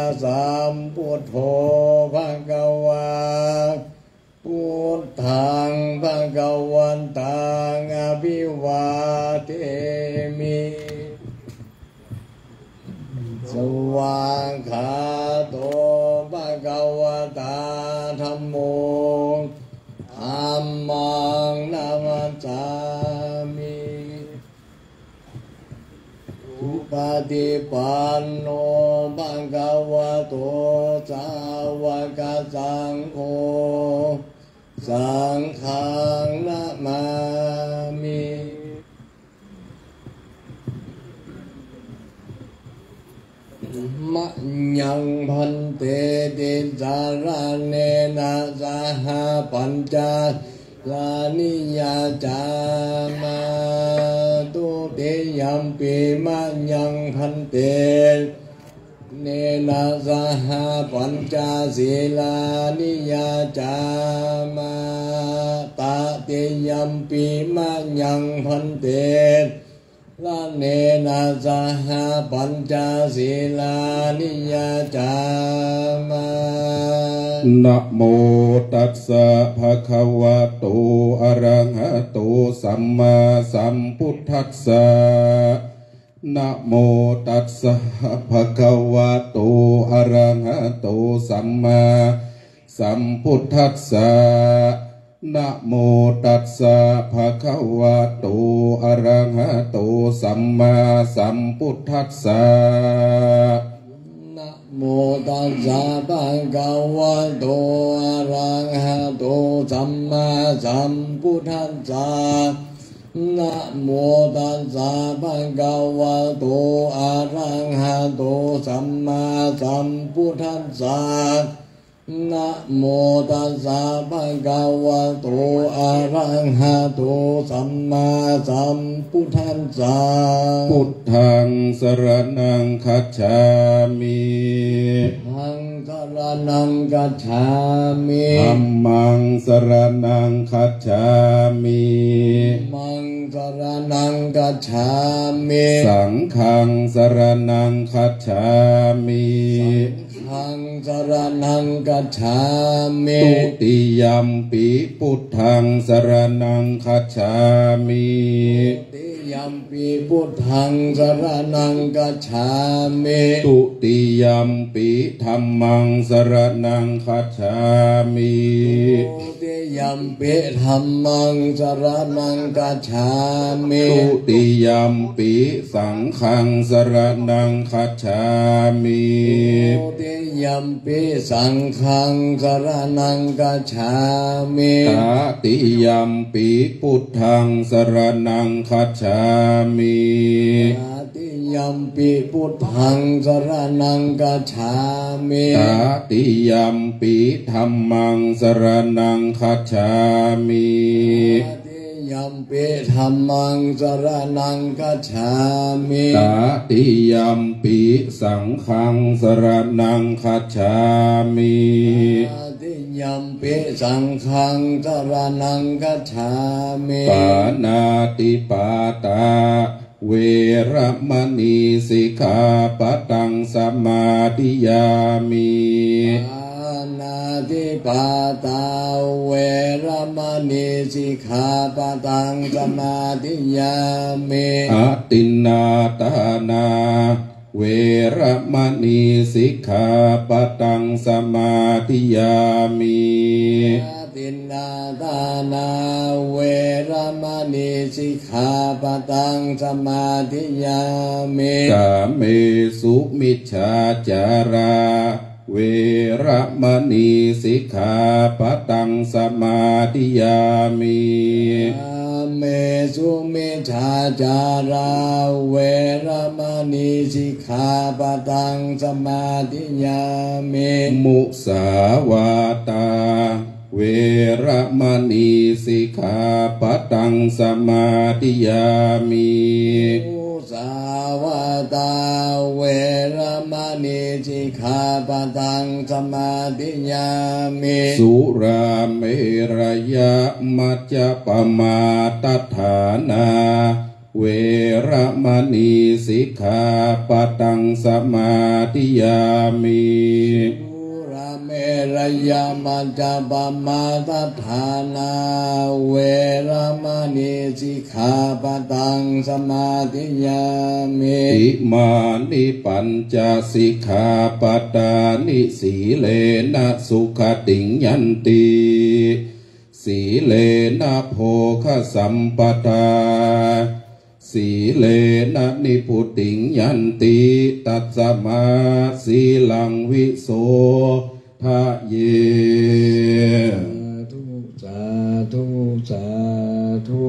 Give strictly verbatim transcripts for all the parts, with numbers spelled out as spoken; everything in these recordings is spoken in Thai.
สัมพุทโธภควาพุทธังภควันตังอภิวาเทมิสวากขาโตภควตาธัมโมธัมมังนามัสสามิสุปฏิปันโนภควโตสาวกสังโฆสังฆังนะมามิมะยังพันเตติสารเนนะสหปัญจลานิยาจามาตุติยัมปิมะยังพันเตเนนะสหปัญจศีลานิยาจามาตติยัมปิมะยังพันเตลาเนนะสหปัญจศีลานิยาจามานะโมตัสสะภะคะวะโตอะระหะโตสัมมาสัมพุทธัสสะนะโมตัสสะภะคะวะโตอะระหะโตสัมมาสัมพุทธัสสะนะโมตัสสะภะคะวะโตอะระหะโตสัมมาสัมพุทธัสสะนะโมตัสสะภะคะวะโตอะระหะโตสัมมาสัมพุทธัสสะนะโมตัสสะภะคะวะโตอะระหะโตสัมมาสัมพุทธัสสะนะโมตัสสะภะคะวะโตอะระหะโตสัมมาสัมพุทธัสสะพุทธังสรณังคัจฉามิธังสรณังคัจฉามิธัมมังสรณังคัจฉามิมังสรณังคัจฉามิสังฆังสรณังคัจฉามิสังฆังสรณังคัจฉามิตุติยัมปิพุทธังสรณังคัจฉามิตุติยัมปิพุทธังสรณังคัจฉามิตุติยัมปิธัมมังสรณังคัจฉามิตุติยัมปิธัมมังสรณังคัจฉามิตุติยัมปิสังฆังสรณังคัจฉามิตุติยัมปิสังฆังสรณังคัจฉามิตติยัมปิพุทธังสรณังคัจฉามิตติยัมปิพุทธังสรณังคัจฉามิตติยัมปิธัมมังสรณังคัจฉามิยัมปิธัมมังสรณังคัจฉามิตติยัมปิสังฆังสรณังคัจฉามิตติยัมปิสังฆังสรณังคัจฉามิปานาติปาตาเวรมณีสิกขาปะตังสมาธิยามินาทิปาตาเวรมณีสิกขาปะตังสมาธิยามิอตินนาตานาเวรมณีสิกขาปะตังสมาธิยามิอตินนาตานาเวรมณีสิกขาปะตังสมาธิยามิกาเมสุมิจฉาจาราเวรมณีสิกขาปะตังสมาธิยามิเมสุมิจฉาจาราเวรมณีสิกขาปะตังสมาธิยามิมุสาวาตาเวรมณีสิกขาปะตังสมาธิยามิมุสาวาตาเวรมณีสิกขาปะตังสมาธิยามิสุราเมรยะมัจจปมาตฐานาเวระมณีสิกขาปะตังสมาธิยามิเมรยามัจจปมาทัฏฐานาเวรมณีสิกขาปะตังสมาธิยามิอิมานิปัญจสิกขาปตานิสีเลนะสุขติงยันติสีเลนะโภคสัมปทาสีเลนะนิพุติงยันติตัสมาสีลังวิโสทะเยสาธุสาธุ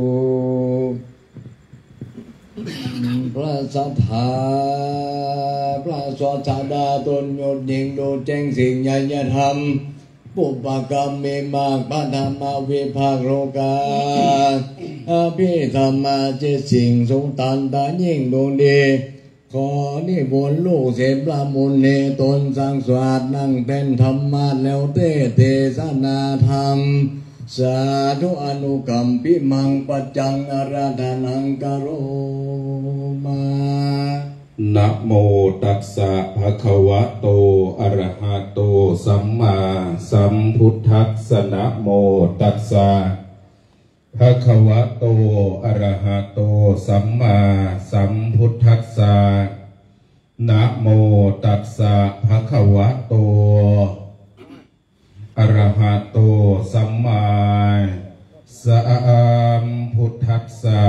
พระสัทธาพระสวัสดาตนยศยิ่งดูแจ้งสิ่งใหญ่ยธรรมปุปกรรมมีมากพระธรรมวิภาคโลกาอภิธรรมเจสิ่งสูงตันตายิ่งดวงดีขอนิบนลูกเสพประมุนเนตนสังสวาสนั่งเป็นธรรมาแล้วเตเทศนาธรรมสาธุอนุกรรมปิมังปัจจังอาราธนังกโรมานะโมตัสสะภะคะวะโตอะระหะโตสัมมาสัมพุทธัสสะนะโมตัสสะภะคะวะโตอะระหะโตสัมมาสัมพุทธัสสะนะโมตัสสะภะคะวะโตอะระหะโตสัมมาสัมพุทธัสสะ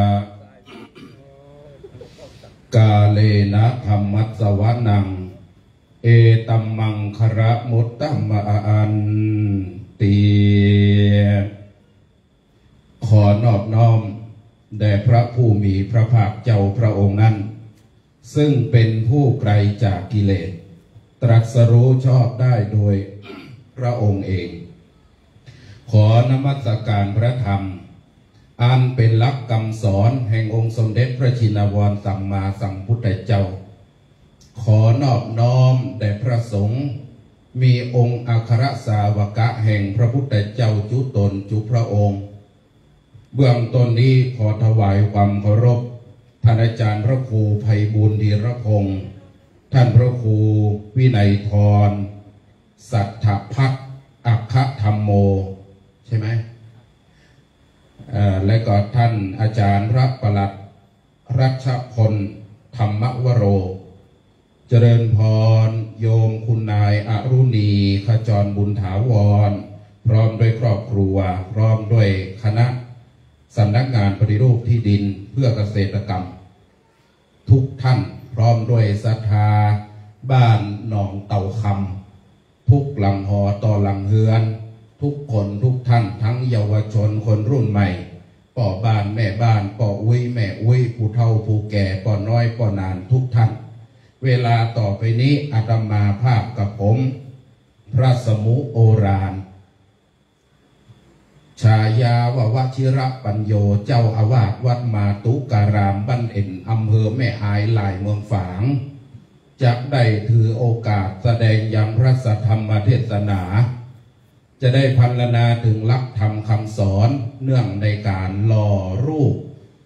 กาเลนะธัมมัสสวนังเอตัมมังคระมุตตัมมะอันติขอนอบน้อมแด่พระผู้มีพระภาคเจ้าพระองค์นั้นซึ่งเป็นผู้ไกลจากกิเลสตรัสรู้ชอบได้โดยพระองค์เองขอนมัสการพระธรรมอันเป็นหลักคำสอนแห่งองค์สมเด็จพระชินวรสัมมาสัมพุทธเจ้าขอนอบน้อมแด่พระสงฆ์มีองค์อัครสาวกะแห่งพระพุทธเจ้าจุตนจุพระองค์เบื้องต้นนี้ขอถวายความเคารพท่านอาจารย์พระครูไพบูลย์ธีรพงศ์ท่านพระครูวินัยธรสัทธพัฒน์อัคคธรรมโมใช่ไหมและก็ท่านอาจารย์พระประหลัดรัชพลธรรมวโรเจริญพรโยมคุณนายอรุณีขจรบุญถาวรพร้อมด้วยครอบครัวพร้อมด้วยคณะสำนักงานปฏิรูปที่ดินเพื่อเกษตรกรรมทุกท่านพร้อมด้วยศรัทธาบ้านหนองเต่าคำทุกหลังหอต่อหลังเฮือนทุกคนทุกท่านทั้งเยาวชนคนรุ่นใหม่ป่อบ้านแม่บ้านป่ออุ้ยแม่อุ้ยผู้เฒ่าผู้แก่ป่อน้อยป่อนานทุกท่านเวลาต่อไปนี้อาตมาภาพกับผมพระสมุโอรานชายาววชิระปัญโยเจ้าอาวาสวัดมาตุการามบ้านเอ็นอำเภอแม่อายหลายเมืองฝางจะได้ถือโอกาสแสดงยังพระสัทธรรมเทศนาจะได้พรรณนาถึงหลักธรรมคำสอนเนื่องในการหล่อรูป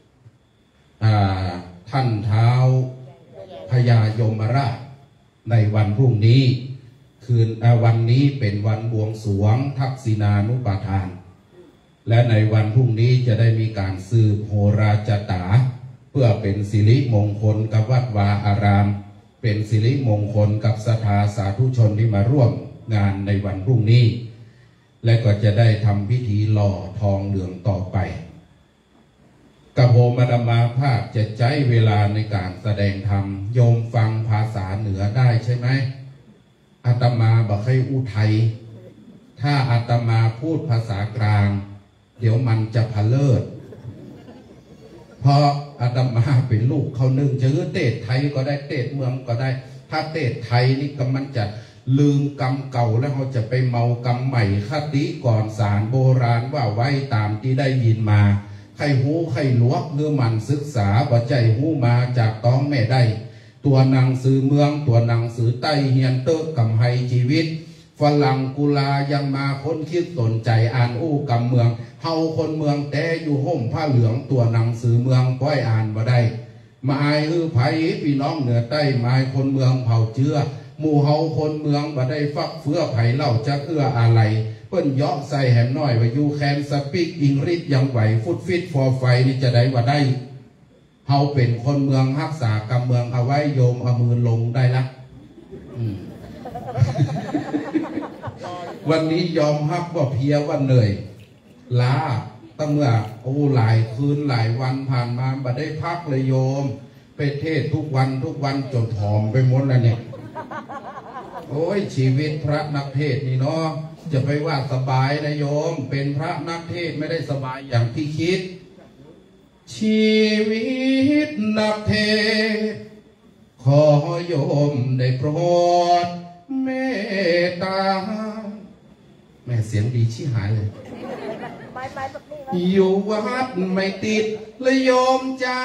ท่านเท้าพญายมราชในวันพรุ่งนี้คืนวันนี้เป็นวันบวงสรวงทักษิณานุปทานและในวันพรุ่งนี้จะได้มีการสืบโหราจตาเพื่อเป็นสิริมงคลกับวัดวาอารามเป็นสิริมงคลกับศรัทธาสาธุชนที่มาร่วมงานในวันพรุ่งนี้และก็จะได้ทำพิธีหล่อทองเหลืองต่อไปกับโฮมอาตมาภาพจะใช้เวลาในการแสดงธรรมโยมฟังภาษาเหนือได้ใช่ไหมอาตมาบอกให้อุทัยถ้าอาตมาพูดภาษากลางเดี๋ยวมันจะพะเลิศเพราะอาตมาเป็นลูกเขาหนึ่งจะเตะไทยก็ได้เตะเมืองก็ได้ถ้าเตะไทยนี่ก็มันจะลืมกรรมเก่าแล้วเขาจะไปเมากรรมใหม่คติก่อนสารโบราณว่าไว้ตามที่ได้ยินมาใครหูใครลวกเนื้อมันศึกษาว่าใจหูมาจากต้องแม่ได้ตัวหนังสือเมืองตัวหนังสือใต้เฮียนเติกกำไฮชีวิตฝรั่งกุลายังมาค้นคิดสนใจอ่านอู้กำเมืองเฮาคนเมืองแต่อยู่ห่มผ้าเหลืองตัวหนังสือเมืองป้อยอ่านบ่ได้มาอายฮือไผพี่น้องเหนือใต้มาอายคนเมืองเผาเชื้อหมู่เฮาคนเมืองบ่ได้ฟักเฟื้อไผเล่าจะเอื้ออะไรเปิ้นเยาะใส่แหมน้อยว่ายูแคนสปีกอังกฤษยังไหวฟุตฟิตฟอร์ไฟนี่จะได้ว่าได้เฮาเป็นคนเมืองรักษากำเมืองเอาไว้โยมเอามือลงได้ละวันนี้ยอมรับว่าเพียว่าเหนื่อยล้าตั้งเมื่อโอ้หลายคืนหลายวันผ่านมาบ่ได้พักเลยโยมไปเทศทุกวันทุกวันจนผอมไปหมดแล้วเนี่ยโอ้ยชีวิตพระนักเทศนี่เนาะจะไปว่าสบายนะโยมเป็นพระนักเทศไม่ได้สบายอย่างที่คิดชีวิตนักเทศขอโยมได้โปรดเมตตาแม่เสียงดีชี้หายเลยอยู่วัดไม่ติดเลยโยมจ้า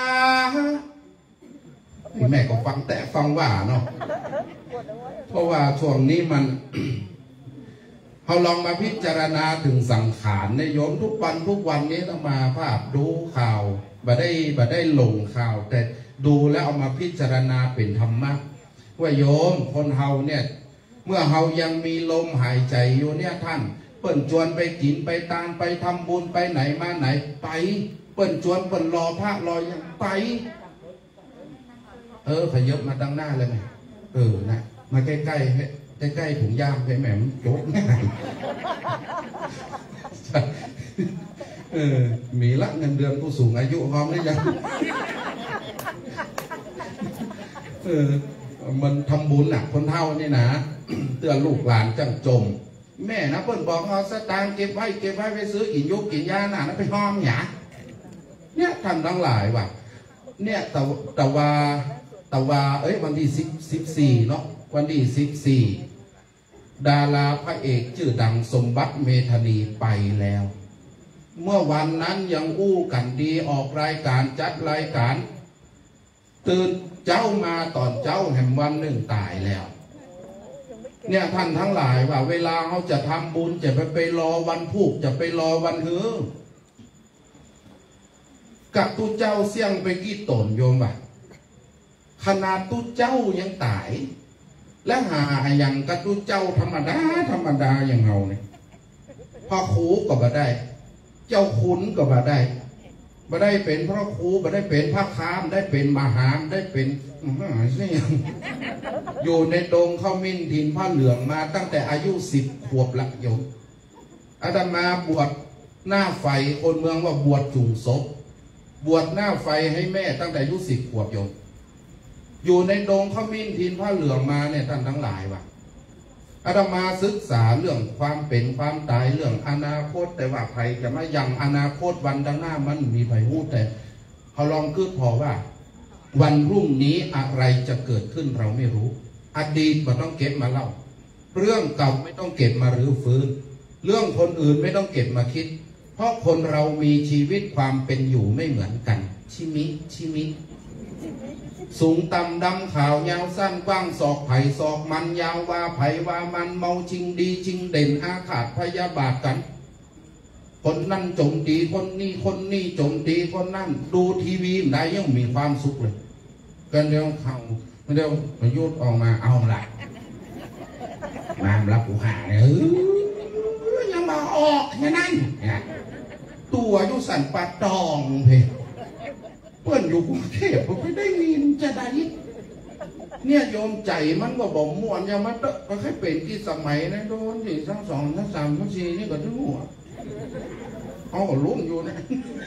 แม่ก็ฟังแต่ฟังว่าเนาะเพราะว่าช่วงนี้มัน เราลองมาพิจารณาถึงสังขารในโยมทุกวันทุกวันนี้ต้องมาภาพดูข่าวบ่ได้บ่ได้หลงข่าวแต่ดูแล้วเอามาพิจารณาเป็นธรรมะว่าโยมคนเฮาเนี่ยเมื่อเฮายังมีลมหายใจอยู่เนี่ยท่านเปิ้นชวนไปกินไปตานไปทำบุญไปไหนมาไหนไปเปิ้นชวนเปิ้นรอพระรอยังไปเออขยับมาดังหน้าเลยไหมเออนะมาใกล้ใกล้ใกล้ใกล้ถุงย่างไปแหม่มโจ๊กง่ายเออมีละเงินเดือนผู้สูงอายุพร้อมได้ยังเออมันทำบุญน่ะคนเฒ่านี่นะเตือนลูกหลานจังจมแม่นะเพิ่นบอกเอาสตางค์เก็บไว้เก็บไว้ไปซื้อกินยุกกินยาหน่ะนะไปห้อมหยาเนี่ยทำทั้งหลายว่ะเนี่ยแต่แต่ว่าแต่ว่าเอ้ยวันที่สิบสิบสี่เนาะวันที่สิบสี่ดาราพระเอกชื่อดังสมบัติเมธานีไปแล้วเมื่อวันนั้นยังอู้กันดีออกรายการจัดรายการตื่นเจ้ามาตอนเจ้าแห่งวันหนึ่งตายแล้วเนี่ยท่านทั้งหลายว่าเวลาเขาจะทำบุญจะไปไปรอวันพูกจะไปรอวันฮือกับตุเจ้าเสี่ยงไปกี่ตนโยมบ่ะขนาดตุเจ้ายังตายและหาอย่างกับตุเจ้าธรรมดาธรรมดาอย่างเฮาเนี่ยพอครูก็บ่ได้เจ้าขุนก็บ่ได้บ่ได้เป็นพระครูบ่ได้เป็นพระคามได้เป็นมหามได้เป็นมหาเสี่ยงอยู่ในดงเข้ามิ้นถิ่นผ้าเหลืองมาตั้งแต่อายุสิบขวบละโยมอาตมาบวชหน้าไฟคนเมืองว่าบวชจุงศพบวชหน้าไฟให้แม่ตั้งแต่อายุสิบขวบโยมอยู่ในดงเข้ามิ้นถิ่นผ้าเหลืองมาเนี่ยท่านทั้งหลายว่ะอาตมาศึกษาเรื่องความเป็นความตายเรื่องอนาคตแต่ว่าใครจะมายังอนาคตวันข้างหน้ามันมีไผพูดแต่เขาลองคิดพอว่าวันรุ่งนี้อะไรจะเกิดขึ้นเราไม่รู้อดีตไม่ต้องเก็บมาเล่าเรื่องเก่าไม่ต้องเก็บมารื้อฟื้นเรื่องคนอื่นไม่ต้องเก็บมาคิดเพราะคนเรามีชีวิตความเป็นอยู่ไม่เหมือนกันชิมิชิมิสูงต่ำดำขาวยาวสั้นกว้างศอกไผ่ศอกมันยาวว่าไผ่ว่ามันเมาจริงดีจริงเด่นอาขาดพยาบาทกันคนนั่นโจมตีคนนี้คนนี้โจมตีคนนั่นดูทีวีได้ยังมีความสุขเลยกันเดี๋ยวเขาเดี๋ยวประยุทธ์ออกมาเอาละมารับผู้หาเนี่ยยังมาออกอย่างนั้นตัวอยู่สันปะตองเพเพื่อนอยู่กรุงเทพผมไม่ได้ยินจะได้เนี่ยโยมใจมันก็บอกม่วนยังมันเตอะก็แค่เป็นกี่สมัยนะโดนสี่ทั้งสองทั้งสามทั้งสี่นี่ก็ทั้งหัวเอาก็ลุ้นอยู่นะ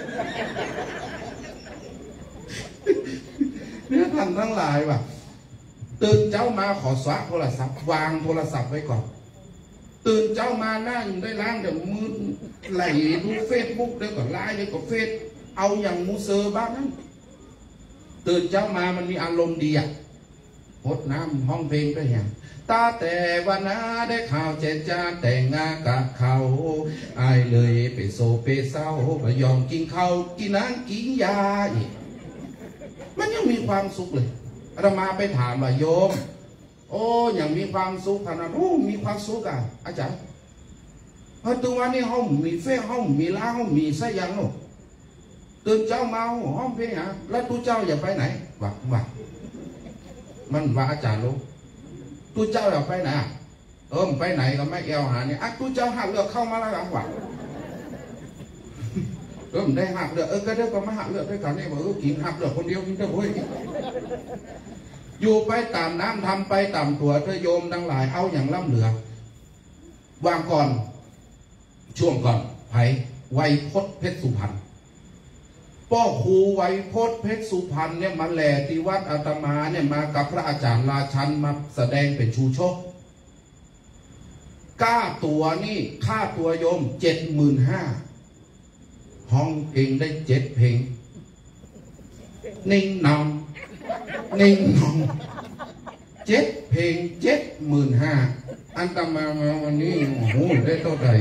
เนี่ยท่านทั้งหลายว่ะตื่นเจ้ามาขอสวะโทรศัพท์วางโทรศัพท์ไว้ก่อนตื่นเจ้ามาหน้าอยู่ได้ล้างเดี๋ยวมือไหลดูเฟซบุ๊กเดี๋ยวก็ไลน์เดี๋ยวก็เฟซเอาอย่างมูเซอร์บ้างนั้นตื่นเช้ามามันมีอารมณ์ดีอ่ะหดน้ำห้องเพลงไปอย่างตาแต่วันนาได้ข่าวเจนจานแต่งงานกับเขาไอเลยไปโซเปเศร้าไปยอมกินข้าวกินน้ำกินยาอีกมันยังมีความสุขเลยอาตมาไปถามว่าโยมโอ้อย่างมีความสุขขนาดโอ้มีความสุขอ่ะอาจารย์เพราะตัวนี้เขามีเฟ้เขามีล้าเขามีไส้ยังโน่ตื่นเจ้าเมาห้องเพียงอ่ะแล้วตัวเจ้าอย่าไปไหนวะวะมันว่าอาจารย์รู้ตัวเจ้าอย่าไปไหนเออไปไหนก็ไม่เอวหาเนี่ยอ่ะตัวเจ้าหักเลือกเข้ามาแล้วกันวะเออได้หักเลือกเออก็ได้ก็มาหักเลือกด้วยกันนี่บอกเออกินหักเลือกคนเดียวกินได้โว้ยอยู่ไปตามน้ำทำไปตามตัวเธอโยมทั้งหลายเอาอย่างล่ำเหลือวางก่อนช่วงก่อนไผ่ไวยพจน์เพชรสุพรรณพ่อครูไวยพจน์เพชรสุพรรณเนี่ยมาแหล่ที่วัดอาตมาเนี่ยมากับพระอาจารย์ราชันมาแสดงเป็นชูชกก้าตัวนี่ค่าตัวโยมเจ็ดหมื่นห้าห้องเองได้เจ็ดเพลงนิ่งนำนิ่งนำเจ็ดเพลงเจ็ดหมื่นห้าอันตมามาวันนี้โอ้โหได้เท่าไหร่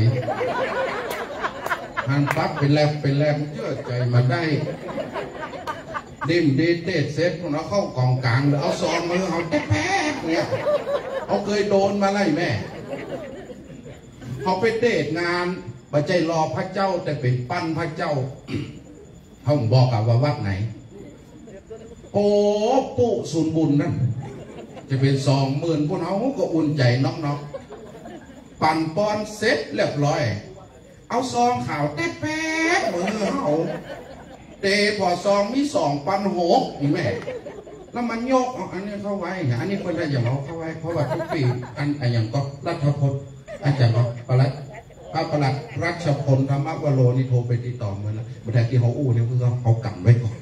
หันปั๊บเป็นแลบเป็นแลบเชื่อใจมาได้ดิ่มดีเตะเซ็ตพวกเราเข้ากองกลางเอาซองมือเอาแป๊บเนี่ยเขาเคยโดนมาไล่แม่เขาไปเตะงานปัจจัยรอพระเจ้าแต่เป็นปั้นพระเจ้าเขาบอกกับว่าวัดไหนโอ้ปู่ศูนย์บุญนั่นจะเป็นสองหมื่นพวกเขาก็อุ่นใจน้องๆปั่นปอนเซ็ตเรียบร้อยเอาซองข่าวแต๊ะแป๊ะมือเขาเตะพอซองมีสองปันหกนี่แม่แล้วมันโยกอันนี้เข้าไว้อันนี้คนได้อย่างเราเข้าไว้เพราะว่าทุกปีอันอย่างก็รัฐพลอาจารย์บอกประหลัดพระประหลัดรัชพลธรรมวโรนี่โทรไปติดต่อมาแล้วบริษัทที่เขาอู้เนี่ยคือเขากันไว้ก่อน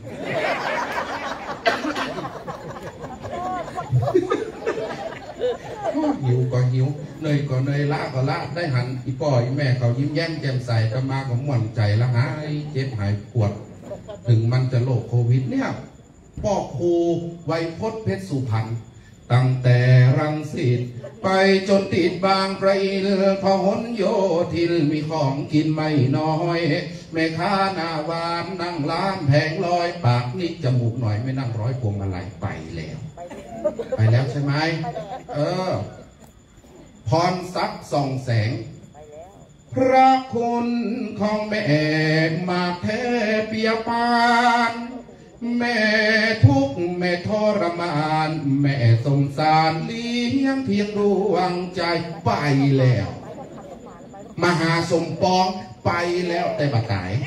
หิวก็หิวเนยก็เนยละก็ละได้หันอีป่อยแม่เขายิ้มแย้มแจ่มใสก็มาของหม่อนใจละหายเจ็บหายปวดถึงมันจะโรคโควิดเนี่ยพ่อครูไวยพจน์เพชรสุพรรณตั้งแต่รังสิตไปจนติดบางประอินพหลโยธินมีของกินไม่น้อยแม่ค้าหน้าหวานนั่งร้านแผงลอยปากนิดจมูกหน่อยไม่นั่งร้อยพวงมาลัยไปแล้วไปแล้วใช่ไหมเออพรทรัพย์ส่องแสงพระคุณของแม่มาแทบเปียปานแม่ทุกแม่ทรมานแม่สงสารเลี้ยงเพียงดวงใจไปแล้วมหาสมปองไปแล้วแต่บัดตาย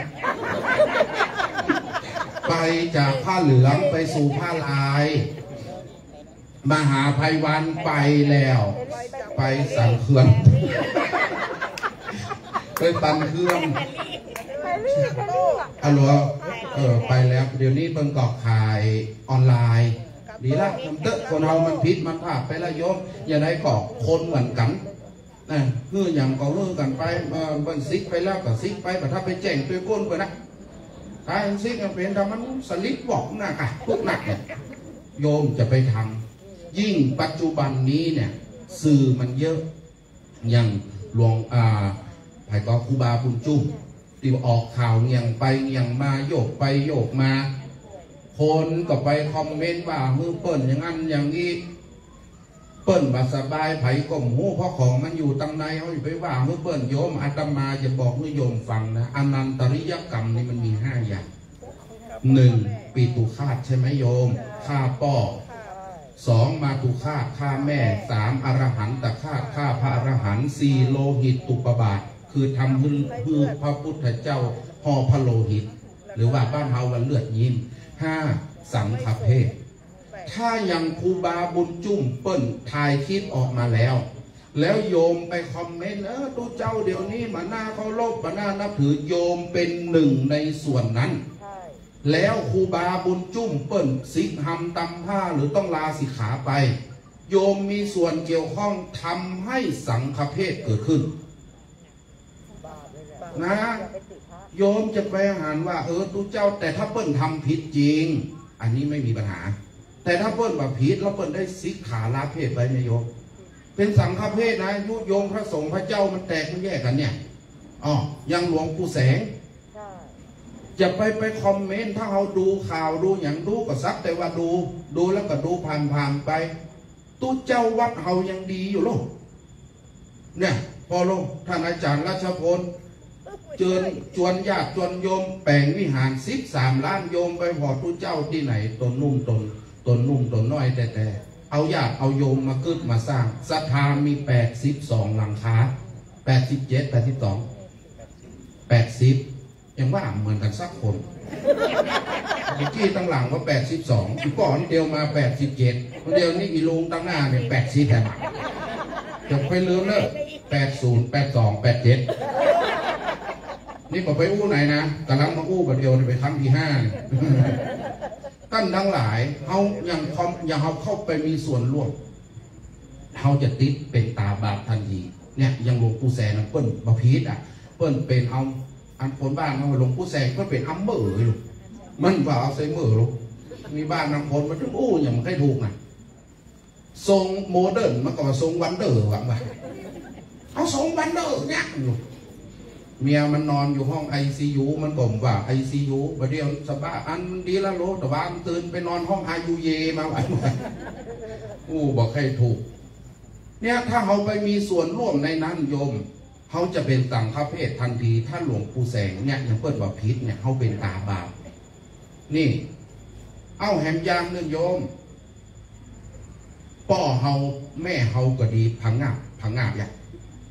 ไปจากผ้าเหลืองไปสู่ผ้าลายมหาภัยวันไปแล้วไปสั่งเครื่องไปปั่นเครื่องฮัลโหลเออไปแล้วเดี๋ยวนี้เพิ่งกอกขายออนไลน์ดีละทำเตอะคนเรามันพิษมันพลาดไปละโยมอย่าได้กอกคนเหมือนกันนะคืออย่างก็เลิกกันไปมันซิกไปแล้วก็ซิกไปแต่ถ้าไปแจ้งตัวก้นไปนะถ้าซิกเป็นทำมันสลิปบอกหน้าค่ะทุกหนักเนี่ยโยมจะไปทำยิ่งปัจจุบันนี้เนี่ยสื่อมันเยอะอย่างหลวงอ่าไผ่กอครูบาบุญจุ้มที่ออกข่าวเงียงไปเงียงมาโยกไปโยกมาคนก็ไปคอมเมนต์ว่ามือเปิ้ลอย่างนั้นอย่างนี้เปิ้ลบาสบายไผ่ก้มหูเพราะของมันอยู่ตั้งในเขาอยู่ไปว่ามือเปิ้ลโยมอาตมาจะบอกมือโยมฟังนะอนันตริยกรรมนี่มันมีห้าอย่างหนึ่งปีตุคาตใช่ไหมโยมฆ่าป้อสองมาตุฆาตฆ่าแม่สามอรหันตฆาตฆ่าพระอรหันต์สี่โลหิตตุปบาทคือทำให้พระพุทธเจ้าห่อพระโลหิตหรือว่าบ้านเฮาวันเลือดยิ้มห้าสังฆเพศถ้ายังครูบาบุญจุ้มเปิ้ลถ่ายคลิปออกมาแล้วแล้วโยมไปคอมเมนต์เออตูเจ้าเดี๋ยวนี้มาหน้าเขาลบมาหน้านับถือโยมเป็นหนึ่งในส่วนนั้นแล้วครูบาบุญจุ้มเปิ้ลสิกหำตำผ้าหรือต้องลาสิขาไปโยมมีส่วนเกี่ยวข้องทำให้สังฆเพศเกิดขึ้นนะโยมจะไปหารว่าเออตูเจ้าแต่ถ้าเปิ้ลทำผิดจริงอันนี้ไม่มีปัญหาแต่ถ้าเปิ้ลแบบผิดแล้วเปิ้ลได้สิกขาลาเพศไปไหมโยมเป็นสังฆเพศนะยุโยมพระสงฆ์พระเจ้ามันแตกมันแยกกันเนี่ยอ๋อยังหลวงปู่แสงจะไปไปคอมเมนต์ถ้าเราดูข่าวดูอย่างดูก็ซักแต่ว่าดูดูแล้วก็ดูผ่านผ่านไปตู้เจ้าวัดเฮายังดีอยู่โลกเนี่ยพอโลกท่านอาจารย์ราชพลเจิญจวนญาติจวนโยมแปลงวิหารสิบสามล้านโยมไปพอตู้เจ้าที่ไหนตนนุ่มตนตนนุ่มตนน้อยแต่แต่เอาญาติเอาโยมมากึศมาสร้างศรัทธามีแปดสิบสองหลังคาแปดสิบเจ็ดแปดสิบสองแปดสิบยังว่าเหมือนกันสักคนอีกที่ตั้งหลังว่าแปดสิบสองอีกก่อนเดียวมาแปดสิบเจ็ดเดียวนี่อีลุงตั้งหน้าเนี่ยแปดสิบแถมจะไปลืมเลยแปดศูนย์แปดสองแปดเจ็ดนี่บอกไปอู้ไหนนะกำลังมาอู้กับเดียวไปครั้งที่ห้าท่านทั้งหลายเขายังเขายังเขาเข้าไปมีส่วนร่วมเขาจะติดเป็นตาบาปทันทีเนี่ยยังหลวงปู่แสนเปิ้ลบพีษอ่ะเปิ้ลเป็นเอาอันคนบ้านเขาหลวงปู่แสงก็เป็นอัมเบอร์ลูกมันว่าเอาใส่เมื่อลูกมีบ้านนางคนมันอู้อย่างมันใครถูกอ่ะทรงโมเดิร์นมันก็ทรงวันเดอร์หวังว่าเอาทรงวันเดอร์เนี่ยลูกเมียมันนอนอยู่ห้องไอซียูมันก่มว่าไอซียูประเดี๋ยวสบายอันมันดีแล้วโลแต่ว่ามันตื่นไปนอนห้องไอยูเยมาไหวอู้บอกใครถูกเนี่ยถ้าเขาไปมีส่วนร่วมในนั้นโยมเขาจะเป็นสังฆเพศทันทีถ้าหลวงปู่แสงเนี่ยยังเปิดว่าพิษเนี่ยเขาเป็นตาบาปนี่เอาแหมยางเนื้อโยมป่อเฮาแม่เฮาก็ดีพังงาบพังงาบอย่าง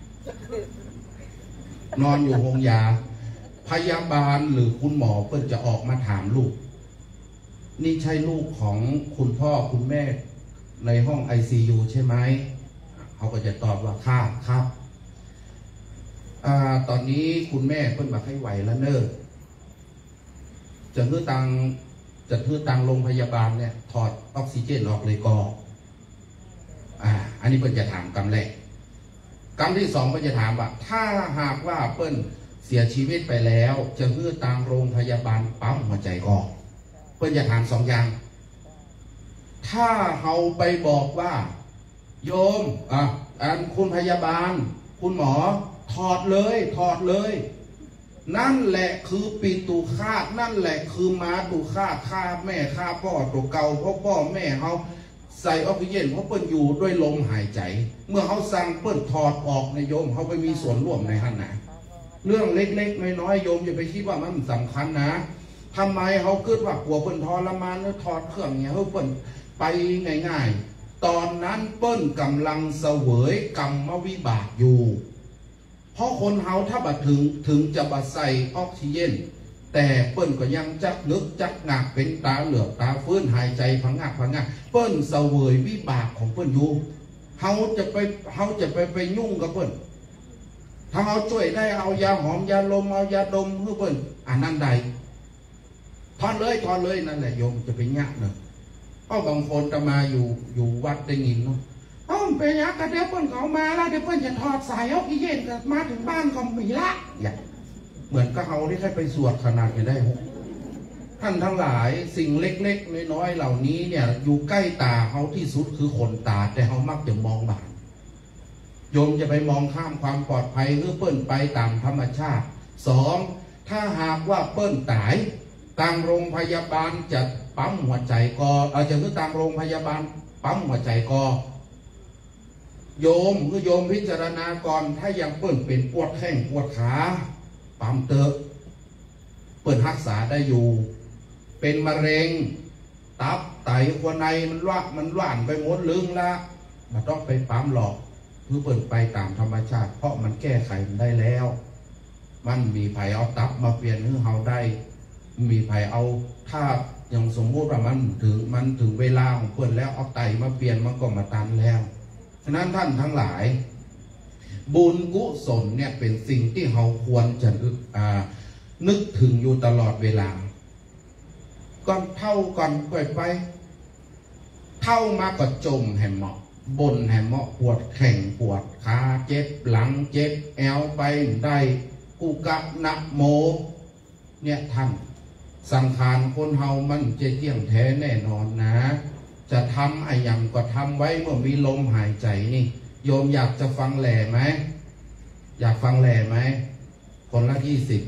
นอนอยู่โรงยาพยาบาลหรือคุณหมอเพิ่นจะออกมาถามลูกนี่ใช่ลูกของคุณพ่อคุณแม่ในห้องไอซียูใช่ไหมเขาก็จะตอบว่าครับครับอ่าตอนนี้คุณแม่เพิ่นมาให้ไหวแล้วเนอะจะฮื้อตังจะฮื้อตังโรงพยาบาลเนี่ยถอดออกซิเจนออกเลยก็อ่าอันนี้เพิ่นจะถามกำแรกกำที่สองเพิ่นจะถามว่าถ้าหากว่าเพิ่นเสียชีวิตไปแล้วจะฮื้อตังโรงพยาบาลปั๊มหัวใจก็เพิ่นจะถามสองอย่างถ้าเราไปบอกว่าโยมอ่ะอันคุณพยาบาลคุณหมอถอดเลยถอดเลยนั่นแหละคือปีตูคาดนั่นแหละคือม้าตูคาดฆ่าแม่ฆ่าพ่อตัวเก่าเพราะพ่อแม่เขาใส่ออกซิเจนเพราะเปิ้ลอยู่ด้วยลมหายใจเมื่อเขาสั่งเปิ้ลถอดออกในโยมเขาไปมีส่วนร่วมในหันนะเรื่องเล็กๆน้อยๆโยมอย่าไปคิดว่ามันสำคัญนะทำไมเขาคิดว่ากลัวเปิ้ลทรมานแล้วถอดเครื่องเนี่ยเขาเปิ้ลไปง่ายๆตอนนั้นเปิ้ลกำลังเสวยกรรมวิบากอยู่เพราะคนเฮาถ้าบัดถึงถึงจะบัดใส่ออกซิเจนแต่เปิ้ลก็ยังจักนึกจักหนักเป็นตาเหลือกตาฟื้นหายใจพังงาพังงาเปิ้ลเสวยวิบากของเปิ้ลอยู่เฮาจะไปเฮาจะไปไปยุ่งกับเปิ้ลถ้าเฮาช่วยได้เอายาหอมยาลมเอายาดมเพื่อเปิ้ลอันนั้นใดถอนเลยถอนเลยนั่นแหละโยมจะไปยากเนอะเพราะบางคนจะมาอยู่อยู่วัดได้ยินเนาะอ้อมไปยักกันเดี๋ยวเปิ้ลเขามาแล้วเดี๋ยวเปิ้ลจะถอดสายออกซิเจนกันมาถึงบ้านก็มีละอย่างเหมือนก็เอาที่ใครไปสวดขนาดนี้ได้หกท่านทั้งหลายสิ่งเล็กๆน้อยๆเหล่านี้เนี่ยอยู่ใกล้ตาเขาที่สุดคือขนตาแต่เขามักจะมองบาปโยมจะไปมองข้ามความปลอดภัยเพื่อเปิ้ลไปตามธรรมชาติสองถ้าหากว่าเปิ้ลตายทางโรงพยาบาลจะปั๊มหัวใจกอเอาจะคือทางโรงพยาบาลปั๊มหัวใจกอโยมคือโยมพิจารณาก่อนถ้ายังเปิ้ลเป็นปวดแข้งปวดขาปั๊มเตอะเปิ้ลรักษาได้อยู่เป็นมะเร็งตับไตหัวในมันว่ามันหว่านไปหมดลึงละมันต้องไปปั๊มหลอกเพื่อเปิ้ลไปตามธรรมชาติเพราะมันแก้ไขมันได้แล้วมันมีไผเอาตับมาเปลี่ยนให้เฮาได้มีไผเอาถ้าอย่างสมมติว่ามันถึงมันถึงเวลาของเปิ้ลแล้วเอาไตมาเปลี่ยนมันก็มาตันแล้วฉะนั้นท่านทั้งหลายบุญกุศลเนี่ยเป็นสิ่งที่เราควรจะนึกถึงอยู่ตลอดเวลาก่อนเท่าก่อนไปไปเท่ามาก็จมแหมเหมาะบนแหมเหมาะปวดแข้งปวดขาเจ็บหลังเจ็บแอวไปได้กุกับนักโมเนี่ยท่านสังขารคนเฮามันจะเที่ยงแท้แน่นอนนะจะทำอะไรอย่างก็ทำไว้เมื่อมีลมหายใจนี่โยมอยากจะฟังแหล่ไหมอยากฟังแหล่ไหมคนละยี่สิบ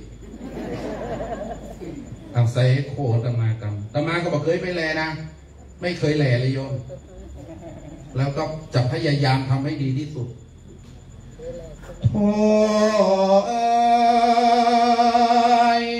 เอาใส่โคตมากรรมตมาก็บอกเคยไปแหล่นะไม่เคยแหล่เลยโยมแล้วก็จะพยายามทำให้ดีที่สุดโอ้เอ้ย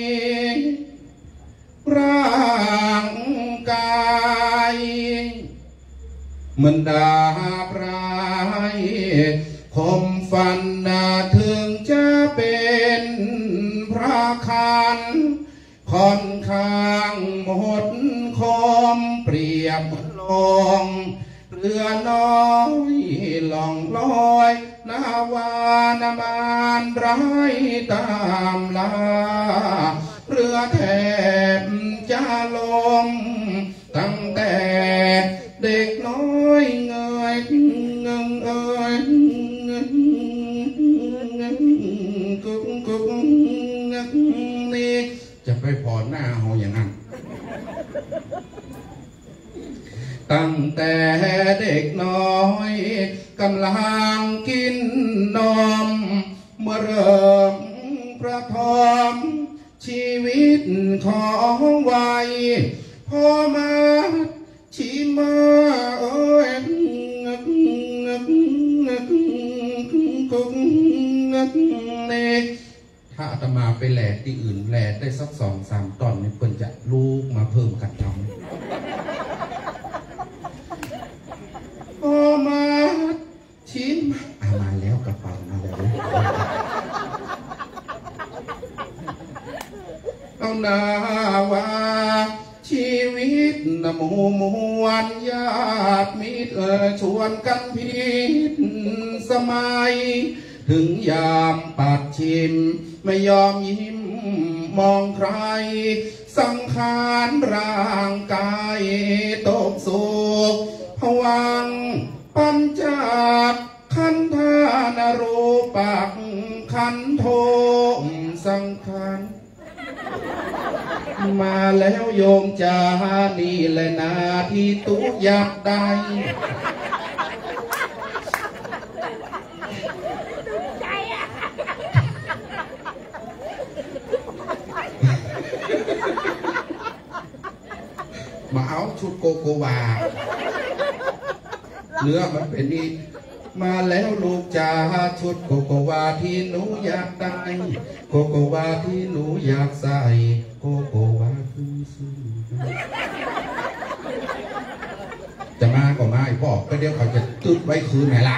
ร่างกายเหมือนดาบร้ายคมฟันนาถึงจะเป็นพระคันค่อนข้างหมดคมเปรียบลงเรือน้อยล่องลอยนาวานามานไร้ตามลาเรือแทบจะลมตั้งแต่เด็กน้อยเงยเงงเอ้ยกุ๊กกุ๊กนี่จะไปพอหน้าเขาอย่างนั้นตั้งแต่เด็กน้อยกำลังกินนมเมื่อเริ่มประทมชีวิตของวัยพอมาชิมาเอ้ยถ้าอาตมาไปแหลกที่อื่นแหลกได้สักสองสามตอนนี่ควรจะลูกมาเพิ่มกันทำพอมาชิมอามาแล้วกระเป๋ามาแล้วเอาหน้าว่าชีวิตนโมมวนญาติมิตรชวนกันพิษสมัยถึงยามปัดชิมไม่ยอมยิ้มมองใครสังขารร่างกายตกโศกภวังปัญจขันธานรูปักขันโทสังขารมาแล้วโยมจานี่แหละนาที่ตุอยากได้มาเอาชุดโกโกวาเนื้อมันเป็นนี่มาแล้วลูกจ๋าชุดโกโกวาที่หนูอยากได้โกโกวาที่หนูอยากใส่โกโกวาคือซื้อจะมาก็มาอีกบอกก็เดี๋ยวเขาจะตึ๊บไว้คืนไหนล่ะ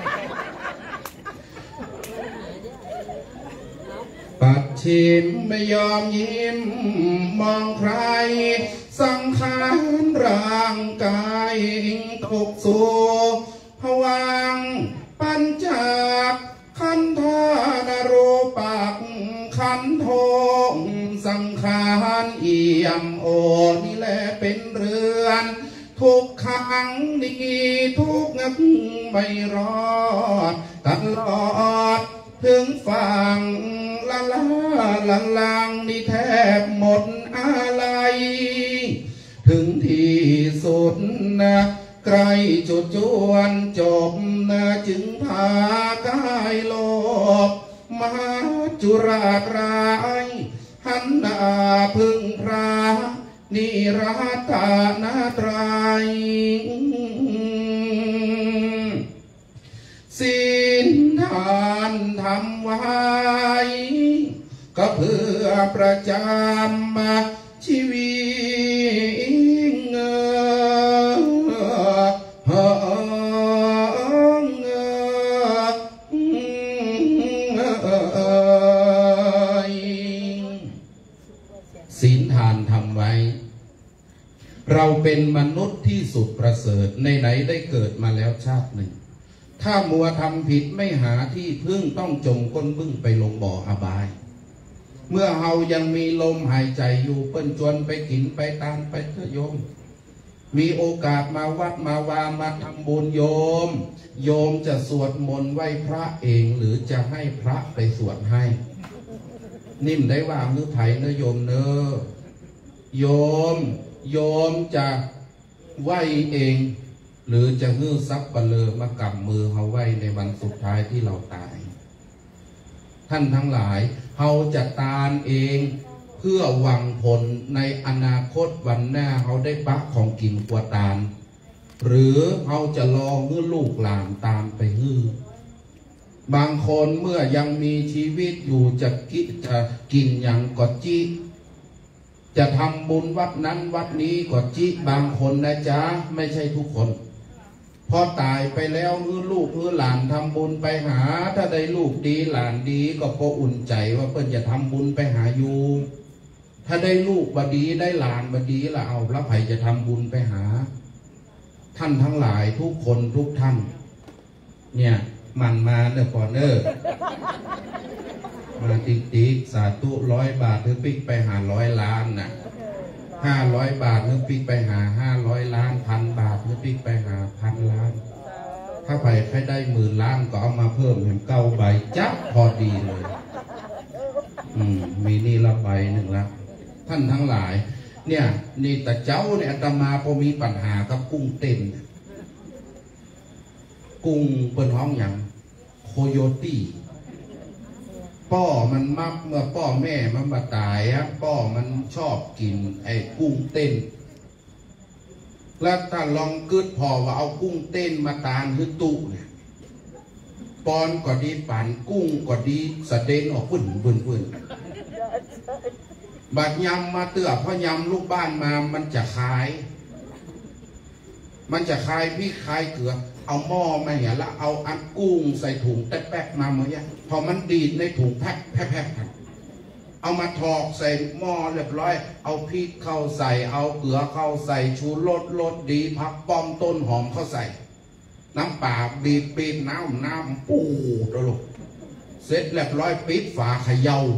ปัดชิมไม่ยอมยิ้มมองใครสังขารร่างกายตกโศกภวังปัญจขันธานรูปักขันโทสังขารเอี่ยมโอนี่แหละเป็นเรือนทุกขังนี้ทุกงักไม่รอดตลอดถึงฝั่งละลาลังลังนี่แทบหมดอะไรถึงที่สุดนะใกล้จุดจวนจบนะจึงพากายโลบมาจุราชร้ายหันหน้าพึ่งพระนิรัตนาไตรศีลทานทำไว้ก็เพื่อประจำชีวิตเงศีลทานทำไว้เราเป็นมนุษย์ที่สุดประเสริฐในไหนได้เกิดมาแล้วชาติหนึ่งถ้ามัวทำผิดไม่หาที่พึ่งต้องจมก้นบึ้งไปลงบ่ออบายเมื่อเฮายังมีลมหายใจอยู่เปิ้นจวนไปกินไปตามไปเถอะโยมมีโอกาสมาวัดมาวามาทำบุญโยมโยมจะสวดมนต์ไหว้พระเองหรือจะให้พระไปสวดให้นิ่มได้ว่ามือไผ่เนอะโยมเนอะโยมโยมจะไหว้เองหรือจะฮื้อซับปะเลอมากำมือเขาไว้ในวันสุดท้ายที่เราตายท่านทั้งหลายเขาจะตานเองเพื่อหวังผลในอนาคตวันหน้าเขาได้ปักของกินกว่าตานหรือเขาจะรอเมื่อลูกหลานตามไปฮื้อบางคนเมื่อยังมีชีวิตอยู่จะกิจะกินอย่างกอจิจะทำบุญวัดนั้นวัดนี้กอจิบางคนนะจ๊ะไม่ใช่ทุกคนพอตายไปแล้วเมื่อลูกเมื่อหลานทำบุญไปหาถ้าได้ลูกดีหลานดีก็พออุ่นใจว่าเพิ่นจะทำบุญไปหาอยู่ถ้าได้ลูกบดีได้หลานบดีละเอาพระไผ่จะทำบุญไปหาท่านทั้งหลายทุกคนทุกท่านเนี่ยมันมาเนอะก่อนเนอะมาติ๊กติ๊กสาธุร้อยบาทถึงปิ๊กไปหาร้อยล้านน่ะห้าร้อยบาทถึงปิ๊กไปหาห้าร้อยล้านพันบาทถึงปิ๊กไปหาพันล้านถ้าไปใครได้หมื่นล้านก็เอามาเพิ่มเป็นเก้าใบจับพอดีเลยอืมมีนี่ละใบหนึ่งละท่านทั้งหลายเนี่ยนี่แต่เจ้าเนี่ยอาตมาพอมีปัญหากับกุ้งเต้นกุ้งเปิ้นห้องอย่างโคโยตี้ป้อมันมักเมื่อป้อแม่มันมาตายอะป้อมันชอบกินไอ้กุ้งเต้นแล้วถ้าลองกึดพอว่าเอากุ้งเต้นมาตานคือตุเนี่ยปอนก็ดีปั่นกุ้งก็ดีสะเด็นออกพื้นพื้นพื้นบาดยำมาเตือพอยำลูกบ้านมามันจะคายมันจะคายพี่คายเกลือเอาหม้อมาเหี้ยแล้วเอาอันกุ้งใส่ถุงแป๊กๆมาเมื่อกี้พอมันดีดในถุงแพ็คแพ็คเอามาถอกใส่หม้อเรียบร้อยเอาพริกเข้าใส่เอาเกลือเข้าใส่ชูรสรสดีผักป้อมต้นหอมเข้าใส่น้ำปลาบีบปีนน้ำน้ำปูตลกเสร็จเรียบร้อยปิดฝาเขย่า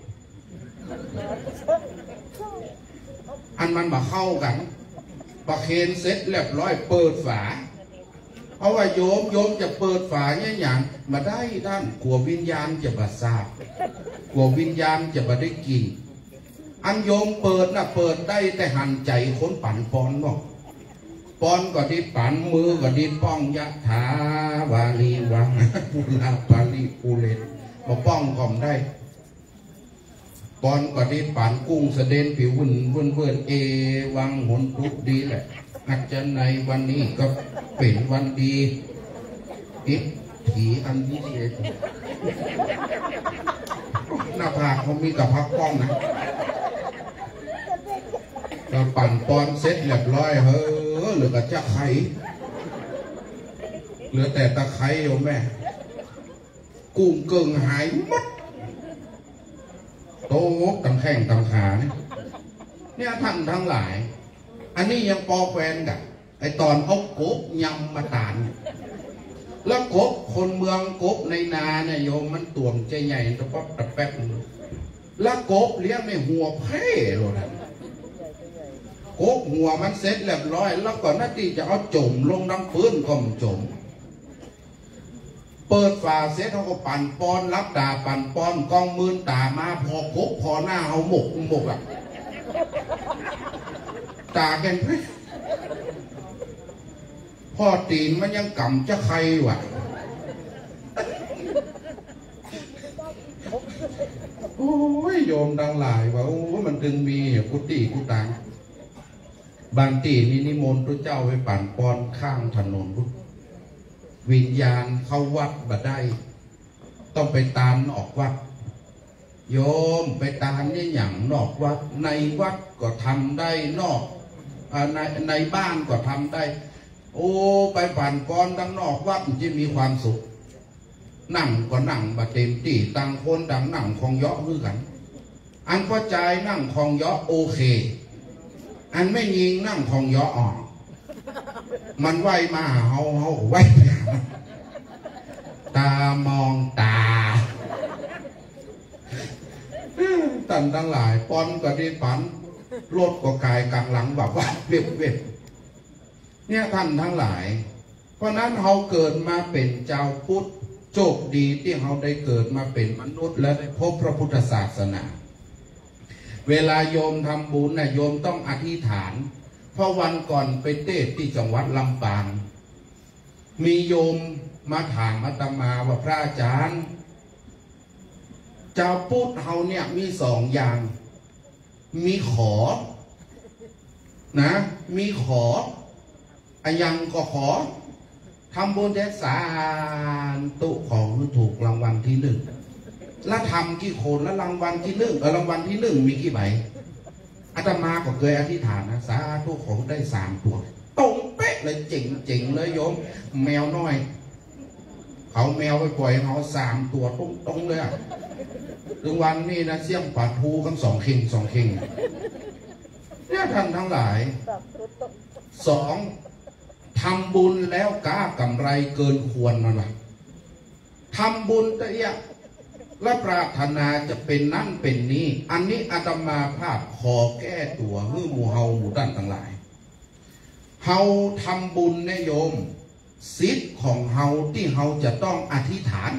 อันมันมาเข้ากันประเคนเสร็จเรียบร้อยเปิดฝาเพราะว่าโยมโยมจะเปิดฝาเนี่ยอย่างมาได้ท่านกลัววิญญาณจะบาดซาบกลัววิญญาณจะบาได้กินอันโยมเปิดนะเปิดได้แต่หันใจคนปั่นปอนบอกปอนก็ดีปั่นมือก็ดีป้องยะถาวาลีวังปุลาปาลีปูเลนมาป้องก่อมได้ปอนก็ดีปั่นกุ้งเสด็นผิววุ่นวุ่นเวินเอวังหนทุกดีแหละอาจจะในวันนี้ก็เป็นวันดีอิทถีอันนี้เองหน้าผากเขามีกับพักป้องนะก็ปั่นปอนเสร็จเรียบร้อยเฮ้อเหลือแต่จะไข่เหลือแต่ตะไคร้โยมแม่กุ้งเกิงหายมัดโตตำแข้งตำขาเนี่ยเนี่ยท่านทั้งหลายอันนี้ยังปอแฟนกันไอตอนเอากบยำมาตานแล้วกบคนเมืองกบในนาเนี่ยโยมมันต่วมใจใหญ่ตะป๊อบตะแป๊บแล้วกบเลี้ยงในหัวเพ่เลยนะกบหัวมันเสร็จเรียบร้อยแล้วก่อนหน้าที่จะเอาจมลงน้ำพื้นก็มจมเปิดฝาเสร็จเขาก็ปั่นปอนรับด่าปั่นปอนกองมืนตามาพอกบพอหน้าเอาหมกหมกอ่ะตาแกนเพ่พ่อตีนมันยังกำจะใครวะโอ้ยโยมดังหลายว่าโอ้มันถึงมีกุฏิกุตังบางตีนี่นิมนต์พระเจ้าไปปั่นปอนข้างถนนวิญญาณเข้าวัดบ่ได้ต้องไปตามออกวัดโยมไปตามนี่อย่างนอกวัดในวัดก็ทำได้นอกในในบ้านก็ทำได้โอ้ไปปั่นปอนดังนอกวัดจะมีความสุขนั่งก็นั่งบะเต็มที่ต่างคนต่างนั่งของเยาะมือกันอันพอใจนั่งของเยาะโอเคอันไม่ยิงนั่งของเยาะอ่อนมันไหวมาเฮาเฮาไหวตามองตาตันทั้งหลายปอนก็ได้ปันรถก็กายกลางหลังแบบว่าเว็บเว็บเนี่ยท่านทั้งหลายเพราะนั้นเราเกิดมาเป็นเจ้าพุทธโชคดีที่เราได้เกิดมาเป็นมนุษย์และได้พบพระพุทธศาสนาเวลาโยมทำบุญนะโยมต้องอธิษฐานเพราะวันก่อนไปเทศที่จังหวัดลำปางมีโยมมาถามอาตมาว่าพระอาจารย์เจ้าพุทธเราเนี่ยมีสองอย่างมีขอนะมีขออายังก็ขอทำบุญแท้สารตุของถูกรางวัลที่หนึ่งแล้วทำกี่คนแล้วรางวัลที่หนึ่งเออรางวัลที่หนึ่งมีกี่ใบอาตมาก็เคยอธิษฐานนะสาธุของได้สามตัวตรงเป๊ะเลยเจ๋งๆเลยโยมแมวน้อยเขาแมวไปปล่อยเขาสามตัวตรงๆเลยอะรางวัลนี่นะเสี่ยงปลาทูทั้งสองเข่งสองเข่งเนี่ยท่านทั้งหลายสองทำบุญแล้วก้ากำไรเกินควรมันวะทำบุญแต่เนี้ยและปรารถนาจะเป็นนั่นเป็นนี้อันนี้อาตมาภาพขอแก้ตัวเมื่อหมู่เฮาหมู่ด้านทั้งหลายเฮาทำบุญนะโยมสิทธิ์ของเฮาที่เฮาจะต้องอธิษฐาน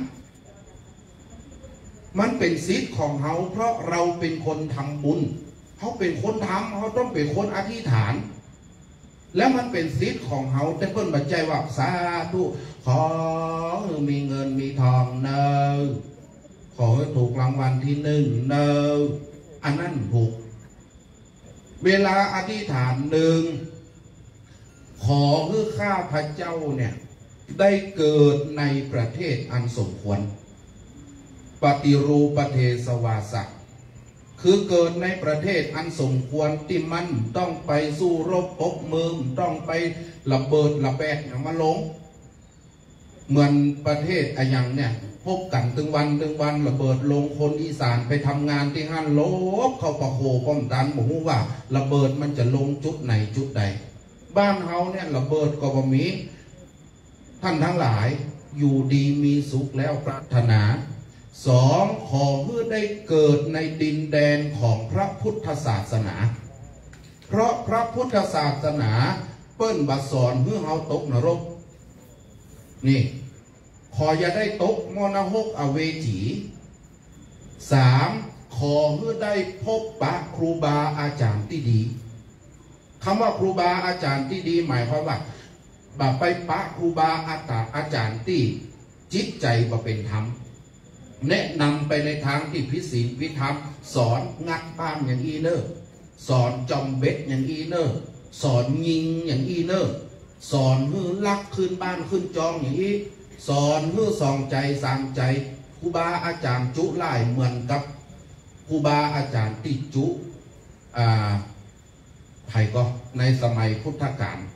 มันเป็นสิทธิ์ของเฮาเพราะเราเป็นคนทำบุญเขาเป็นคนทำเขาต้องเป็นคนอธิษฐานแล้วมันเป็นสิทธิ์ของเฮาแต่เพิ่นบัจจัยว่าสาธุขอมีเงินมีทองเนอขอให้ถูกรางวัลที่หนึ่งเนออันนั้นถูกเวลาอธิษฐานหนึ่งขอให้ข้าพระเจ้าเนี่ยได้เกิดในประเทศอันสมควรปฏิรูปประเทศวาสะคือเกิดในประเทศอันสมควรที่มันต้องไปสู้รบปกมือต้องไประเบิดระแบกอย่างมาลงเหมือนประเทศอะยังเนี่ยพบกันตึงวันตึงวันระเบิดลงคนอีสานไปทำงานที่ห้านลบเข้าประโคป้อมดันบอกว่าระเบิดมันจะลงจุดไหนจุดใดบ้านเฮาเนี่ยระเบิดก็บ่มีท่านทั้งหลายอยู่ดีมีสุขแล้วปรารถนาสองขอเพื่อได้เกิดในดินแดนของพระพุทธศาสนาเพราะพระพุทธศาสนาเปิ้นบัดสอนเพื่อเฮาตกนรกนี่ขออย่าได้ตกมรณหกอเวจีสามขอเพื่อได้พบปะครูบาอาจารย์ที่ดีคำว่าครูบาอาจารย์ที่ดีหมายความว่าแบบไปปะครูบาอาจารย์อาจารย์ที่จิตใจบ่เป็นธรรมแนะนำไปในทางที่พิศีลพิธรรมสอนงัดบ้านอย่างอีเนอร์สอนจอมเบ็ดอย่างอีเนอร์สอนยิงอย่างอีเนอร์สอนฮือลักขึ้นบ้านขึ้นจองอย่างอีสอนฮือส่องใจสางใจครูบาอาจารย์จุไล่เหมือนกับครูบาอาจารย์ที่จุอ่าไผ่ก็ในสมัยพุทธกาล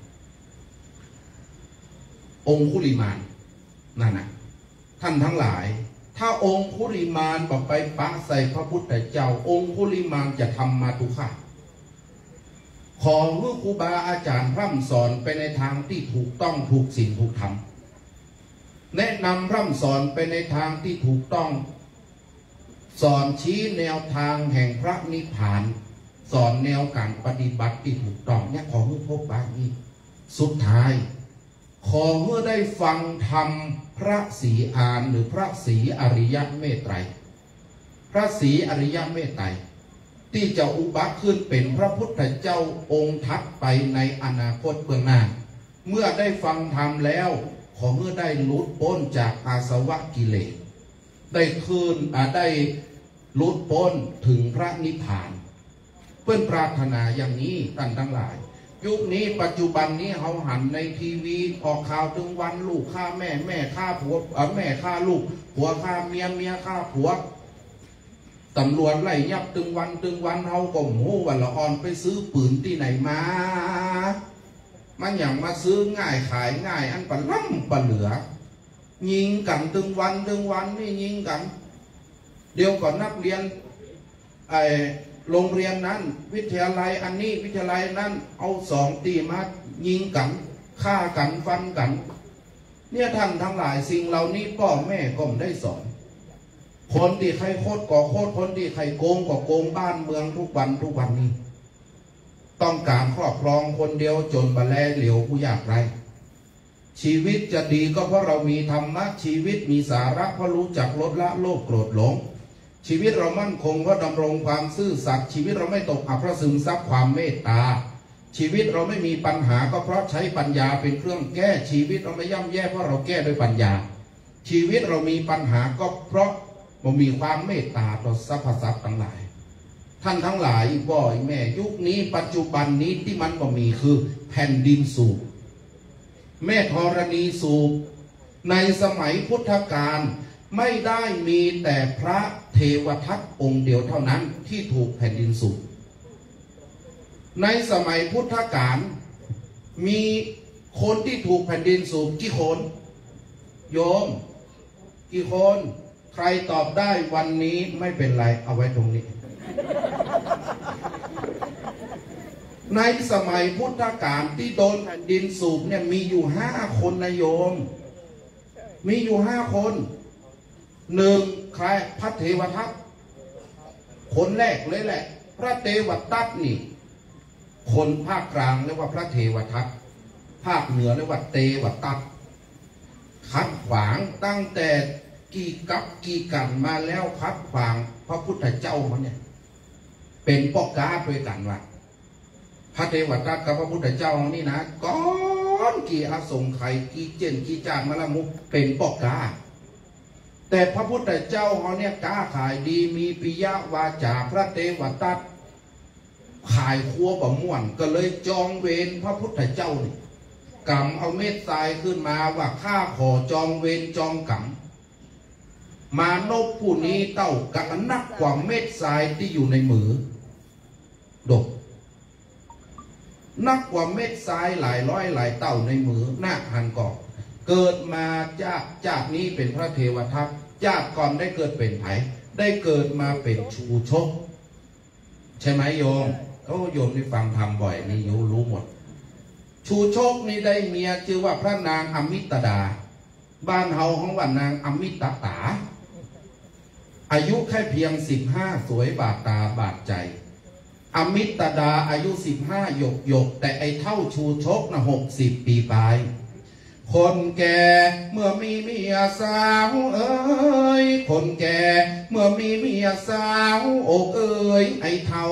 องคุลิมานนั่นนะท่านทั้งหลายถ้าองคุลิมานบอกไปปะใส่พระพุทธเจ้าองคุลิมานจะทำมาทุกข้าขอเมื่อครูบาอาจารย์พร่ำสอนไปในทางที่ถูกต้องถูกศีลถูกธรรมแนะนำพร่ำสอนไปในทางที่ถูกต้องสอนชี้แนวทางแห่งพระนิพพานสอนแนวการปฏิบัติที่ถูกต้องเนี่ยขอเมื่อพบบ้างนี้สุดท้ายขอเมื่อได้ฟังธรรมพระศรีอานหรือพระศรีอริยเมตไตรพระศรีอริยเมตไตรที่จะอุบัติขึ้นเป็นพระพุทธเจ้าองค์ถัดไปในอนาคตเบื้องหน้าเมื่อได้ฟังธรรมแล้วขอเมื่อได้หลุดพ้นจากอาสวะกิเลสได้คืนได้หลุดพ้นถึงพระนิพพานเพื่อนปรารถนาอย่างนี้ท่านทั้งหลายยุคนี้ปัจจุบันนี้เขาหันในทีวีออกข่าวถึงวันลูกฆ่าแม่แม่ฆ่าผัวแม่ฆ่าลูกผัวฆ่าเมียเมียฆ่าผัวตำรวจไล่ยับตึงวันตึงวันเขาก็โม้วันละอ่อนไปซื้อปืนที่ไหนมามันอย่างมาซื้อง่ายขายง่ายอันปะล่ำปะเหลือยิงกันตึงวันตึงวันนี่ยิงกันเดี๋ยวก่อนนักเรียนไอโรงเรียนนั้นวิทยาลัยอันนี้วิทยาลัยนั้นเอาสองตีมายิงกันฆ่ากันฟันกันเนี่ยท่านทั้งหลายสิ่งเหล่านี้พ่อแม่ก็ไม่ได้สอนคนที่ใครโคตรก่อโคตรคนที่ใครโกงก่อโกงบ้านเมืองทุกวันทุกวันนี้ต้องการครอบครองคนเดียวจนบะแลเหลียวผู้ยากไร้ชีวิตจะดีก็เพราะเรามีธรรมะชีวิตมีสาระเพราะรู้จักลดละโลภโกรธหลงชีวิตเรามั่นคงเพราะดำรงความซื่อสัตย์ชีวิตเราไม่ตกอับเพราะซึมซับความเมตตาชีวิตเราไม่มีปัญหาก็เพราะใช้ปัญญาเป็นเครื่องแก้ชีวิตเราไม่ย่ำแย่เพราะเราแก้ด้วยปัญญาชีวิตเรามีปัญหาก็เพราะมันมีความเมตตาต่อสรรพสัตว์ทั้งหลายท่านทั้งหลายบ่อยแม่ยุคนี้ปัจจุบันนี้ที่มันบ่มีคือแผ่นดินสูบแม่ธรณีสูบในสมัยพุทธกาลไม่ได้มีแต่พระเทวทัตองค์เดียวเท่านั้นที่ถูกแผ่นดินสูบในสมัยพุทธกาลมีคนที่ถูกแผ่นดินสูบกี่คนโยมกี่คนใครตอบได้วันนี้ไม่เป็นไรเอาไว้ตรงนี้ ในสมัยพุทธกาลที่โดนแผ่นดินสูบเนี่ยมีอยู่ห้าคนนะโยมมีอยู่ห้าคนหนึ่งใครพระเทวทัตคนแรกเลยแหละพระเทวทัตนี่คนภาคกลางเรียกว่าพระเทวทัตภาคเหนือเรียกว่าเทวทัตขัดขวางตั้งแต่กี่กับกี่กันมาแล้วขัดขวางพระพุทธเจ้ามันเนี่ยเป็นปอกกาด้วยกันว่าพระเทวทัตกับพระพุทธเจ้านี่นะก้อนกี่อาสงไขยกี่เจนกี่จานมาละมุกเป็นปอกกาแต่พระพุทธเจ้าเขาเนี่ยกล้าขายดีมีปิยวาจาพระเทวทัตขายครัวบ่ม่วนก็เลยจองเวรพระพุทธเจ้านี่กำเอาเม็ดทรายขึ้นมาว่าข้าขอจองเวรจองกรรมมานพผู้นี้เต้ากันนักกว่าเม็ดทรายที่อยู่ในมือดกนักกว่าเม็ดทรายหลายร้อยหลายเต้าในมือหน้าหันก่อนเกิดมาจากจากนี้เป็นพระเทวทัตจากก่อนได้เกิดเป็นไผ่ได้เกิดมาเป็นชูชกใช่ไหมโยมเขาโยมที่ฟังธรรมบ่อยนี่โยมรู้หมดชูชกนี่ได้เมียชื่อว่าพระนางอมิตดาบ้านเฮาของว่านางอมิตตาอายุแค่เพียงสิบห้าสวยบาดตาบาดใจอมิตดาอายุสิบห้าหยกหยกแต่ไอเท่าชูชกนะหกสิบปีปลายคนแก่เมื่อมีเมียสาวเอ้ยคนแก่เมื่อมีเมียสาวอกเอ้ยไอเท่า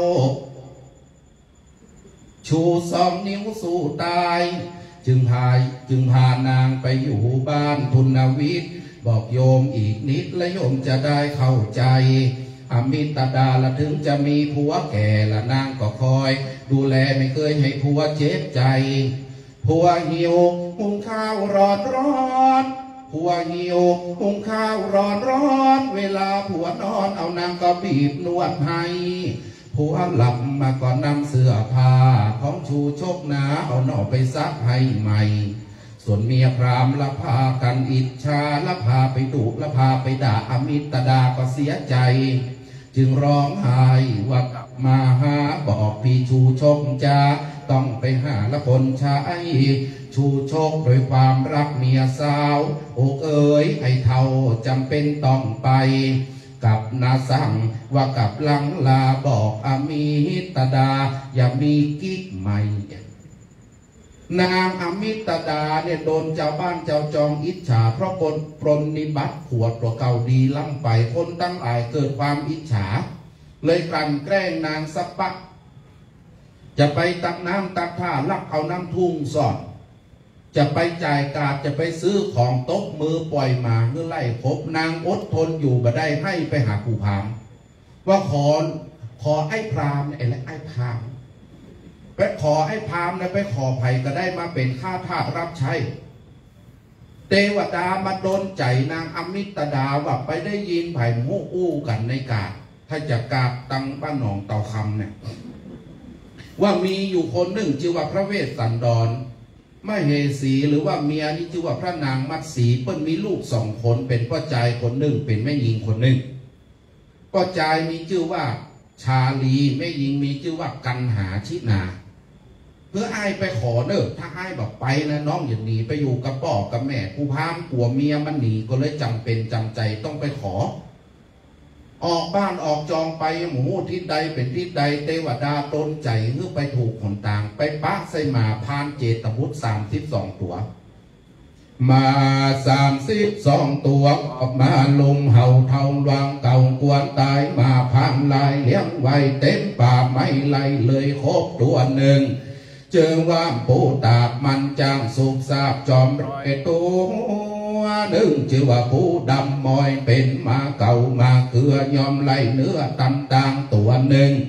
ชูสองนิ้วสู้ตายจึงพายจึงพานางไปอยู่บ้านทุนวิทย์บอกโยมอีกนิดและโยมจะได้เข้าใจอมิตดาละถึงจะมีผัวแก่ละนางก็คอยดูแลไม่เคยให้ผัวเจ็บใจผัวหิวหุงข้าวร้อนร้อนผัวหิวหุงข้าวร้อนร้อนเวลาผัวนอนเอานางก็บีบนวดให้ผัวหลับมาก่อนนำเสื้อผ้าของชูชกนาเอาหน่อไปซักให้ใหม่ส่วนเมียพรามละพากันอิจฉาละพาไปดุละพาไปด่าอมิตดาก็เสียใจจึงร้องไห้ว่ากลับมาหาบอกพี่ชูชกจะต้องไปหาละคนชายชูชกโดยความรักเมียสาวอกเอ๋ยไอเท่าจำเป็นต้องไปกับนาสั่งว่ากับลังลาบอกอมิตดาอย่ามีกิ๊กใหม่นางอมิตดาเนี่ยโดนเจ้าบ้านเจ้าจองอิจฉาเพราะคนปรนนิบัติขวดตัวเก่าดีล้ำไปคนตั้งหลายเกิดความอิจฉาเลยกลั่นแกล้งนางสัปปะจะไปตักน้ำตักท่าลักเอาน้ำทุ่งสอดจะไปจ่ายกาดจะไปซื้อของตกมือปล่อยมาเมื่อไล่ครบนางอดทนอยู่บ่ได้ให้ไปหาผู้พามว่าขอขอไอ้พรามไอ้และไอ้พรามไปขอไอ้พรามนะไปขอไผ่ก็ได้มาเป็นข้าทาสรับใช้เทวดามาโดนใจนางอมิตดาว่าไปได้ยินไผ่มู่อู้กันในกาดถ้าจะกาดตังบ้านหนองเต่าคำเนี่ยว่ามีอยู่คนหนึ่งชื่อว่าพระเวสสันดรมเหสีหรือว่าเมียนี่ชื่อว่าพระนางมัตสีเปิ้ลมีลูกสองคนเป็นพ่อจายคนหนึ่งเป็นแม่หญิงคนหนึ่งพ่อจายมีชื่อว่าชาลีแม่หญิงมีชื่อว่ากันหาชินาเพื่อไอ้ไปขอเนอะถ้าไอ้แบบไปนะน้องอย่าหนีไปอยู่กับพ่อกับแม่ผู้พามกลัวเมียมันหนีก็เลยจำเป็นจำใจต้องไปขอออกบ้านออกจองไปหมูทิศใดเป็นทิศใดเทวดาตนใจเพื่อไปถูกขนต่างไปปักใส่หมาพานเจตบุตรสามสิบสองตัวมาสามสิบสองตัวออกมาลมเห่าเท่าลวงเก่ากวนตายมาพันลายเลี้ยงไว้เต็มป่าไม่ไล่เลยครบตัวหนึ่งเจอว่าปูตากมันจางสุกสาบจอมรอยตัวหนึ่งชื่อว่าผู้ดำมอยเป็นมาเก่ามาเกลือยอมไล่เนื้อตำต่างตัวหนึ่ง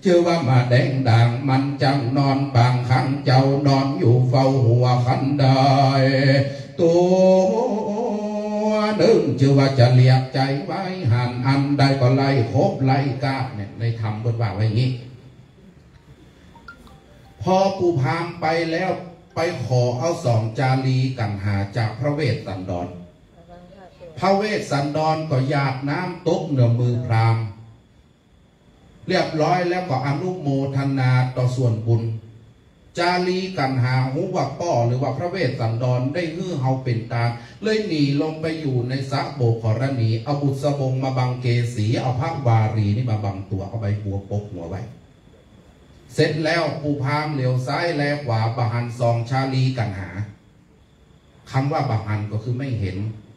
ชื่อว่ามาแดงด่างมันจังนอนบางครั้งเจ้านอนอยู่เฝ้าหัวคันได้ตัวหนึ่งชื่อว่าจะเลียกใจไว้หันอันใดก็ไล่คบไล่กาเนี่ยในธรรมบทว่าไว้อย่างนี้พอปูพามไปแล้วไปขอเอาสองจารีกันหาจากพระเวสสันดรพระเวสสันดรก็หยาดน้ำตกเหนือมือพราหมณ์เรียบร้อยแล้วก็อนุโมทนาต่อส่วนบุญจารีกันหาหูว่าป้อหรือว่าพระเวสสันดรได้ฮื้อเฮาเป็นตาเลยหนีลงไปอยู่ในสระโบกรณีเอาบุษบงมาบังเกสีเอาพระวารีนี่มาบังตัวเอาใบบัวปกหัวไว้เสร็จแล้วปูพามเหลียวซ้ายแลขวาบะหันซองชาลีกันหาคำว่าบะหันก็คือไม่เห็น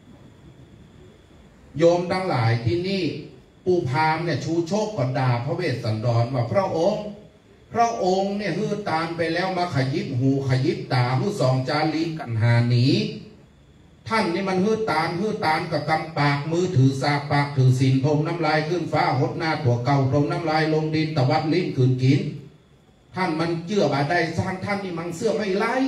โยมทั้งหลายที่นี่ปูพามเนี่ยชูโชคกด่าพระเวสสันดรว่าพระองค์พระองค์เนี่ยฮื้อตามไปแล้วมาขยิบหูขยิบตาฮื้อสองจารีกันหาหนีท่านนี่มันฮื้อตามฮื้อตามกับกำปากมือถือสากปากถือศีลพรมน้ำลายขึ้นฟ้าหดหน้าตัวเก่าพรมน้ำลายลงดินตะวัดลิ้นคืนกินท่านมันเจื่อบาได้สร้างท่านนี่มังเสื้อไม่ไล่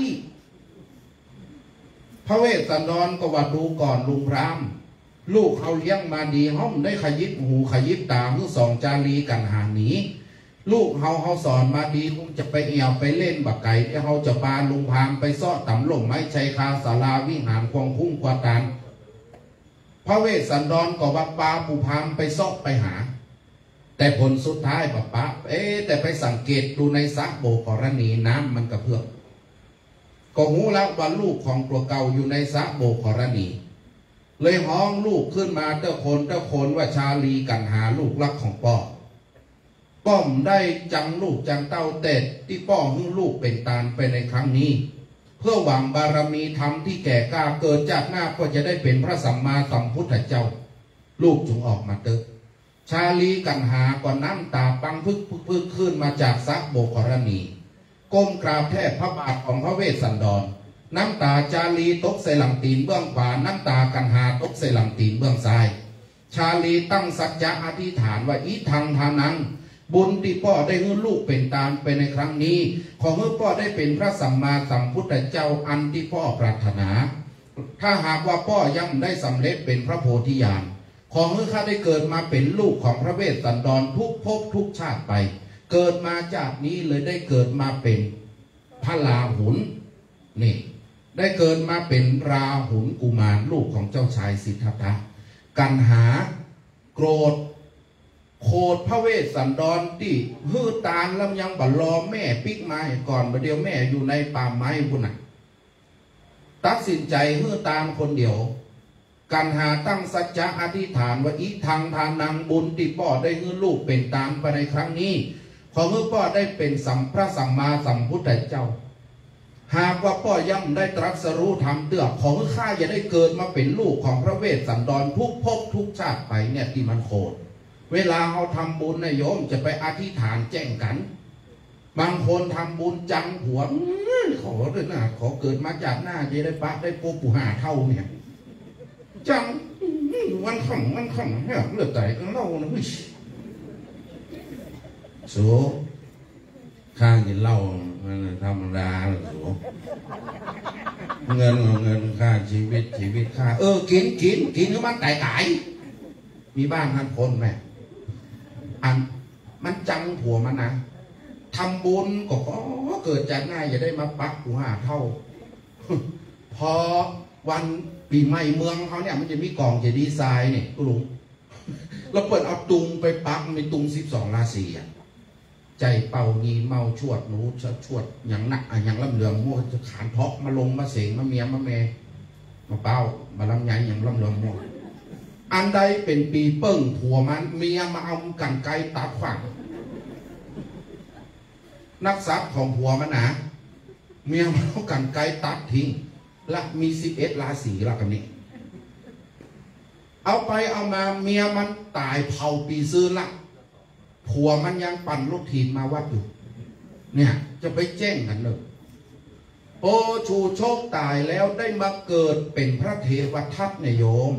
พระเวสสันดรก็ว่าดูก่อนลุงพรามลูกเขาเลี้ยงมาดีห้อมได้ขยิบหูขยิบตามือสองจารีกันหาหนีลูกเขาเขาสอนมาดีคงจะไปเอี่ยวไปเล่นบักไก่ที่เขาจะปาลุงพามไปซ้อต่ำลงไม้ชัยคาศาลาวิหารควงคุ้งกวาดานพระเวสสันดรก็ว่าปาปูพามไปซ้อไปหาแต่ผลสุดท้ายปะปะเอ๊แต่ไปสังเกตดูในสระโบกรณีน้ำมันกระเพื่อมก็หูแล้วว่าลูกของตัวเก่าอยู่ในสระโบกรณีเลยห้องลูกขึ้นมาเจ้าคนเจ้าคนว่าชาลีกันหาลูกรักของพ่อป้อมได้จังลูกจังเต้าเต็ดที่ป้อหึ่งลูกเป็นตาลไปในครั้งนี้เพื่อหวังบารมีธรรมที่แก่กล้าเกิดจากหน้าก็จะได้เป็นพระสัมมาสัมพุทธเจ้าลูกจงออกมาเถิดชาลีกันหาก่อนน้ำตาปังพึกพึกขึ้นมาจากสระโบกรณีก้มกราบแทบพระบาทของพระเวสสันดรน้ำตาจารีตกใส่หลังตีนเบื้องขวาน้ำตากันหาตกใส่หลังตีนเบื้องซ้ายชาลีตั้งสัจจะอธิษฐานว่าอีทังทานังบุญที่พ่อได้ให้ลูกเป็นตาลไปในครั้งนี้ขอให้พ่อได้เป็นพระสัมมาสัมพุทธเจ้าอันที่พ่อปรารถนาถ้าหากว่าพ่อยังได้สำเร็จเป็นพระโพธิญาณขอให้ข้าได้เกิดมาเป็นลูกของพระเวสสันดรทุกภพทุกชาติไปเกิดมาจากนี้เลยได้เกิดมาเป็นพระราหุลนี่ได้เกิดมาเป็นราหุลกุมารลูกของเจ้าชายสิทธัตถะกันหาโกรธโคดพระเวสสันดรที่ฮื้อตาลแล้วยังบัลลอแม่ปิกไม้ก่อนประเดี๋ยวแม่อยู่ในป่าไม้พุ่นน่ะตัดสินใจฮื้อตาลคนเดียวกันหาตั้งสัจจะอธิษฐานว่าอีทางทานังบุญที่พ่อได้ฮื้อลูกเป็นตาลไปในครั้งนี้ขอฮื้อพ่อได้เป็นสัมพระสัมมาสัมพุทธเจ้าหากว่าพ่อย่ำได้ตรัสรู้ธรรมเตื้อขอฮื้อข้าอย่าได้เกิดมาเป็นลูกของพระเวสสันดรทุกภพทุกชาติไปเนี่ยที่มันโคตรเวลาเขาทำบุญนะโยมจะไปอธิษฐานแจ้งกันบางคนทำบุญจังหัวขอด้วยนะขอเกิดมาจากหน้าจะได้ปะได้โปปูหาเท่าเนี่ยจังวันขำวันขำเนี่ยเลือดใจกันเล่านะพี่สูข้ากินเหล้ามันธรรมดาสูเงินเงินค่าชีวิตชีวิตค่าเออกินกินกินก็มันไก่ไก่มีบ้านท่านคนไหมอันมันจังผัวมันนะทำบุญก็เกิดจากง่ายอย่าได้มาปักหัวหาเท่าพอวันปีใหม่เมืองเขาเนี่ยมันจะมีกองเจดีย์ทรายเนี่ยกูลุงเราเปิดเอาตุงไปปักมีตุงสิบสองราศีใจเป่างีเมาชวดหนูชดชวดอย่างหนักอย่างลำเหลืองมั่วจะขานเพาะมาลงมาเสงมาเมียมาเมมาเป้ามาลำไยอย่างลำเหลืองมั่วอันใดเป็นปีเปิ้งผัวมันเมียมาเอากันไกตัดฝังนักทรัพย์ของผัวมันนะเมียมาเอากันไกตัดทิ้งและมีสิบเอ็ดราศีละกันนี้เอาไปเอามาเมียมันตายเผาปีซื้อละผัวมันยังปั่นลูกถีบมาวัดอยู่เนี่ยจะไปแจ้งกันเลยโอ้ชูโชคตายแล้วได้มาเกิดเป็นพระเทวทัตเนี่ยโยม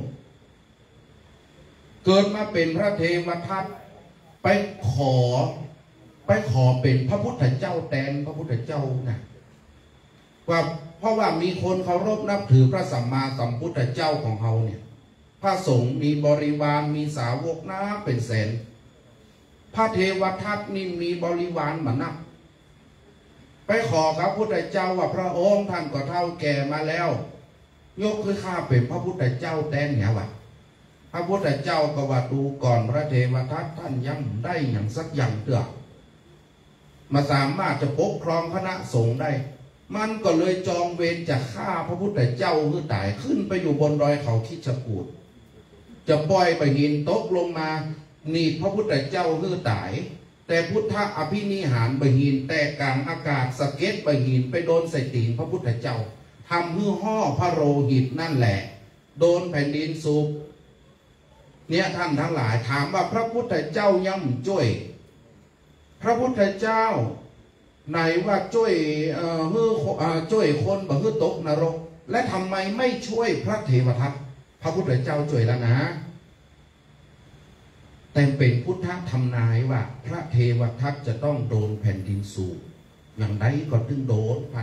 เกิดมาเป็นพระเทวทัตไปขอไปขอเป็นพระพุทธเจ้าแทนพระพุทธเจ้านะว่าเพราะว่ามีคนเคารพนับถือพระสัมมาสัมพุทธเจ้าของเขาเนี่ยพระสงฆ์มีบริวารมีสาวกนะเป็นแสนพระเทวทัตนี่มีบริวารมานับไปขอกับพระพุทธเจ้าว่าพระองค์ท่านก็เฒ่าแก่มาแล้วยกคือข้าเป็นพระพุทธเจ้าแทนเนี่ยวะพระพุทธเจ้าก็ว่าดูก่อนพระเทวทัตท่านยังได้อย่างสักอย่างเตือมาสามารถจะปกครองคณะสงฆ์ได้มันก็เลยจองเวรจะฆ่าพระพุทธเจ้าคือตายขึ้นไปอยู่บนดอยเขาคิชกูฏจะปล่อยไปหินตกลงมาหนีพระพุทธเจ้าคือตายแต่พุทธอภินิหารบหินแต่กลางอากาศสะเก็ดบหินไปโดนใส่ตีนพระพุทธเจ้าทำให้ห่อพระโลหิตนั่นแหละโดนแผ่นดินสูบเนี่ยท่านทั้งหลายถามว่าพระพุทธเจ้าย่ำช่วยพระพุทธเจ้าไหนว่าช่วยเอ่อฮื้อช่วยคนบ่ฮื้อตกนรกและทำไมไม่ช่วยพระเทวทัตพระพุทธเจ้าช่วยแล้วนะแต่เป็นพุทธทำนายว่าพระเทวทัตจะต้องโดนแผ่นดินสูบอย่างไรก็ตึงโดนพัน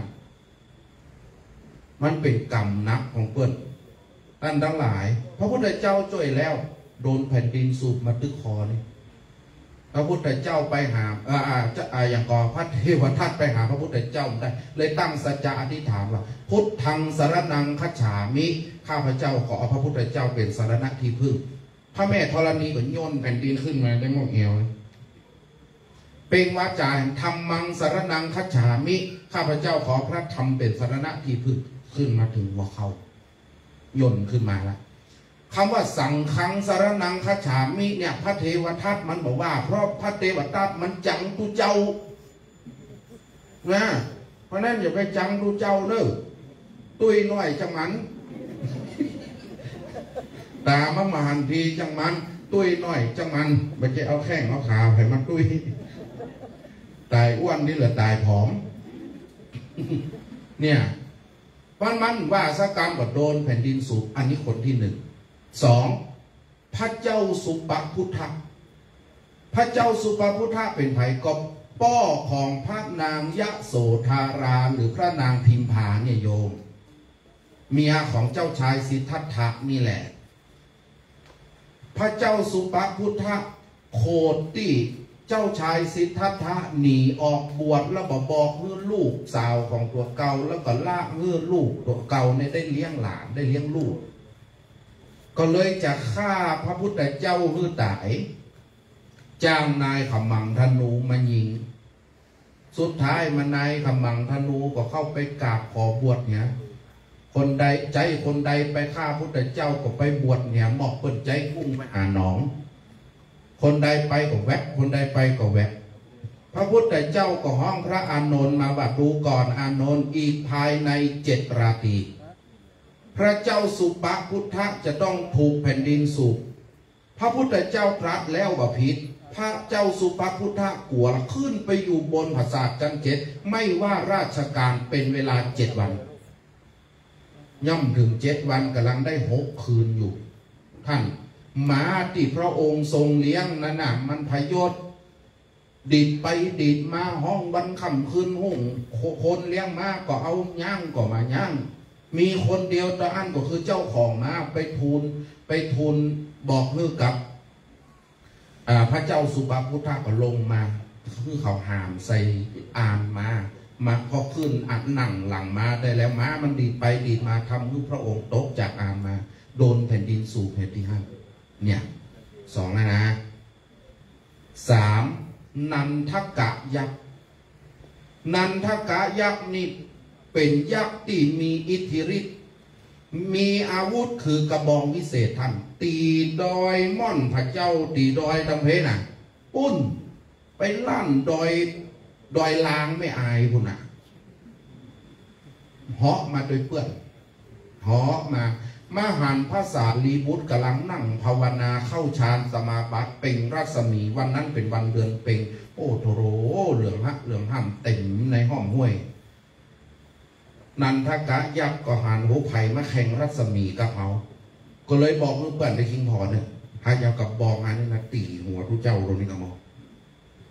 มันเป็นกรรมนักของเปิ้นท่านทั้งหลายพระพุทธเจ้าช่วยแล้วโดนแผ่นดินสูบมาตึกคอนี่พระพุทธเจ้าไปหาอ่าจะอ่าอย่างก่อพระเทวทัตไปหาพระพุทธเจ้าได้เลยตั้งสัจจะอธิษฐานว่าพุทธังสรณังคัจฉามิข้าพเจ้าขอพระพุทธเจ้าเป็นสรณะที่พึ่งพระแม่ธรณีก็โยนแผ่นดินขึ้นมาได้หมดเอวเป็นวาจาธรรมังสรณังคัจฉามิข้าพเจ้าขอพระธรรมเป็นสรณะที่พึ่งขึ้นมาถึงหัวเขาโยนขึ้นมาแล้วคำว่าสังฆังสรณังคัจฉามิเนี่ยพระเทวทัตมันบอกว่าเพราะพระเทวทัตมันจังตุเจ้านะเพราะนั้นอย่าไปจังตุเจ้าเด้อตุ้ยน้อยจังมันตามามหันทีจังมันตุ้ยน้อยจังมันไม่ใช่เอาแข้งเอาขาให้มันตุ้ยตายอ้วนนี่แหละตายผอมเนี่ยมันมันว่าสกรรมกับโดนแผ่นดินสูบอันนี้คนที่หนึ่งสองพระเจ้าสุปพุทธะพระเจ้าสุปพุทธะเป็นไผ่ก็ป้อของพระนางยะโสธาราหรือพระนางพิมพาเนี่ยโยมเมียของเจ้าชายสิทธัตถะนี่แหละพระเจ้าสุปพุทธะโคตที่เจ้าชายสิทธัตถะหนีออกบวชแล้วบอกบอกเพื่อลูกสาวของตัวเก่าแล้วก็ลากเพื่อลูกตัวเก่าเนี่ยได้เลี้ยงหลานได้เลี้ยงลูกก็เลยจะฆ่าพระพุทธเจ้าฮือตายจ้างนายขมังธนูมายิงสุดท้ายมานายขมังธนูก็เข้าไปกราบขอบวชเนี่ยคนใดใจคนใดไปฆ่าพุทธเจ้าก็ไปบวชเนี่ยหมอกเปิดใจพุ่งไปหาหนองคนใดไปก็แวบคนใดไปก็แวบพระพุทธเจ้าก็ห้องพระอานนท์มาว่าดูก่อนอานนท์อีกภายในเจ็ดราตรีพระเจ้าสุปพุทธะจะต้องถูกแผ่นดินสูบพระพุทธเจ้าตรัสแล้วว่าผิดพระเจ้าสุปพุทธะกลัวขึ้นไปอยู่บนปราสาทจันเจ็ดไม่ว่าราชการเป็นเวลาเจ็ดวันย่ำถึงเจ็ดวันกำลังได้หกคืนอยู่ท่านหมาที่พระองค์ทรงเลี้ยงนั่นน่ะมันพยศดิดไปดิดมาห้องวันค่ำคืนห้องคนเลี้ยงม้าก็เอาย่างก็มาย่างมีคนเดียวตะอันก็คือเจ้าของม้าไปทูลไปทูลบอกเพื่อกับพระเจ้าสุปพุทธะก็ลงมาคือเขาหามใส่อานมามาพอขึ้นอัดหนังหลังมาได้แล้วม้ามันดีดไปดีดมาทำให้พระองค์ตกจากอานมาโดนแผ่นดินสูบแผ่นที่ห้าเนี่ยสองนะนะสามนันทกะยักษ์นันทกะยักษ์นี่เป็นยักษ์ที่มีอิทธิฤทธิ์มีอาวุธคือกระบองวิเศษท่านตีดอยม่อนพระเจ้าตีดอยตำเพน่ะปุ้นไปลั่นดอยดอยลางไม่อายคุณน่ะเหาะมาโดยเปื้อนเหาะมามหันภาษาลีบุตรกำลังนั่งภาวนาเข้าฌานสมาบัติเป่งรัศมีวันนั้นเป็นวันเดือนเป่งโอ้โถโรเหลืองฮะเหลืองห้ำเต็มในห้องห้วยนันทกะยักษ์ก็หันหัวไผ่มาแข่งรัศมีกับเขาก็เลยบอกเพื่อนในคิงพอเนี่ยหายาวกับบอกงานนี่นะตีหัวทุเจ้าตรงนี้ก็มอง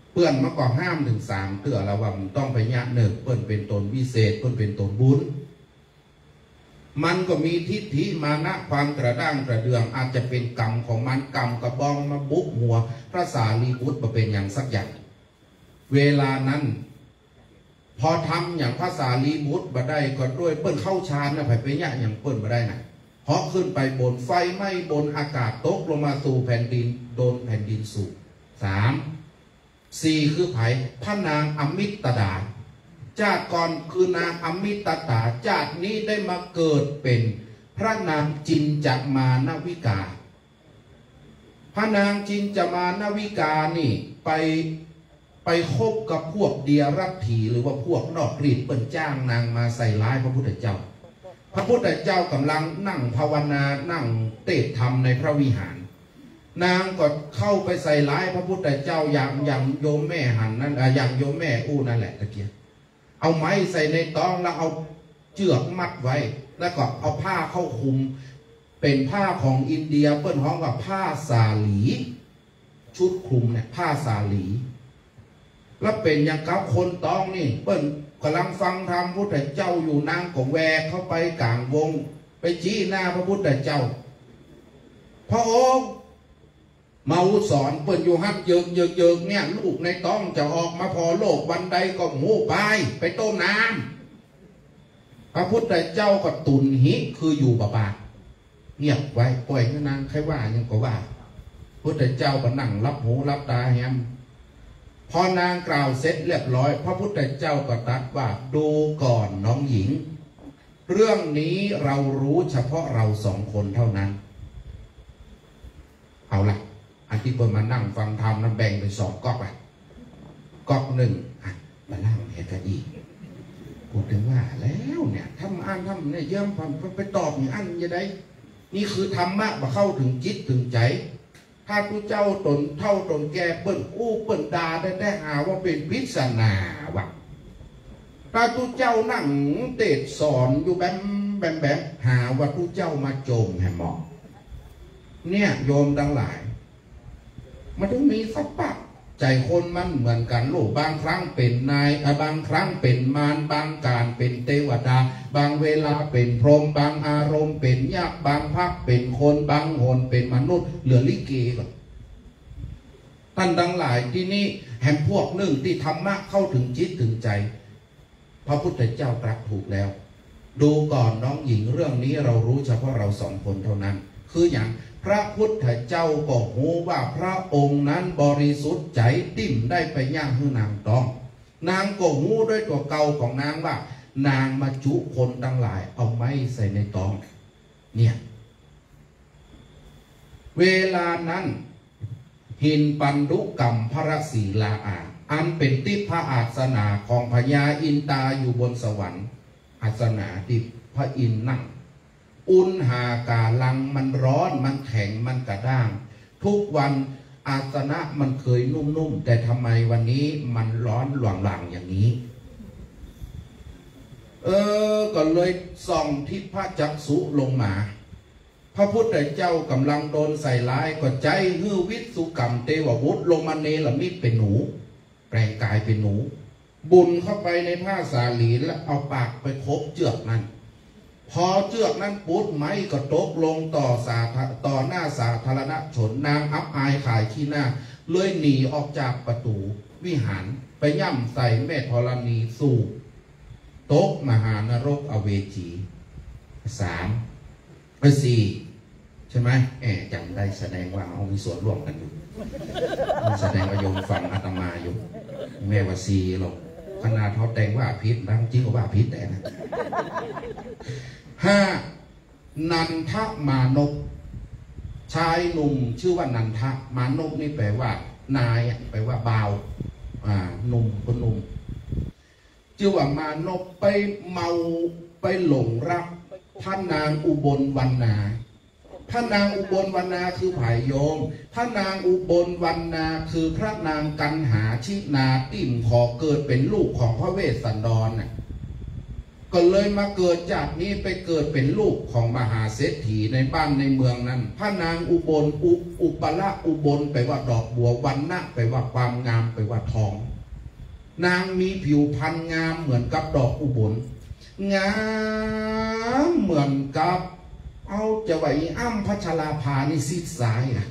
เปื่อนมาก่อห้ามถึงสามเตือระวังต้องไปยะหนึ่งเปิ้นเป็นตนวิเศษเปิ้นเป็นตนบุญมันก็มีทิฏฐิมานะความกระด้างกระเดืองอาจจะเป็นกรรมของมันกรรมกระบองมาบุกหัวพระสารีบุตรมาเป็นอย่างสักอย่างเวลานั้นพอทำอย่างพระสารีบุตรมาได้ก็ด้วยเปิ้นเข้าฌานนะไผ่ไปยะอย่างเปิ้นมาได้นะเพราะขึ้นไปบนไฟไหม้บนอากาศตกลงมาสู่แผ่นดินโดนแผ่นดินสูบสามสี่คือไผ่พระนางอมิตดาชาติก่อนคือนางอมิตตาชาตินี้ได้มาเกิดเป็นพระนางจินจามานวิกาพระนางจินจามานวิกานี่ไปไปคบกับพวกเดียรัตถีหรือว่าพวกนอกรีดเปิ้นจ้างนางมาใส่ร้ายพระพุทธเจ้าพระพุทธเจ้ากำลังนั่งภาวนานั่งเทศธรรมในพระวิหารนางก็เข้าไปใส่ร้ายพระพุทธเจ้าอย่างอย่างโยมแม่หันนั่นอย่างโยมแม่อู้นั่นแหละตะเกียบเอาไม้ใส่ในตองแล้วเอาเชือกมัดไว้แล้วก็เอาผ้าเข้าคลุมเป็นผ้าของอินเดียเปิ้นฮ้องว่าผ้าสาลีชุดคลุมเนี่ยผ้าสาลีแล้วเป็นอย่างกับคนตองนี่เปิ้นกำลังฟังธรรมพระพุทธเจ้าอยู่นางก็แวกเข้าไปกลางวงไปชี้หน้าพระพุทธเจ้าพระองค์เมาสอนเปิ้นอยู่ฮักเยิกเยิกเยิกเนี่ยลูกในต้องจะออกมาพอโลกวันใดก็หมูไปไปต้มน้ำพระพุทธเจ้าก็ตุนหิคืออยู่บาบาเงียบไว้ปล่อยนางใครว่ายังก็ว่าพุทธเจ้าก็นั่งรับหูรับตาแฮมพอนางกล่าวเสร็จเรียบร้อยพระพุทธเจ้าก็ตรัสว่าดูก่อนน้องหญิงเรื่องนี้เรารู้เฉพาะเราสองคนเท่านั้นเอาละอันที่เปิดมานั่งฟังธรรมนั้นแบ่งเป็นสองก๊อกไปก๊อกหนึ่งอ่ะมาเล่าเหตุการณ์อีกพูดถึงว่าแล้วเนี่ยทำอ่านทำเนี่ยเยี่ยมไปตอบอย่างอันยังไงนี่คือธรรมะมาเข้าถึงจิตถึงใจถ้าผู้เจ้าตนเท่าตนแก่เปิ้นอู้เปิ้นดาได้ได้หาว่าเป็นวิสนาวะถ้าผู้เจ้านั่งเตะสอนอยู่แบมแบมแบมหาว่าผู้เจ้ามาโจมแห่หมอกเนี่ยโยมทั้งหลายมันต้องมีสัพพะใจคนมันเหมือนกันโลกบางครั้งเป็นนายบางครั้งเป็นมารบางการเป็นเทวดาบางเวลาเป็นพรหมบางอารมณ์เป็นยักษ์บางภาคเป็นคนบางหนเป็นมนุษย์เหลือลิเกก่อนท่านทั้งหลายที่นี่แห่งพวกหนึ่งที่ธรรมะเข้าถึงจิตถึงใจพระพุทธเจ้าตรัสถูกแล้วดูก่อนน้องหญิงเรื่องนี้เรารู้เฉพาะเราสองคนเท่านั้นคืออย่างพระพุทธเจ้าก็รู้ว่าพระองค์นั้นบริสุทธิ์ใจติ้มได้ไปย่างให้นางต้องนางก็รู้ด้วยตัวเก่าของนางว่านางมาจุคนทั้งหลายเอาไม้ใส่ในตองเนี่ยเวลานั้นหินปันดุกรรมพระศีลาอาอันเป็นทิพระอาสนะของพญาอินตาอยู่บนสวรรค์อาสนะที่พระอินทร์นั่งอุณหากาลังมันร้อนมันแข็งมันกระด้างทุกวันอาสนะมันเคยนุ่มๆแต่ทำไมวันนี้มันร้อนหลังๆอย่างนี้เออก็เลยส่องทิพระจักษุลงมาพระพุทธเจ้ากำลังโดนใส่ร้ายก็ใจฮือวิสุกรรมเทวบุตรลงมาเนรมิตเป็นหนูแปลงกายเป็นหนูบุญเข้าไปในผ้าสาลีแล้วเอาปากไปคบเจือกนั้นพอเชือกนั้นปุดไม้ก็ตกลงต่อสาต่อหน้าสาธารณชนนางอับอายขายขี้หน้าเลยหนีออกจากประตูวิหารไปย่ำใส่แม่ธรณีสู่โต๊ะมหานรกอเวจีสามไปสี่ใช่ไหมแอบจำได้แสดงว่าเอามีส่วนร่วมกันอยู่แสดงว่าโยมฟังอาตมาอยู่แม่ว่าสี่หรอกขนาดเขาแต่งว่าพิษบางจริงก็ว่าพิษแต่นะห้านันทมานพชายหนุ่มชื่อว่านันทมานพนี่แปลว่านายแปลว่าบ่าวอ่าหนุ่มคนหนุ่มชื่อว่ามานพไปเมาไปหลงรักพระนางอุบลวรรณาพระนางอุบลวรรณาคือผายโยมพระนางอุบลวรรณาคือพระนางกันหาชินาติ่มขอเกิดเป็นลูกของพระเวสสันดรน่ะก็เลยมาเกิดจากนี้ไปเกิดเป็นลูกของมหาเศรษฐีในบ้านในเมืองนั้นพระนางอุบลอุอุปละอุบลไปว่าดอกบัววันนะไปว่าความงามไปว่าทองนางมีผิวพรรณงามเหมือนกับดอกอุบลงามเหมือนกับเอาจะไว้อ้ำพัชราภานี่ซีดสายอ่ะ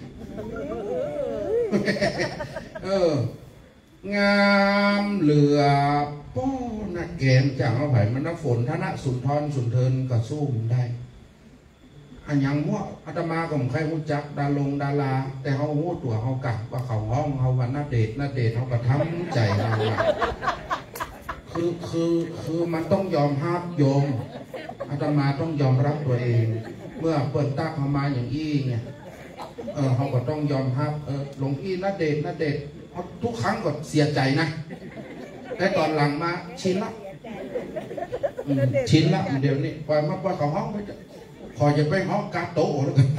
เอองามเหลือป้อนักแกนจากเอาไผ่มันน้ำฝนธนสุนทรสุนเทินก็สู้มันได้อันยังมั่วอาตมาของใครรู้จักดาลงดาราแต่เขาหูตัวเขากะว่าเขาห้องเขาวันนาเดชนาเดชเขาก็ทำใจเราคือคือคือมันต้องยอมรับโยมอาตมาต้องยอมรับตัวเองเมื่อเปิดตาเขามาอย่างอี้เนี่ยเออเขาก็ต้องยอมรับเออหลวงพี่นาเดชนาเดชทุกครั้งก็เสียใจนะแต่ตอนหลังมาชินละชินละเดี๋ยวนี้ปล่อยมาปล่อยเขาห้องไปพอจะไปห้องกาโตแล้วกัน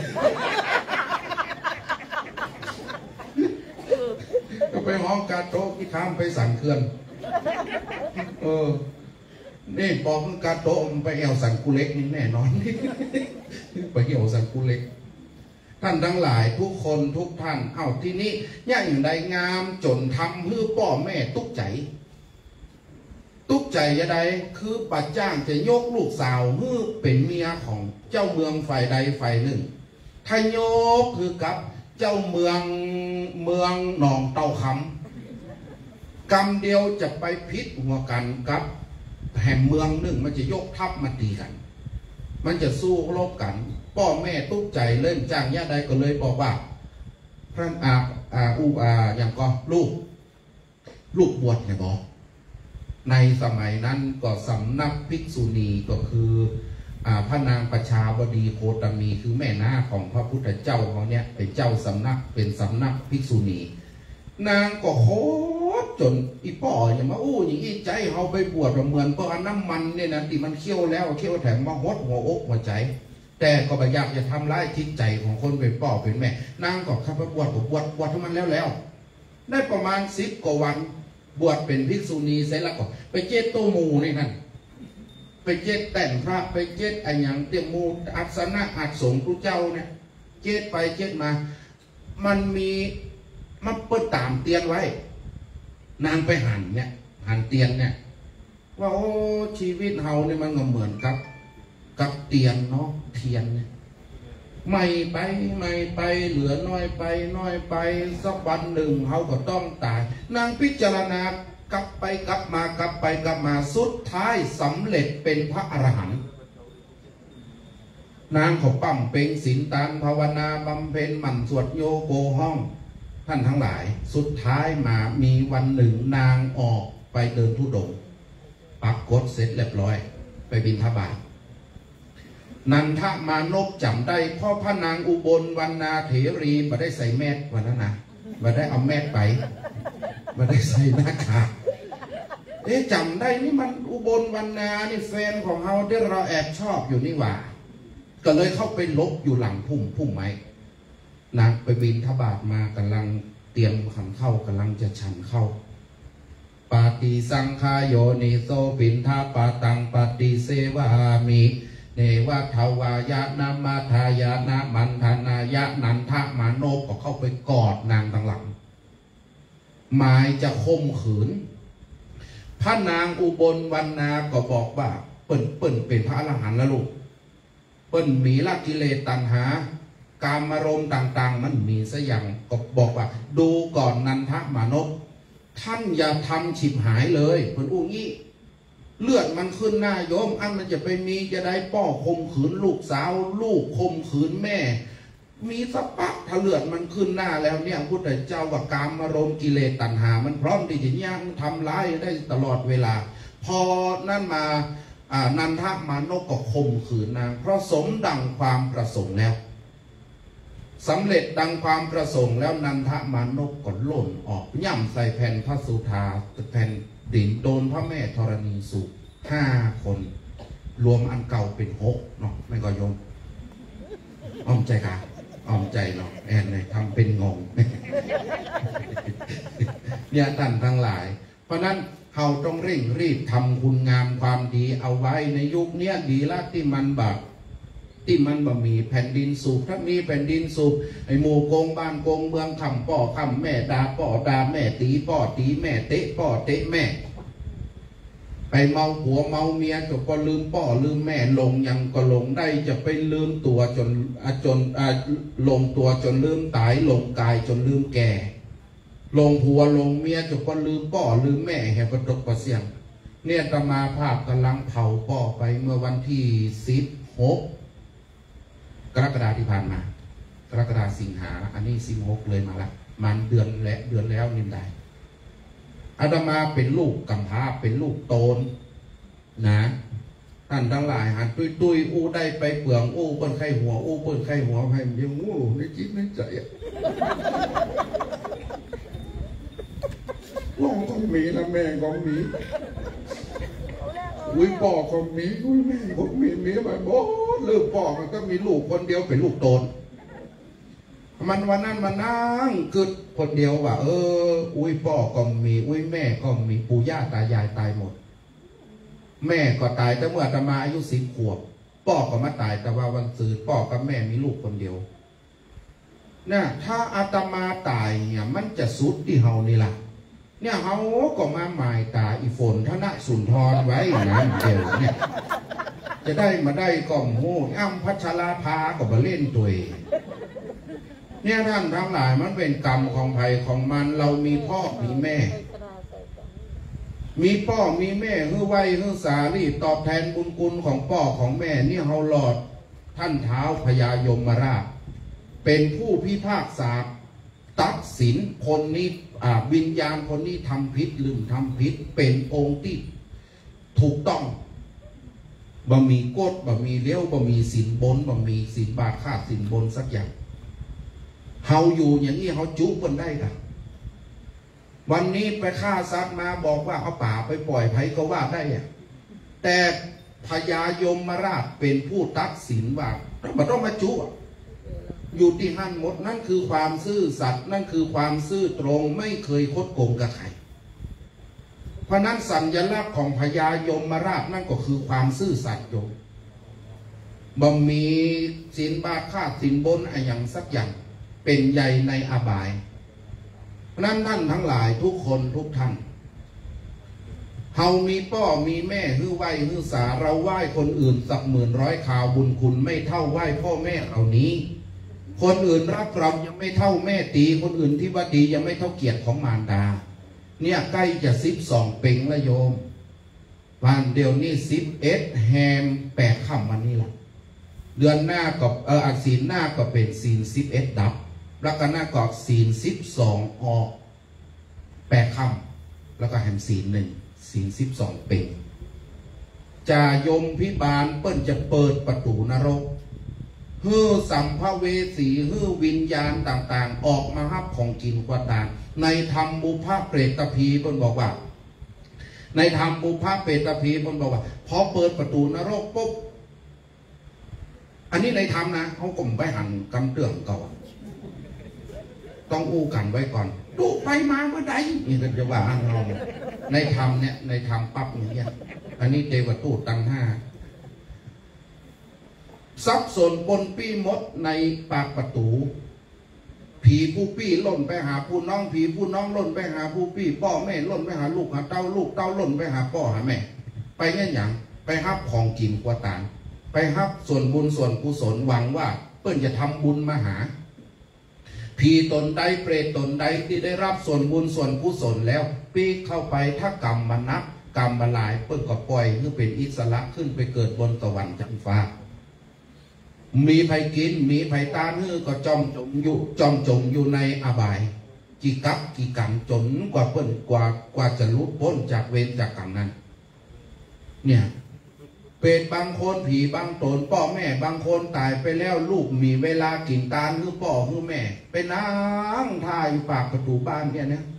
ก็ไปห้องกาโตที่ข้ามไปสั่งเคลื่อนเออนี่บอกกาโตมันไปเอวสั่งกูเล็กนี่แน่นอนไปเอวสั่งกูเล็กท่านทั้งหลายทุกคนทุกท่านเอ้าที่นี้อย่างใดงามจนทำเพื่อพ่อแม่ตุกใจตุกใจจะใดคือปัจจ้างจะยกลูกสาวเพื่อเป็นเมียของเจ้าเมืองฝ่ายใดฝ่ายหนึ่งทายกคือกับเจ้าเมืองเมืองหนองเตาคำกรรมเดียวจะไปพิษหัวกันกับแห่งเมืองหนึ่งมันจะยกทัพมาตีกันมันจะสู้รบกันพ่อแม่ตุกใจเล่นจ้างญาติใดก็เลยบอกว่าพระอาอาอูอาอย่างก็ลูกลูกบวชเนี่ยบอกในสมัยนั้นก็สำนักภิกษุณีก็คืออ่าพระนางประชาบดีโคตมีคือแม่นาของพระพุทธเจ้าเขาเนี่ยเป็นเจ้าสำนักเป็นสำนักภิกษุณีนางก็โคตรจนอีป่ออย่างมาอู้อย่างอีใจเขาไปบวชเหมือนก็อันน้ำมันเนี่ยนะที่มันเคี่ยวแล้วเคี่ยวแถมมาหดหัวอกหัวใจแต่ก็ไม่อยากจะทำร้ายจิตใจของคนเป็นป่อเป็นแม่นางก็ขับไปบวชก็บวชบวชทั้งมันแล้วแล้วได้ประมาณสิบกว่าวันบวชเป็นภิกษุณีเสร็จแล้วก็ไปเจ็ดโตมูนี่นั่นไปเจ็ดแต่งพระไปเจ็ดอันอย่างเตียมูอัศนะอัศสงฆ์พระเจ้าเนี่ยเจ็ดไปเจ็ดมามันมีมันเปิดตามเตียนไว้นางไปหันเนี่ยหันเตียนเนี่ยว่าโอ้ชีวิตเฮาเนี่ยมันก็เหมือนกับกับเตียนเนาะเทียนเนี่ยไม่ไปไม่ไปเหลือน้อยไปน้อยไปสักวันหนึ่งเขาก็ต้องตายนางพิจารณากลับไปกลับมากลับไปกลับมาสุดท้ายสำเร็จเป็นพระอรหันต์นางเขาปั้มเป็นศีลตานภาวนาบำเพ็ญหมั่นสวดโยโกห้องท่านทั้งหลายสุดท้ายมามีวันหนึ่งนางออกไปเดินธุดงค์ปักกฎเสร็จเรียบร้อยไปบิณฑบาตนันทมานพจำได้พ่อพระนางอุบลวรรณาเถรีมาได้ใส่แมสวันนั้นนะมาได้เอาแมสไปมาได้ใส่หน้ากากเอ๊ะจำได้นี่มันอุบลวรรณานี่แฟนของเราที่เราแอบชอบอยู่นี่หว่าก็เลยเข้าไปลบอยู่หลังพุ่มพุ่มไม้นางไปบิณฑบาตมากำลังเตรียมขันเข้ากำลังจะฉันเข้าปาติสังขายโยนิโสปินทาปาตังปฏิเสวามิเนวะทวายะนามาทายานามันธนายะนันทะมานพก็เข้าไปกอดนางทั้งหลังหมายจะข่มขืนพระนางอุบลวรรณาก็บอกว่าเปิ้นเปิ้นเป็นพระอรหันต์แล้วลูกเปิ้นมีละกิเลสตัณหากามารมณ์ต่างๆมันมีซะอย่างก็บอกว่าดูก่อนนันทะมานพท่านอย่าทำฉิบหายเลยเปิ้นอู้งี้เลือดมันขึ้นหน้าโยมอันมันจะไปมีจะได้ป้อข่มขืนลูกสาวลูกข่มขืนแม่มีสปักถ้าเลือดมันขึ้นหน้าแล้วเนี่ยพุทธเจ้าว่ากามารมณ์กิเลสตัณหามันพร้อมที่จะย่างทำร้ายได้ตลอดเวลาพอนั่นมานันทมานพก็ข่มขืนนางเพราะสมดังความประสงค์แล้วสำเร็จดังความประสงค์แล้วนันทมานพก็หล่นออกย่ำใส่แผ่นพระสุธาแผ่นดินโดนพระแม่ธรณีสูบห้าคนรวมอันเก่าเป็นหกเนาะไม่ก็โยมอ้อมใจกะอ้อมใจเนาะแอนเลยทำเป็นงงเนี่ยท่านทั้งหลายเพราะนั้นเฮเราต้องเร่งรีบทำคุณงามความดีเอาไว้ในยุคนี้ดีละที่มันแบบที่มันบ่มีแผ่นดินสูบถ้ามีแผ่นดินสูบไอหมู่โกงบ้านโกงเมืองคำป่อคำแม่ดาป่อดาแม่ตีป่อตีแม่เตะป่อเตะแม่ไปเมาผัวเมาเมียจนก็ลืมป่อลืมแม่ลงยังก็ลงได้จะไปลืมตัวจนจนลงตัวจนลืมตายลงกายจนลืมแก่ลงผัวลงเมียจนก็ลืมป่อลืมแม่แหกกระตกกระเสียงเนี่ยตมาภาพกำลังเผาป่อไปเมื่อวันที่สิบหกกรกฎาคมที่ผ่านมากรกฎาคมสิงหาอันนี้สิบหกเลยมาละมันเดือนและเดือนแล้วนิมได้อาตมาเป็นลูกกำพร้าเป็นลูกโตนนะท่านทั้งหลายหันตุยตุยอู้ได้ไปเปลืองอู้เปิ้นไข้หัวอู้เปิ้นไข้หัวให้เดี๋ยวงูในจิตในใจพ่อก็มีนะแม่ก็มีอุ้ยพ่อก็มีอุ้ยแม่ก็มีมีมาบ่เลิกพ่อมันก็มีลูกคนเดียวเป็นลูกโตนมันวันนั้นมันนั่งกึดคนเดียวว่าเอออุ้ยพ่อก็มีอุ้ยแม่ก็มีปู่ย่าตายายตายหมดแม่ก็ตายแต่เมื่ออาตมาอายุสิบขวบพ่อก็มาตายแต่ว่าวันสื่อพ่อกับแม่มีลูกคนเดียวเนี่ยถ้าอาตมาตายเนี่ยมันจะสุดที่เฮานี่ล่ะเนี่ยเฮาก็มาหมายตาอีฝนธนสุนทรไว้นะเดียวเนี่ยจะได้มาได้กล่อมโหอ้ำพัชราภาก็มาเล่นตัวเองเนี่ยท่านทั้งหลายมันเป็นกรรมของภัยของมันเรามีพ่อมีแม่มีพ่อมีแม่ฮือไว้ฮือสารีตอบแทนบุญคุณของพ่อของแม่นี่เฮาหลอดท่านเท้าพญายมราชเป็นผู้พิพากษาตัดสินคนนี้วิญญาณคนนี้ทำผิดลืมทำผิดเป็นองค์ที่ถูกต้องบ่มีกฎบ่มีเลี้ยวบ่มีสินบนบ่มีสินบาทค่าสินบนสักอย่างเฮาอยู่อย่างนี้เฮาจุกันได้กันวันนี้ไปฆ่าสัตว์มาบอกว่าเอาป่าไปปล่อยไผก็ว่าได้แต่พญายมราชเป็นผู้ตัดสินว่าเราต้องมาจุอยู่ที่หั่นหมดนั่นคือความซื่อสัตย์นั่นคือความซื่อตรงไม่เคยคดโกงกับใครเพราะนั้นสัญลักษณ์ของพญายมราชนั่นก็คือความซื่อสัตย์โยมบ่มีสินบาทค่าสินบนอะไรอย่างสักอย่างเป็นใหญ่ในอบายนั้นท่านทั้งหลายทุกคนทุกท่านเฮามีพ่อมีแม่ฮื้อไหวฮื้อสาเราไหว้คนอื่นสักหมื่นร้อยข่าวบุญคุณไม่เท่าไหว้พ่อแม่เรานี้คนอื่นรักเรายังไม่เท่าแม่ตีคนอื่นที่ว่าดียังไม่เท่าเกียรติของมารดาเนี่ยใกล้จะสิบสองเป่งละโยมวันเดียวนี่สิบเอ็ดแฮมแปดค่ำวันนี้ละเดือนหน้าก็เอออักศีลหน้าก็เป็นศีลสิบเอ็ดดับแล้วก็หน้ากอกศีลสิบสองออกแปดค่ำแล้วก็แฮมศีลหนึ่งศีลสิบสองเป่งจายมพิบาลเปิ้นจะเปิดประตูนรกฮื้อสัมภเวสีฮื้อวิญญาณต่างๆออกมาฮับของกินกว่าต่างในธรรมบุพเปรตพีเปิ้นบอกว่าในธรรมบุพเปรตพีเปิ้นบอกว่าพอเปิดประตูนรกปุ๊บอันนี้ในธรรมนะเขากลมไปหันกำเตื้องก่อนต้องอู้กันไว้ก่อนดูไปมาเมื่อใดนี่ก็จะว่าน้องในธรรมเนี่ยในธรรมปั๊บอย่างเงี้ยอันนี้เทวทูตตั้งห้าซับซ้อนปนปี้มดในปากประตูผีผู้ปี้ล่นไปหาผู้น้องผีผู้น้องล่นไปหาผู้ปี้พ่อแม่ล่นไปหาลูกหาเต้าลูกเต้าล่นไปหาพ่อหาแม่ไปเงี้ยอย่างไปฮับของกินกว่าต่างไปฮับส่วนบุญส่วนกุศลหวังว่าเปิ้นจะทำบุญมาหาผีตนใดเปรตตนใดที่ได้รับส่วนบุญส่วนกุศลแล้วปีเข้าไปถ้ากรรมมันนับกรรมมาหลายเปิ้นก็ปล่อยให้เป็นอิสระขึ้นไปเกิดบนสวรรค์จันฟ้ามีภัยกินมีภัยตาเนื้อก็จอมจมอยู่จอมจมอยู่ในอบายกี่กับกี่กรรมจนกว่าเปิ้นกว่ากว่าจะลุดพ้นจากเวรจากกรรมนั้นเนี่ยเปรตบางคนผีบางตนพ่อแม่บางคนตายไปแล้วลูกมีเวลากินตาหรือพ่อหรือแม่ไปนั่งท่าอยู่ปากประตูบ้านเนี่ยนะ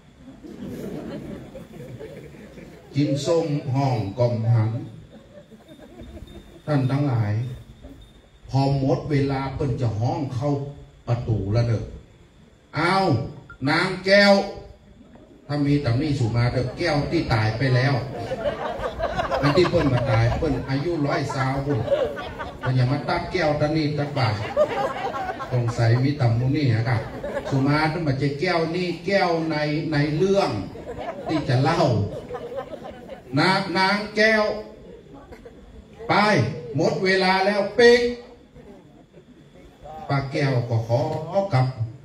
กินส้มห้องกลมหันท่านทั้งหลายพอหมดเวลาเปิ้นจะห้องเข้าประตูแล้วเด้อเอานางแก้วถ้ามีตำนี้สูมาเด็กแก้วที่ตายไปแล้วอันที่เปิ้นมาตายเปิ้นอายุร้อยสาวบุญแต่อย่ามาตัดแก้วตะนี้ตัดบ่าสงสัยมีตำมูนี่นะครับสุมาต้องมาเจแก้วนี่แก้วในในเรื่องที่จะเล่านางนางแก้วไปหมดเวลาแล้วปิ๊กป้าแก้วก็ขอกับ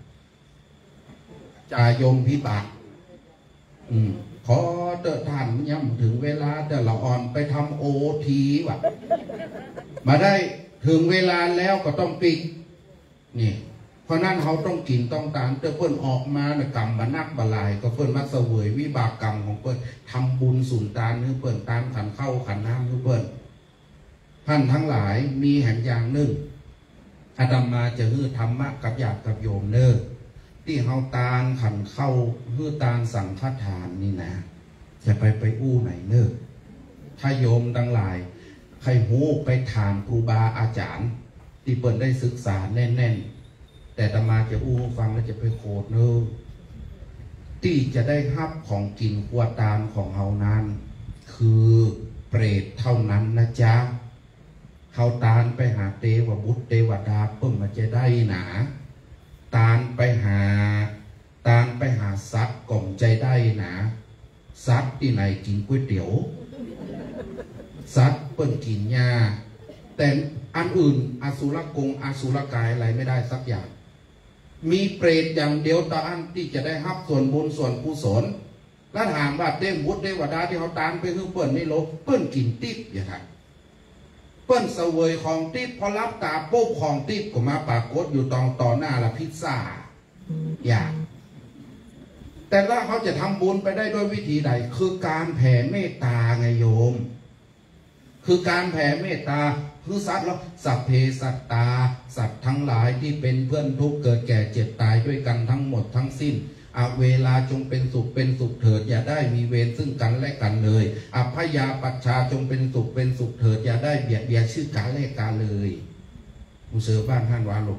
จ่ายมพิบัติอืมขอเตอท่านย้ำถึงเวลาแต่ละอ่อนไปทำโอทีวะมาได้ถึงเวลาแล้วก็ต้องปิดนี่เพราะนั้นเขาต้องกินต้องตานเตอเพิ่นออกมาในกรรมบรรนักบลายก็เพิ่นมาเสวยวิบากกรรมของเพิ่นทำบุญสุนทานให้เพิ่นตามขันเข้าขันน้ำให้เพิ่นท่านทั้งหลายมีแห่งอย่างหนึ่งอาตมาจะฮื้อธรรมะกับญาติกับโยมเน้อที่เฮาตานขันเข้าฮื้อตานสังฆทานนี่นะจะไปไปอู้ไหนเน้อถ้าโยมทั้งหลายใครหูไปถามครูบาอาจารย์ที่เปิ่นได้ศึกษาแน่นๆแต่อาตมาจะอู้ฟังแล้วจะไปโคดเน้อที่จะได้รับของกินครัวตานของเฮานั้นคือเปรตเท่านั้นนะจ๊ะเฮาตานไปหาเทวบุตรเทวดาเพิ่งมาจะได้หนาตานไปหาตานไปหาสัตว์กล่อมใจได้หนาสัตว์ที่ไหนกินก๋วยเตี๋ยวสัตว์เปิ้นกินหญ้าแต่อันอื่นอสุรกงอสุรกายอะไรไม่ได้สักอย่างมีเปรตอย่างเดียวตาอันที่จะได้รับส่วนบุญส่วนกุศลแล้วถามว่าเทพบุตรเทวดาที่เขาตานไปคือเปิ้นนี่โลเปิ้นกินติ๊บอย่างไรเปิ้นเสวยของติ๊บพอรับตาปุ๊บของติ๊บก็มาปรากฏอยู่ตองต่อหน้าละพิซซ่าอย่างแต่ว่าเขาจะทำบุญไปได้ด้วยวิธีใดคือการแผ่เมตตาไงโยมคือการแผ่เมตตาคือสัตว์แล้วสัพเพสัตตาสัตว์ทั้งหลายที่เป็นเพื่อนทุกข์เกิดแก่เจ็บตายด้วยกันทั้งหมดทั้งสิ้นอาเวลาจงเป็นสุขเป็นสุขเถิดอย่าได้มีเวรซึ่งกันและกันเลยอภยาปัชชาจงเป็นสุขเป็นสุขเถิดอย่าได้เบียดเบียนชื่อกันและกันเลยผู้เสือบ้านท่านวาลุ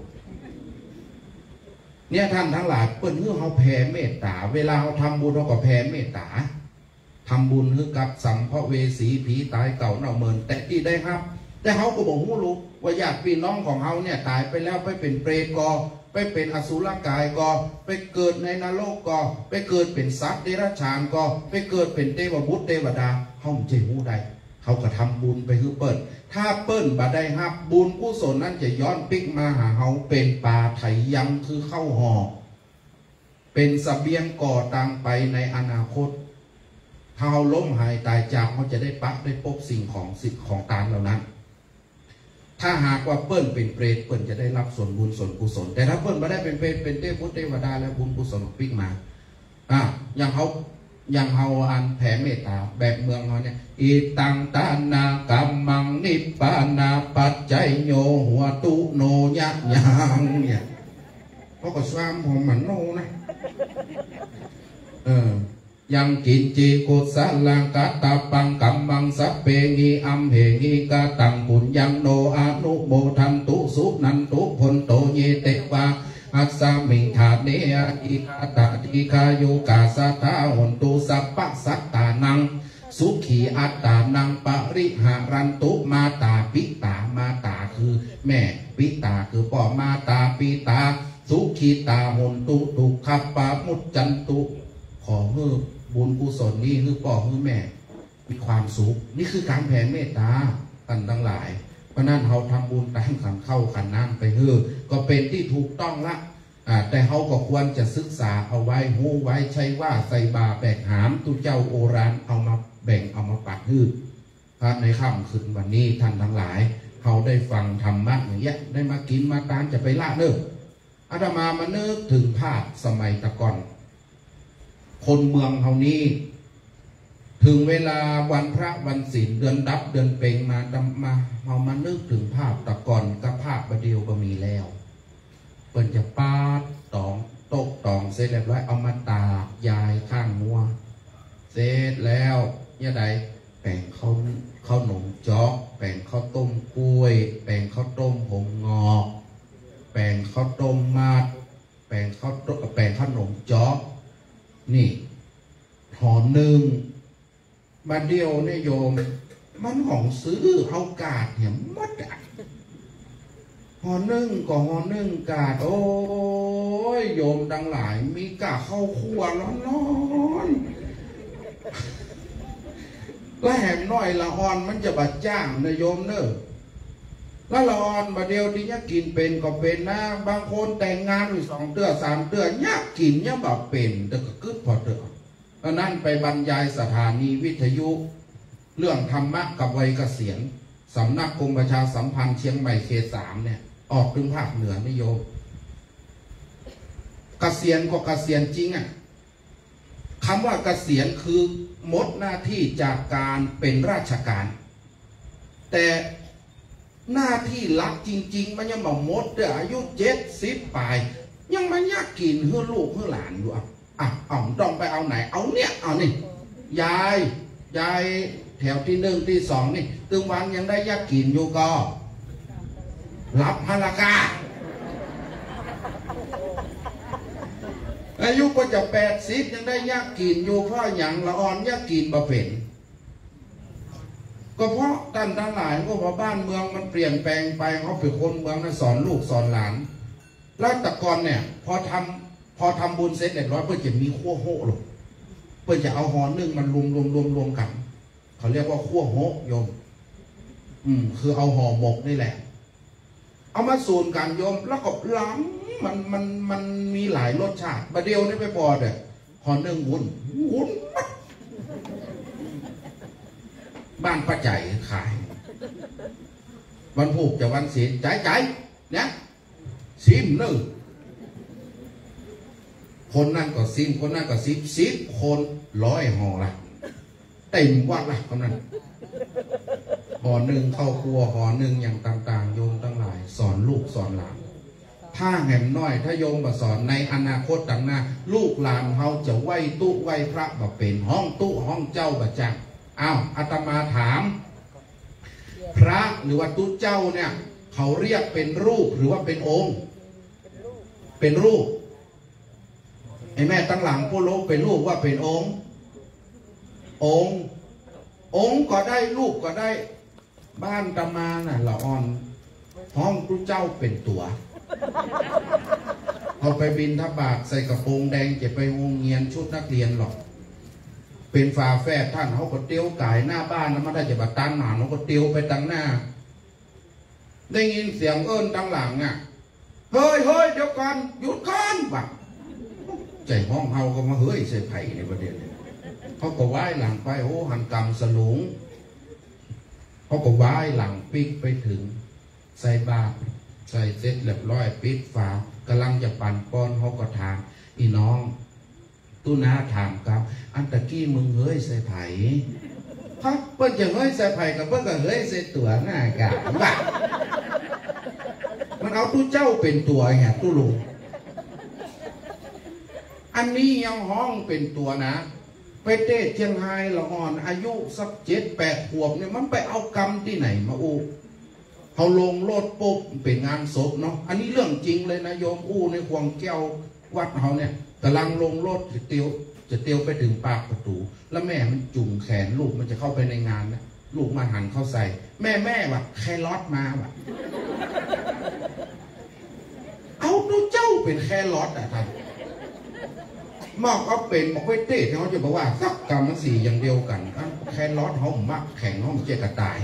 เนี่ยท่านทั้งหลายเปิ้นเพื่อเขาแผ่เมตตาเวลาเขาทำบุญเขาก็แผ่เมตตาทำบุญคือกับสัมภเวสีผีตายเก่าเน่าเมินแต่ที่ได้ครับแต่เขาก็บอกรู้ว่าญาติพี่น้องของเขาเนี่ยตายไปแล้วไปเป็นเปรตก็ไปเป็นอสุรกายก็ไปเกิดในนรกก็ไปเกิดเป็นสัตว์เดรัจฉานก็ไปเกิดเป็นเทวบุตรเทวดาเขาไม่ใช่หูใดเขาก็ทำบุญไปคือเปิ้ลถ้าเปิ้ลบ่ได้ครับบุญกุศลนั้นจะย้อนปิกมาหาเขาเป็นป่าไถยังคือเข้าห่อเป็นเสบียงก่อตังไปในอนาคตถ้าเขาล้มหายตายจากเขาจะได้ปักได้พบสิ่งของสิ่งของตามเหล่านั้นถ้าหากว่าเปิ้ลเป็นเปรตเปิ้ลจะได้รับส่วนบุญส่วนกุศลแต่ถ้าเปิ้ลไม่ได้เป็นเปรตเป็นเทพบุตรเทวดาแล้วบุญกุศลปิกมาอ่ะอย่างเขาอย่างเขาอันแผ่เมตตาแบบเมืองเขาเนี่ยอิตังตานากัมมังนิปปานาปัจจัยโยหัวตุโนยะยังเนี่ยเพราะก็สร้างผมมันโนนะเออยังกินจีกุศลังกัตตาปังกัมมังสัพเพงีอัมเหงีกาตังปุญญังโนอนุโมทันตุสุนันตุพลโตเยเตวาอัสสามิงธาเนอิกาตาติคายุกาสัตตาหนตุสัพพสัตตานังสุขีอัตตานังปริหารันตุมาตาปิตามาตาคือแม่ปิตาคือพ่อมาตาปิตาสุขีตาหนตุตุขปามุจจันตุขอเมื่อบุญกุศลนี้คือพ่อคือแม่มีความสุขนี่คือการแผ่เมตตาท่านทั้งหลายเพราะนั้นเขาทำบุญตามขันเข้าขันน้ำไปเฮือก็เป็นที่ถูกต้องละแต่เขาก็ควรจะศึกษาเอาไว้หูไว้ใช้ว่าใส่บาแบกหามตุเจ้าโอรานเอามาแบ่งเอามาปัดฮือพระในค่ำคืนวันนี้ท่านทั้งหลายเขาได้ฟังธรรมะอย่างเงี้ยได้มากินมาตานจะไปละเนิ่ออาตมามานึกถึงภาพสมัยตะก่อนคนเมืองเขานี้ถึงเวลาวันพระวันศีลเดือนดับเดือนเป่งมาดำมาเอามานึกถึงภาพตะก่อนกับภาพประเดียวก็มีแล้วเปิ่นจะปาดตองโต๊ะตองเสร็จแล้วเอามาตากยายข้างมัวเสร็จแล้วเนี่ยใดแป่งข้าวข้าวหนมจ๊อกแป่งข้าวต้มกล้วยแป่งข้าวต้มหงงอกแป่งข้าวต้มมาดแป่งข้าวแป่งขนมจ๊อกนี่หนึ่งมาเดียวเนี่ยโยมมันของซื้อเอากาดเนี่ยมดอ่ะหอนึ่งก็หอนึ่งกาดโอ้ยโยมดังหลายมีกาเข้าครัวร้อนๆแล้วแหมน้อยละอ่อนมันจะบาดจ้างนะโยมเนอะแล้วละอ่อนบาเดียวที่ยักกินเป็นก็เป็นนะบางคนแต่งงานอยู่สองเดือนสามเดือนยักกินยักแบบเป็นแต่ก็กึศพอเถอะเพราะนั้นไปบรรยายสถานีวิทยุเรื่องธรรมะกับวัยเกษียณสำนักกรมประชาสัมพันธ์เชียงใหม่เขตสามเนี่ยออกถึงภาคเหนือนิยมเกษียณก็เกษียณจริงอ่ะคำว่าเกษียณคือหมดหน้าที่จากการเป็นราชการแต่หน้าที่หลักจริงๆมันยังมาหมดเด้ออายุเจ็ดสิบปลายยังมันยากกินเพื่อลูกเพื่อหลานอยู่อ่ะอ่ะเอาต้องไปเอาไหนเอาเนี่ยเอานี่ยายยายแถวที่หนึ่งที่สองนี่ตึงวันยังได้ยากกินอยู่ก็รับพลากาอายุก็จะแปดสิบยังได้ยากกินอยู่เพราะอย่างละอ่อนยากกินบะเป็นก็เพราะท่านทั้งหลายก็เพราะบ้านเมืองมันเปลี่ยนแปลงไปเขาเป็นคนเมืองนะสอนลูกสอนหลานแล้วแต่ก่อนเนี่ยพอทำพอทำบุญเสร็จเรียบร้อยเพื่อจะมีขั้วโหหรอกเพื่อจะเอาหอนึ่งมันรวมรวมรวมรวมกันเขาเรียกว่าขั้วโหโยมอืมคือเอาห่อหมกนี่แหละเอามาสูนกันโยมแล้วก็ล้ำมันมันมันมีหลายรสชาติบะเดียวนี่ไปพอเด้อหอนึ่งวุ้นวุ้นบ้านป้าใจขายวันผูกจะวันศีลใจใจเนี่ยซิมหนึ่งคนนั่นก็ซิมคนนั่นก็ซิมซิมคนร้อยห่อละเต็มวัดละคนนั้นห่อหนึ่งเข้าครัวห่อหนึ่งอย่างต่างๆโยมทั้งหลายสอนลูกสอนหลานถ้าแห่มน้อยถ้าโยมมาสอนในอนาคตต่างหน้าลูกหลานเขาจะไหวตู้ไหวพระแบบเป็นห้องตู้ห้องเจ้าบัจจังอ้าวอาตมาถามพระหรือว่าตู้เจ้าเนี่ยเขาเรียกเป็นรูปหรือว่าเป็นองค์เป็นรูปไอ้แม่ตั้งหลังผู้โลกเป็นรูปว่าเป็นองค์องค์องค์ก็ได้รูปก็ได้บ้านตมาน่ะละอ่อนห้องตู้เจ้าเป็นตัวเอาไปบินทบาทใส่กระโปรงแดงจะไปวงเงียนชุดนักเรียนหรอกเป็นฝาแฝดท่านเขาก็เตี้ยวไก่หน้าบ้านแล้วมันได้จะบัดตันหนาเขาก็เตี้ยวไปตั้งหน้าได้ยินเสียงเอิ้นตั้งหลังอ่ะเฮ้ยเฮ้ยเดี๋ยวก่อนหยุดก่อนบักใจห้องเฮาก็มาเฮ้ยใส่ไผ่ในประเด็นเขาก็ไหว้หลังไปโอ้หันกำสลุงเขาก็ไหว้หลังปิกไปถึงใส่บาตรใส่เสร็จเรียบร้อยปิดฝากำลังจะปั่นป้อนเขาก็ถามอีน้องตู้น้าถามกับอันตะกี้มึงเฮ้ยใส่ไผ่ครับเปิ้ลจะเฮ้ยใส่ไผ่กับเปิ้ลก็เฮ้ยใส่ตัวหน้ากะบ้ามันเอาตู้เจ้าเป็นตัวไงตู้ลุงอันนี้ยังห้องเป็นตัวนะไปเตะเชียงไฮ้ละอ่อนอายุสักเจ็ดแปดขวบเนี่ยมันไปเอากรรมที่ไหนมาอู้เขาลงรถปุ๊บเป็นงานศพเนาะอันนี้เรื่องจริงเลยนะโยมอู้ในควงแก้ววัดเขาเนี่ยกำลังลงรถจะเตียวจะเตียวไปถึงปากประตูแล้วแม่มันจุ่มแขนลูกมันจะเข้าไปในงานนะลูกมาหันเข้าใส่แม่แม่ว่ะแครอทมาว่ะเอาตัวเจ้าเป็นแครอทอ่ะท่านมอกเอาเป็นมอกไว้เต้เขาจะบอกว่าสักกรรมสี่อย่างเดียวกันแครอทเขามักแข็งเขาเจ๊กระต่าย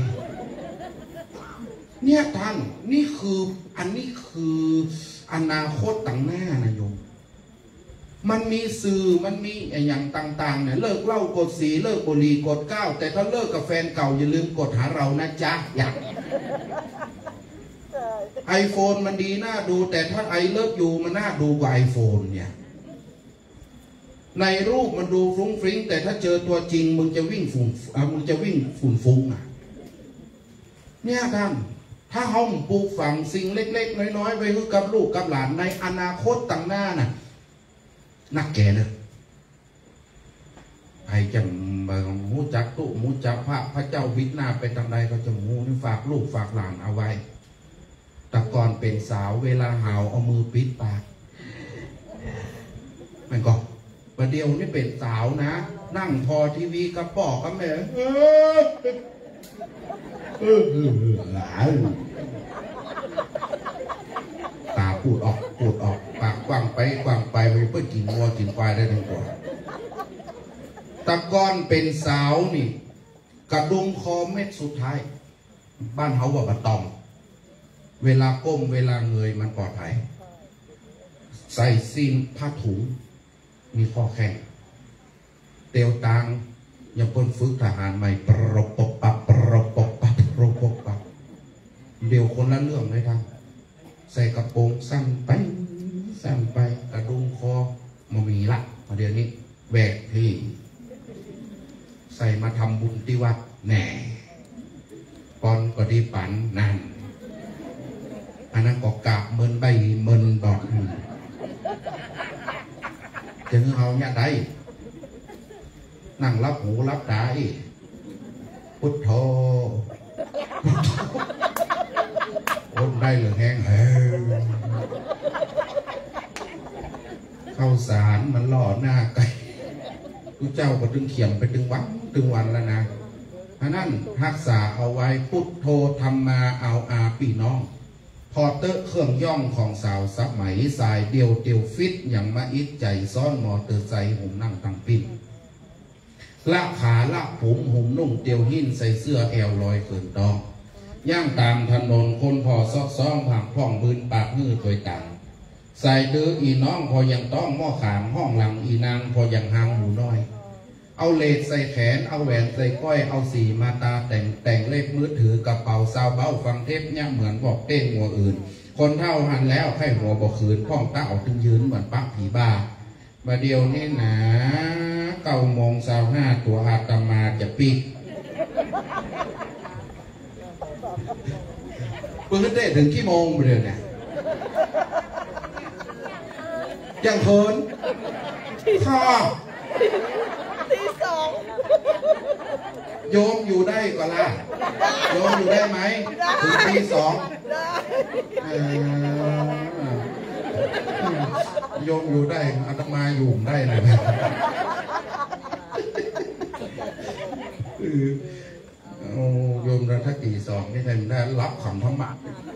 เนี่ยท่านนี่คืออันนี้คืออนาคตต่างหน้านะโยมมันมีสื่อมันมีอย่างต่างๆเนี่ยเลิกเหล้ากดสีเลิกบุหรี่กดก้าวแต่ถ้าเลิกกับแฟนเก่าอย่าลืมกดหาเรานะจ๊ะอยากไอโฟนมันดีน่าดูแต่ถ้าไอเลิกอยู่มันน่าดูกว่าไอโฟนเนี่ยในรูปมันดูฟุ้งฟริ้งแต่ถ้าเจอตัวจริงมึงจะวิ่งฝุ่นมึงจะวิ่งฝุ่นฟุ้งอ่ะเนี่ยท่านถ้าเขาปลูกฝังสิ่งเล็กๆน้อยๆไปให้กับลูกกับหลานในอนาคตต่างหน้าน่ะนักแก่เนอะใครจะมูจักตุมูจักพระพระเจ้าวิทย์หน้าไปทางใดก็จะมูนี่ฝากลูกฝากหลานเอาไว้แต่ก่อนเป็นสาวเวลาหาวเอามือปิดปากมันก็ประเดี๋ยวนี่เป็นสาวนะนั่งพอทีวีกระป๋อกกับแม่เออเออเออหลายตาพูดออกพูดออกปากกว้างไปกว้างไปไปเพื่อกินวัวกินควายได้ทั้งตัวตะกอนเป็นสาวนี่กระดุมคอเม็ดสุดท้ายบ้านเขาว่าบะตองเวลาก้มเวลาเงยมันปลอดภัยใส่ซีนผ้าถุงมีข้อแข็งเตียวตังยังเพิ่นฝึกทหารใหม่ปรบปบปับปรบปบปับปรบปบปับเดี๋ยวคนละเรื่องเลยทั้งใส่กระโปรงสั้นไปสั้นไปกระดุมคอมามีละเดี๋ยวนี้แบกที่ใส่มาทำบุญที่วัดแหน่ปอนก็ดีปันนั่นอันนั้นก็กราบเมินใบเมินดอกถึงเอาเนี่ยได้นั่งรับหูรับตาอีกพุทโธคนได้เหลือแห้งเฮ้ข้าวสารมันหล่อหน้าไก่ทุกเจ้าก็ดึงเขียมไปดึงวันดึงวันแล้วนะเพราะนั้นรักษาเอาไว้พุทโธทำมาเอาอาปีน้องพอเตอร์เครื่องย่องของสาวสมัยสายเดียวเดียวฟิตอย่างมาอิดใจซ้อนมอเตอร์ไซค์หุ่มนั่งตั้งปิ้นละขาละผมหุ่มนุ่งเตียวหินใส่เสื้อแอวลอยเกินตองย่างตามถนนคนพอซอกซ้องผ่างพ่องบืนปากมือถอยตังใส่เดืออีน้องพอยังต้องหม้อขามห้องหลังอีนางพอยังหางหูน้อยเอาเลดใส่แขนเอาแหวนใส่ก้อยเอาสีมาตาแต่งแต่งเล็บมือถือกระเป๋าซาวเบ้าฟังเทปเนี่ยเหมือนบอกเต้งหัวอื่นคนเท่าหันแล้วไข้หัวบอกคืนพ่องตาออกตึงยืนเหมือนปักผีบ้ามาเดียวนี่นะเก้าโมงสาวห้าตัวอาตมาจะปิดเปิดได้ถึงกี่โมงเดือนเนี่ยยังเคินข้าที่สองโยมอยู่ได้ก็ล่ะโยมอยู่ได้ไหมถึงตีสองโยมอยู่ได้อาตมาอยู่ได้เลยโอ้โยมระทักตีสองนี่ทำได้รับคำธรรมะ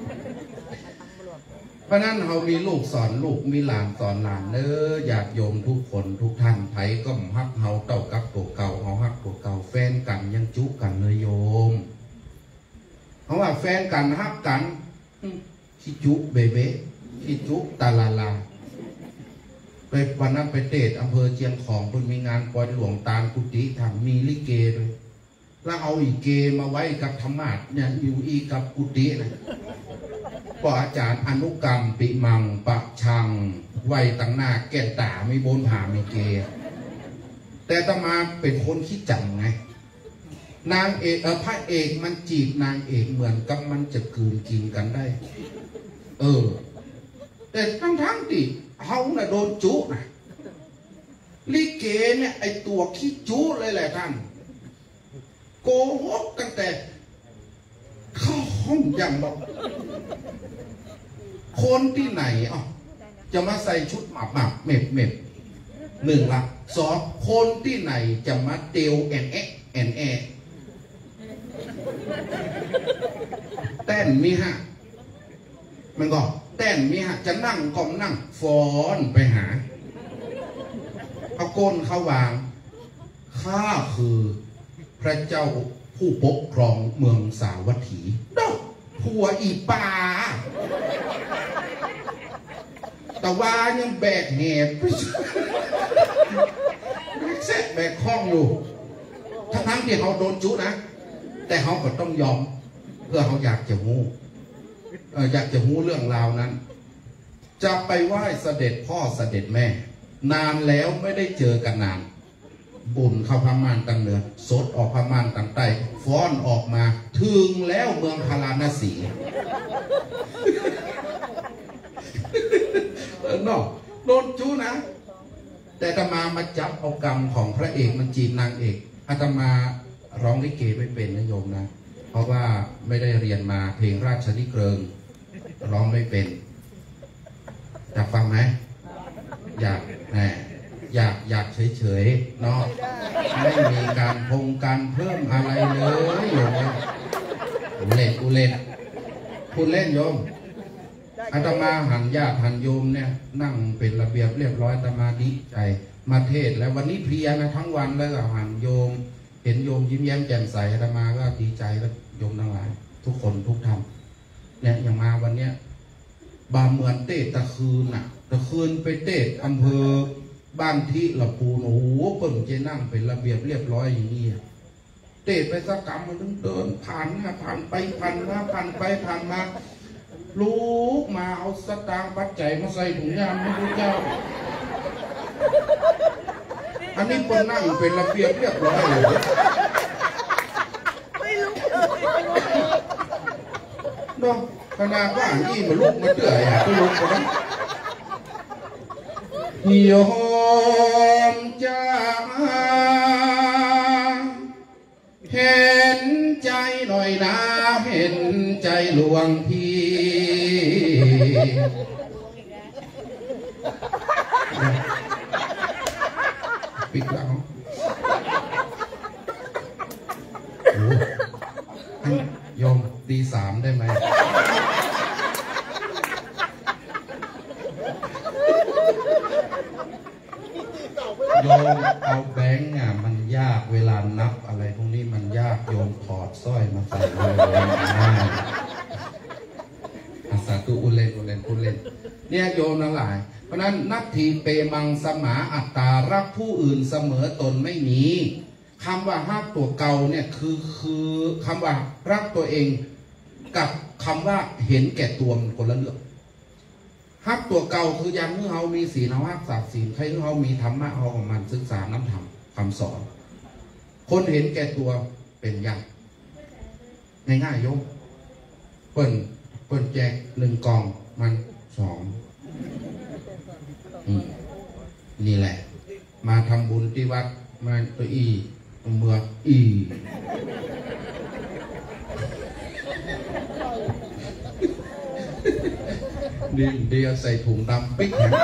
เพราะนั้นเรามีลูกสอนลูกมีหลานสอนหลานเนออยากโยมทุกคนทุกท่านไผก็ฮักเฮาเต่ากับตัวเก่าเฮาฮักตัวเก่าแฟนกันยังจุกันเลยโยมเพราะว่าแฟนกันฮักกันขี้จุเบเบ้ขี้จุตาลาลาไปวันนั้นไปเตะอำเภอเชียงของเพิ่นมีงานปล่อยหลวงตาลกุฏิทำมีลิเกด้วยแล้วเอาอีเกมาไว้กับธรรมาสเนี่ยอยู่อีกับกุฏินะปออาจารย์อนุกรรมปิมังปะชังไว้ตั้งหน้าแก่นตาไม่บนผาไม่เกแต่ตมาเป็นคนขี้จังไงนางเอกเออพระเอกมันจีบนางเอกเหมือนกับมันจะกืนกินกันได้เออแต่ทั้งทั้งที่เขาน่ะโดนจุนะลิเกเนี่ยไอตัวขี้จุเลยแหละท่านโกหกตั้งแต่เข้าห้องอย่างบอกคนที่ไหนอ่ะจะมาใส่ชุดหมับหมับเม็บเม็บหนึ่งละสองคนที่ไหนจะมาเตียวแอนแอแอนแอแต้นมีฮะมันก็แต้นมีฮะจะนั่งก็นั่งฟ้อนไปหาเอาก้นเขาวางข้าคือพระเจ้าผู้ปกครองเมืองสาวัตถีดอกผัวอีป่าแต่ว่ายังแบกแหบเซ็ตแบกข้องอยู่ทั้งทั้งที่เขาโดนจุนะแต่เขาก็ต้องยอมเพื่อเขาอยากจะหูอยากจะหูเรื่องราวนั้นจะไปไหว้เสด็จพ่อเสด็จแม่นานแล้วไม่ได้เจอกันนานบุญเข้าพม่านตั้งเหนือสดออกพม่านตั้งใต้ฟ้อนออกมาถึงแล้วเมืองพาราณสีเนาะโดนจูนะแต่อาตมามาจับเอากรรมของพระเอกมันจีบนางเอกอาตมาร้องลิเกไม่เป็นนะโยมนะเพราะว่าไม่ได้เรียนมาเพลงราชนิเกริงร้องไม่เป็นอยากฟังไหมอยากแหมอยากอยากเฉยๆเนาะไม่มีการพงการเพิ่มอะไรเลยโยมอุเล่นอุเล่นพูดเล่นโยมอาตมาหันญาติหันโยมเนี่ยนั่งเป็นระเบียบเรียบร้อยอาตมาดีใจมาเทศแล้ววันนี้เพลียนะทั้งวันแล้วก็หันโยมเห็นโยมยิ้มแย้มแจ่มใสอาตมาก็ดีใจแล้วโยมทั้งหลายทุกคนทุกท่านเนี่ยอย่างมาวันเนี้ยบาเหมือนเตะตะคืนน่ะตะคืนไปเตะอำเภอบ้านที่ละปูนโอ้โหเปิ่นเจนั่งเป็นระเบียบเรียบร้อยอย่างนี้เตะไปสักกรรมมันต้องเดินผ่านมาผ่านไปผ่านมาผ่านไปผ่านมาลูกมาเอาสตางค์ปัจจัยมาใส่ถุงยามไม่รู้เจ้าอันนี้เปิ่นนั่งเป็นระเบียบเรียบร้อยเลยไม่รู้เลยเนาะขนาดว่านี่มันลุกมันเดือดอ่ะก็ลุกกันโยมจ้าเห็นใจหน่อยนะเห็นใจหลวงพี่ปิดแล้วโยมตีสามได้ไหมโยมเอาแบงค์อ่ะมันยากเวลานับอะไรพวกนี้มันยากโยมถอดสร้อยมาใส่เลยอาสาตุอุเลนอุเลนอุเลนเนี่ยโยมทั้งหลายเพราะนั้นนัตถีเปมังสมาอัตตารักผู้อื่นเสมอตนไม่มีคำว่าฮักตัวเก่าเนี่ยคือคือคำว่ารักตัวเองกับคำว่าเห็นแก่ตัวมันคนละเรื่องฮักตัวเก่าคือยังเมื่อเรามีศีลเราฮักศาสตร์ศีลใครเมื่อเรามีธรรมะเราของมันศึกษาน้ำธรรมคำสอนคนเห็นแก่ตัวเป็นยังง่ายๆโยมเปิ้นเปิ้นแจกหนึ่งกล่องมันสองนี่แหละมาทำบุญที่วัดมาตัวอีเมืองอีดีเดียวใส่ถุงดำปิ๊กแข็ง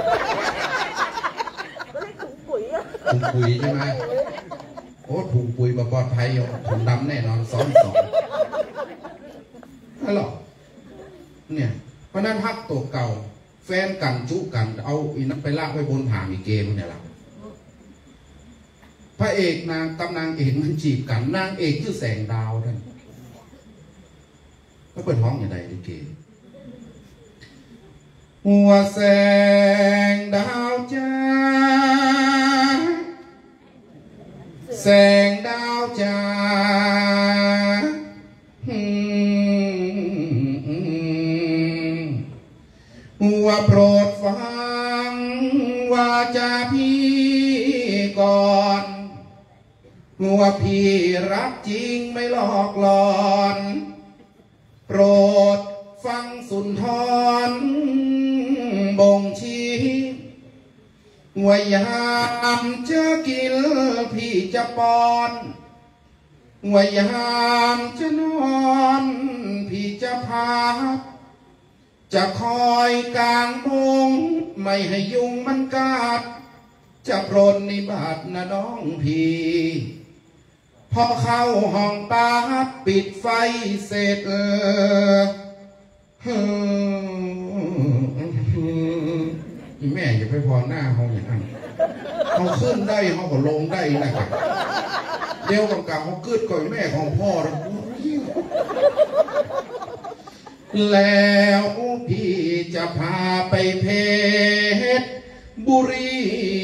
ถุงปุ๋ยอะถุงปุ๋ยใช่ไหมโอ้ถุงปุ๋ยปลอดภัยอยู่ถุงดำแน่นอนซ้อนสองนั่นหรอเนี่ยเพราะนั้นฮักตัวเก่าแฟนกันจุกันเอาอีนั้นไปลากไปบนผามีเกมเนี่ยล่ะพระเอกนางกำนางเอกมันจีบกันนางเอกชื่อแสงดาวท่านก็เปิดห้องอย่างไรดิเกมหัวแสงดาวจ้าแสงดาวจ้าหัวโปรดฟังว่าจะพี่ก่อนหัวพี่รักจริงไม่หลอกหลอนโปรดฟังสุนทรบ่งชี้ว่ายามจะกินพี่จะป้อนว่ายามจะนอนพี่จะพักจะคอยกลางบงไม่ให้ยุงมันกัดจะปรนนิบัตินะน้องพี่พอเข้าห้องตาปิดไฟเสร็จแม่อย่าไปพอหน้าห้องอย่างนั้นเขาขึ้นได้เขาก็ลงได้นะครับเดี๋ยวกับกับเขาเกิดก่อยแม่ของพ่อแล้วพี่จะพาไปเพชรบุรี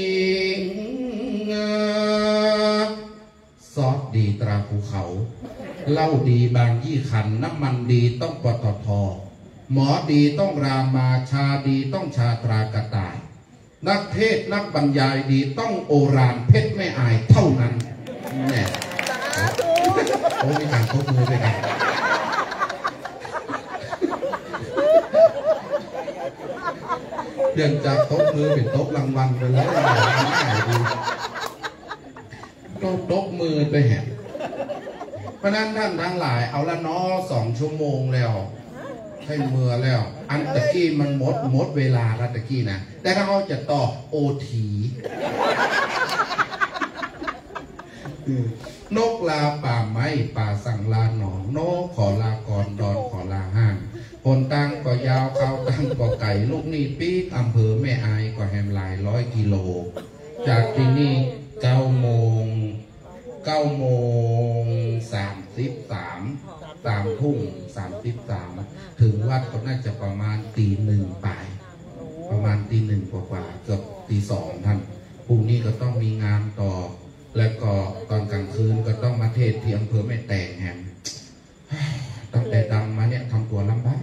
ซอสดีตราภูเขาเหล้าดีบางยี่ขันน้ำมันดีต้องปตท.หมอดีต้องรามาชาดีต้องชาตรากระต่ายนักเทศนักบรรยายดีต้องโอรานเพชรไม่อายเท่านั้นแน่โอ้มีการทบมือด้วยกันเปลี่ยนจากโต๊ะมือเป็นโต๊ะรางวัลไปแล้วง่ายดีโต๊ะโต๊ะมือไปแหมเพราะนั้นท่านทั้งหลายเอาละน้อสองชั่วโมงแล้วให้เมื่อแล้วอันตะกี้มันหมดหมดเวลาแล้วตะกี้นะแต่ถ้าเขาจะต่อโอทีนกลาป่าไม้ป่าสั่งลาหนองนกขอลากรดอนขอลาห้างพนตั้งก็ยาวเขาตั้งก็ไก่ลูกนี่ปีกอำเภอแม่อายก็แฮมหลายร้อยกิโลจากที่นี่เก้าโมงเก้าโมงสามสิบสามสามทุ่มสามสิบสามถึงวัดก็น่าจะประมาณตีหนึ่งไปประมาณตีหนึ่งกว่าๆเกือบตีสองท่านพรุ่งนี้ก็ต้องมีงานต่อและก็ตอนกลางคืนก็ต้องมาเทศที่อำเภอแม่แตงแฮมตั้งแต่ดังมาเนี่ยทำตัวลำบาก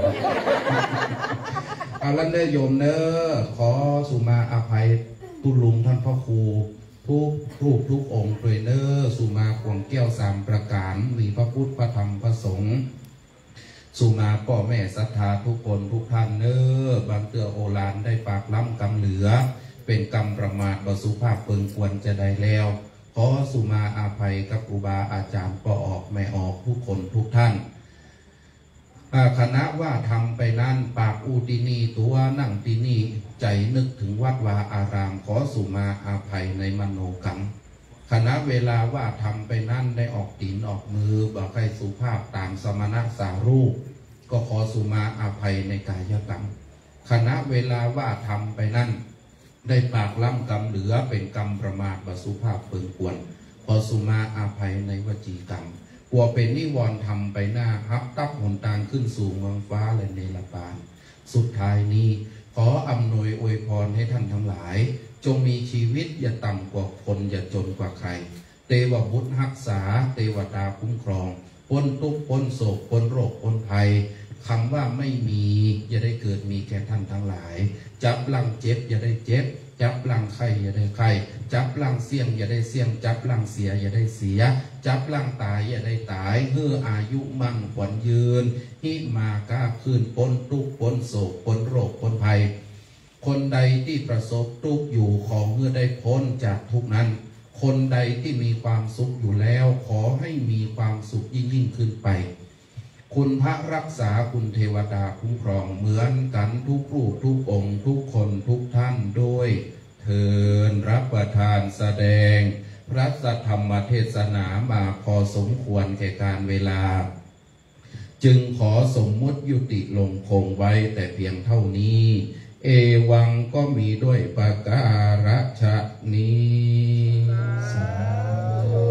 เอาละเนอโยมเนอขอสุมาอภัยตุลุงท่านพ่อครูทุกรูปทุกองค์ด้วยเนอสุมาขวงแก้วสามประการมีพระพุทธพระธรรมพระสงฆ์สุมาพ่อแม่ศรัทธาทุกคนทุกท่านเนอบางเตือโอฬารได้ปากล้ำกำเหลือเป็นกรรมประมาทบสุภาพเปิงควรจะได้แล้วขอสุมาอาภัยกับครูบาอาจารย์ปอออกไม่ออกทุกคนทุกท่านคณะว่าทำไปนั่นปากอูตินีตัวนั่งตินีใจนึกถึงวัดวาอารามขอสุมาอาภัยในมโนกรรมคณะเวลาว่าทำไปนั่นได้ออกตีนออกมือบอกให้สุภาพตามสมณะสารูปก็ขอสุมาอาภัยในกายกรรมคณะเวลาว่าทำไปนั่นได้ปากล้ำกรรมเหลือเป็นกรรมประมาทบสุภาพเปิงกวนขอสุมาอาภัยในวจีกรรมกลัวเป็นนิวรณ์ทำไปหน้าฮับตับหนตางขึ้นสู่เมืองฟ้าและเนรบาลสุดท้ายนี้ขออำนวยอวยพรให้ท่านทั้งหลายจงมีชีวิตอย่าต่ำกว่าคนอย่าจนกว่าใครเทวบุตรรักษาเทวดาคุ้มครองพ้นทุกข์พ้นโศกพ้นโรคพ้นภัยคำว่าไม่มีอย่าได้เกิดมีแก่ท่านทั้งหลายจับลังเจ็บอย่าได้เจ็บจับลังไข่อย่าได้ไข่จับลังเสี่ยงอย่าได้เสี่ยงจับลังเสียอย่าได้เสียจับลังตายอย่าได้ตายเฮืออายุมั่นขวัญยืนหิมาก้าคืนพ้นทุกข์พ้นโศกพ้นโรคพ้นภัยคนใดที่ประสบทุกข์อยู่ขอเมื่อได้พ้นจากทุกข์นั้นคนใดที่มีความสุขอยู่แล้วขอให้มีความสุขยิ่งยิ่งขึ้นไปคุณพระรักษาคุณเทวดาคุ้มครองเหมือนกันทุกรูปทุกองค์ทุกคนทุกท่านด้วยเทินรับประทานแสดงพระสัทธรรมเทศนามาพอสมควรแก่การเวลาจึงขอสมมุติยุติลงคงไว้แต่เพียงเท่านี้เอวังก็มีด้วยประการฉะนี้สาธุ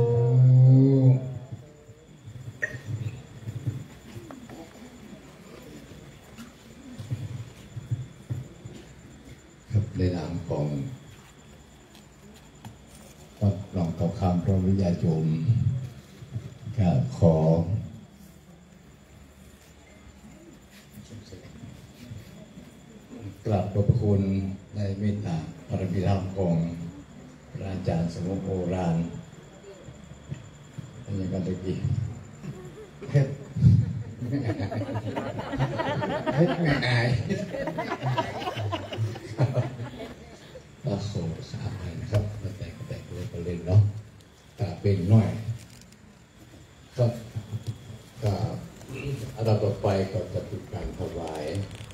ในนามของวัดหนองเขาคำพระวิทยาโยมก็ขอกราบขอบพระคุณในเมตตาปรมิธรรมของพระอาจารย์สมุทรโอฬารอันนี้กันตะกี้เฮ็ดเฮ็ดไม่อายก็โซ่สามพันครับมาแต่งแต่งเลยก็เล่นเนาะแต่เป็นน้อยก็ก็อันดับต่อไปก็จะเป็นการถวาย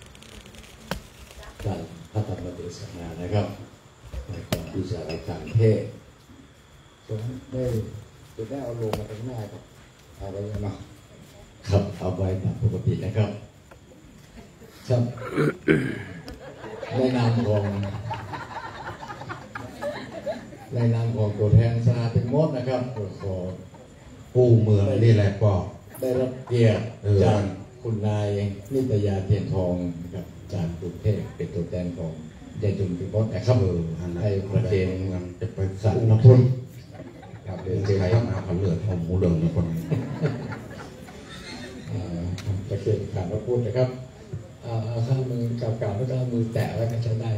การพระธรรมเทศนานะครับในก่อนที่จะรายการเทศจะได้จะได้เอาลงมาตรงหน้าครับเอาไว้ยังไงครับเอาไว้ตามปกตินะครับครับในนามของในนามของตัวแทนสนาเป็นมดนะครับขอผู้เมืองนี่แหละก็ได้รับเกียรติจากคุณนายนิตยาเทียนทองนะครับจากกรุงเทพเป็นตัวแทนของยายจุนพิมพ์นะครับให้ประเคนจะไปสั่งน้ำพุนครับเดี๋ยวจะใช้มาขเลือดหอมหมูเหลืองนะคนประเคนขาดน้ำพุนนะครับข้างมือกับกับแล้วก็มือแตะแล้วก็ใช้ได้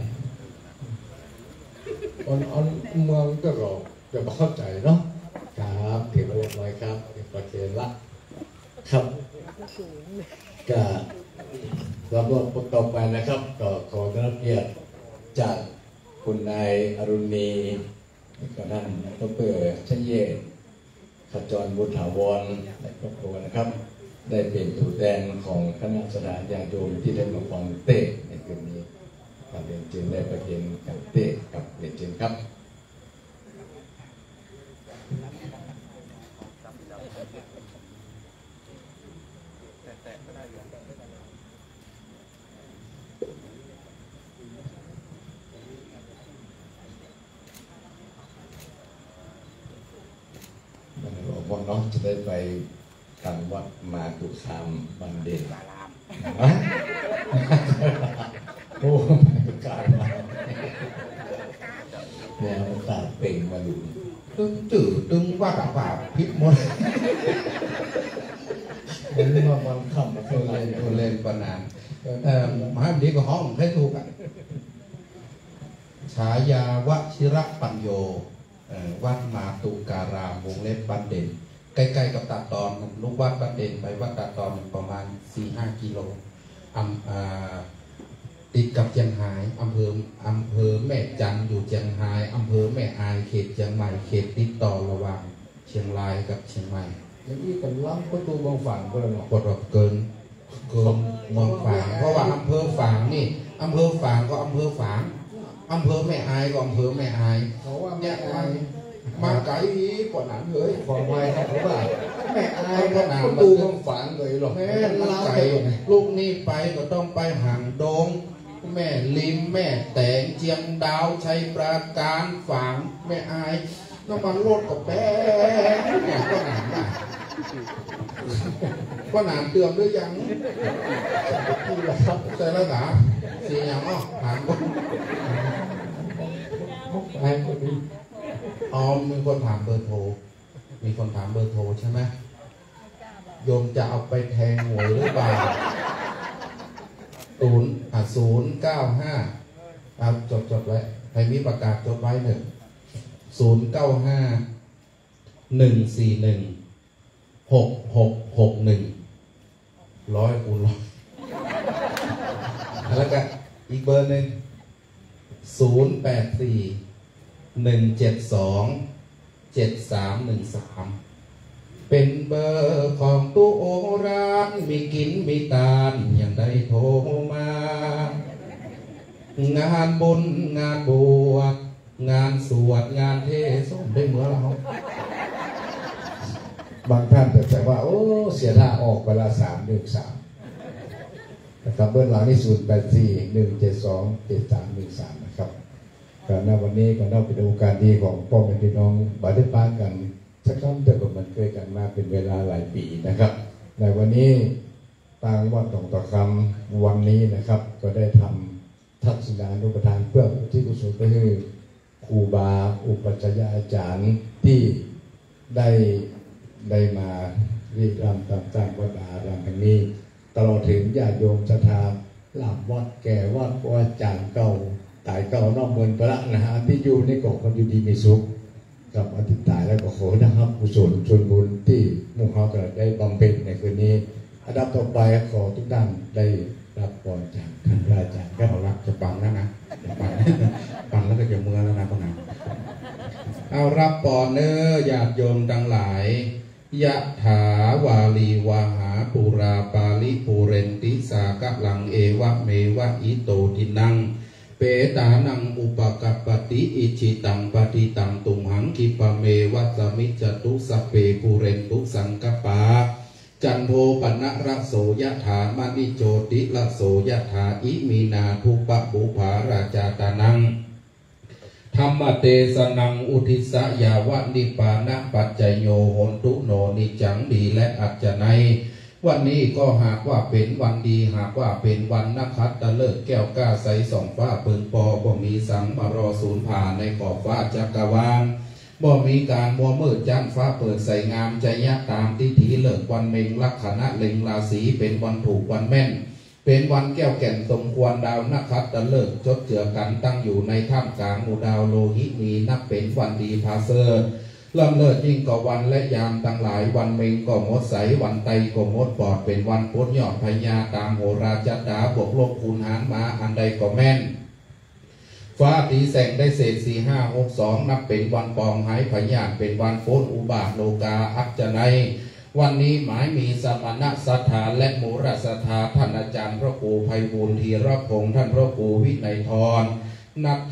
อนออนเมืองก็รอจะเข้าใจเนาะครับเก็บไว้เรียบร้อยครับเก็บประเคนละครับก็ลำดับต่อไปนะครับก็ขอรับเกียรติจากคุณนายอรุณีก็ท่านดร.ชัยเยศขจรบุญถาวรและครอบครัวนะครับได้เป็นตัวแทนของคณะสถานญาติโยมที่ได้มาฟังเทศน์ในคืนนี้การเรียนเชิญได้ประเคนกับเทศน์กับเรียนเชิญครับบอกน้องจะได้ไปทางวัดมาตุคามบันเด่นโอ้มาตุคามมาเนี่ยมันตาเป่งมาดูตึงจืดตึงว่ากับว่าพิษหมดมันมาบังคับมาตัวเล่นตัวเล่นปนานเอ่อมหาวิทยาลัยก็ห้องให้ถูกอ่ะฉายาวชิระปัญโยวัดมาตุการามวงเล็บบันเด่นใกล้ๆกับตาตอนลูกวัดบันเด่นไปวัดตาตอนประมาณ สี่ห้า กิโลอำติดกับเชียงรายอำเภออำเภอแม่จันอยู่เชียงรายอำเภอแม่อายเขตเชียงใหม่เขตติดต่อระหว่างเชียงรายกับเชียงใหม่อย่างนี้กันล้ำประตูบางฝั่งก็เลยหรอกกดเกินเกินบางฝั่งเพราะว่าอำเภอฝางนี่อำเภอฝางก็อำเภอฝางอำเภอแม่อายก็อำเภอแม่อายเขาว่าแม่อายมาไกลกว่านั้นเลยขอไว้เขาว่าแม่อายก็หนาประตูบางฝั่งเลยหรอกแม่ล้ำไกลลูกนี่ไปก็ต้องไปหางดงแม่ลิมแม่แตงเจียงดาวชัยปราการฝางแม่อายน้ำมันรถกับแป้เนี่ยก็หนามได้ก็หนามเตือนหรือยังที่ละครับแต่ละหนาสี่อย่างอ่ะถามก็ไอ้คนนี้อ๋อมีคนถามเบอร์โทรมีคนถามเบอร์โทรใช่ไหมโยมจะเอาไปแทงหวยหรือเปล่าศูนย์อ่ะศูนย์เก้าห้าครับจดจดไว้ใครมีประกาศจดไว้หนึ่งศูนย์เก้าห้าหนึ่งสี่หนึ่งหกหกหกหนึ่งร้อยคูณร้อยแล้วก็อีกเบอร์หนึ่งศูนย์แปดสี่หนึ่งเจ็ดสองเจ็ดสามหนึ่งสามเป็นเบอร์ของตู้โอร้านมีกินมีตาลอย่างได้โทรมางานบุญงานบวชงานสวดงานเทศน์ได้เหมือนเราบางท่านแต่ว่าโอ้เสียท่าออกเวลาสามหนึ่งสามนะครับเบื้องหลังที่ศูนย์แปดสี่หนึ่งเจ็ดสองเจ็ดสามหนึ่งสามนะครับการณวันนี้ก็นับเป็นโอกาสดีของพ่อแม่พี่น้องบาดป้ากันสักครั้งเดียวกับมันเคยกันมาเป็นเวลาหลายปีนะครับในวันนี้ทางวัดหนองตะคำวันนี้นะครับก็ได้ทำทักษิณานุปทานเพื่อที่กุศลไปให้ครูบาอุปัชฌาย์อาจารย์ที่ได้ได้มาเรียกรำตามตั้งวัดอารามแห่งนี้ตลอดถึงญาติโยมศรัทธาหลับวัดแก่วัดว่าจางเก่าตายเก่านอกเมืองพระนะฮะที่อยู่ในเกาะคนอยู่ดีมีสุขกับอธิษฐานแล้วก็ขอนะครับกุศลชนบุญที่มุ่งเขาจะได้บำเพ็ญในคืนนี้อันดับต่อไปขอทุกท่านได้รับพรจากท่านพระอาจารย์ก็รับจะปังแล้วนะปังปังแล้วก็จะเมื่อแล้วนะพ่อหนุ่มเอารับปอนเนอญาติโยมทั้งหลายยะถาวาลีวาหาปุราปาลิปุเรนติสากะลังเอวะเมวะอิโตทินังเปตานังอุปกัปปติอิจิตังปฏิตังตุมหังคิปะเมวัสมิจตุสเปปุเรนตุสังกปาจันโทปนะระโสยถามณิโจติระโสยถาอิมีนาทุปะบุภาราจาตานังธรรมเตสนังอุทิสยาวะนิปานะปัจจโยโหนตุโนนิจังดีและอัจจไนวันนี้ก็หากว่าเป็นวันดีหากว่าเป็นวันนักขัตฤกษ์แก้วก้าใสส่องฟ้าเปิงปอบ่มีสังมารอสูญผ่านในขอบฟ้าจักรวาลบ่มีการมัวมืดจันฟ้าเปิดใส่งามใจยะตามทิถีเลิกวันเมงลักขณะเล็งราศีเป็นวันถูกวันแม่นเป็นวันแก้วแก่นสมควรดาวนักขัตฤกษ์จดเจือกันตั้งอยู่ในถ้ำกลางหมู่ดาวโลหิตนี้นับเป็นวันดีพาเซอร์เริ่มเลิศยิ่งกว่าวันและยามตั้งหลายวันเมงก็มดใสวันไตก็มดปอดเป็นวันพ้นยอดพญาตามโหราจดาบวกลบคูณหารมาอันใดก็แม่นฟ้าตีแสงได้เศษสี่ห้าหกสองนับเป็นวันปองหายพญาเป็นวันโฟนอุบาทโลกาอัจจไนวันนี้หมายมีสมณสถานและมูรสถาท่านอาจารย์พระครูไพบูลย์ธีรพงษ์ท่านพระครูวินัยธรนัทป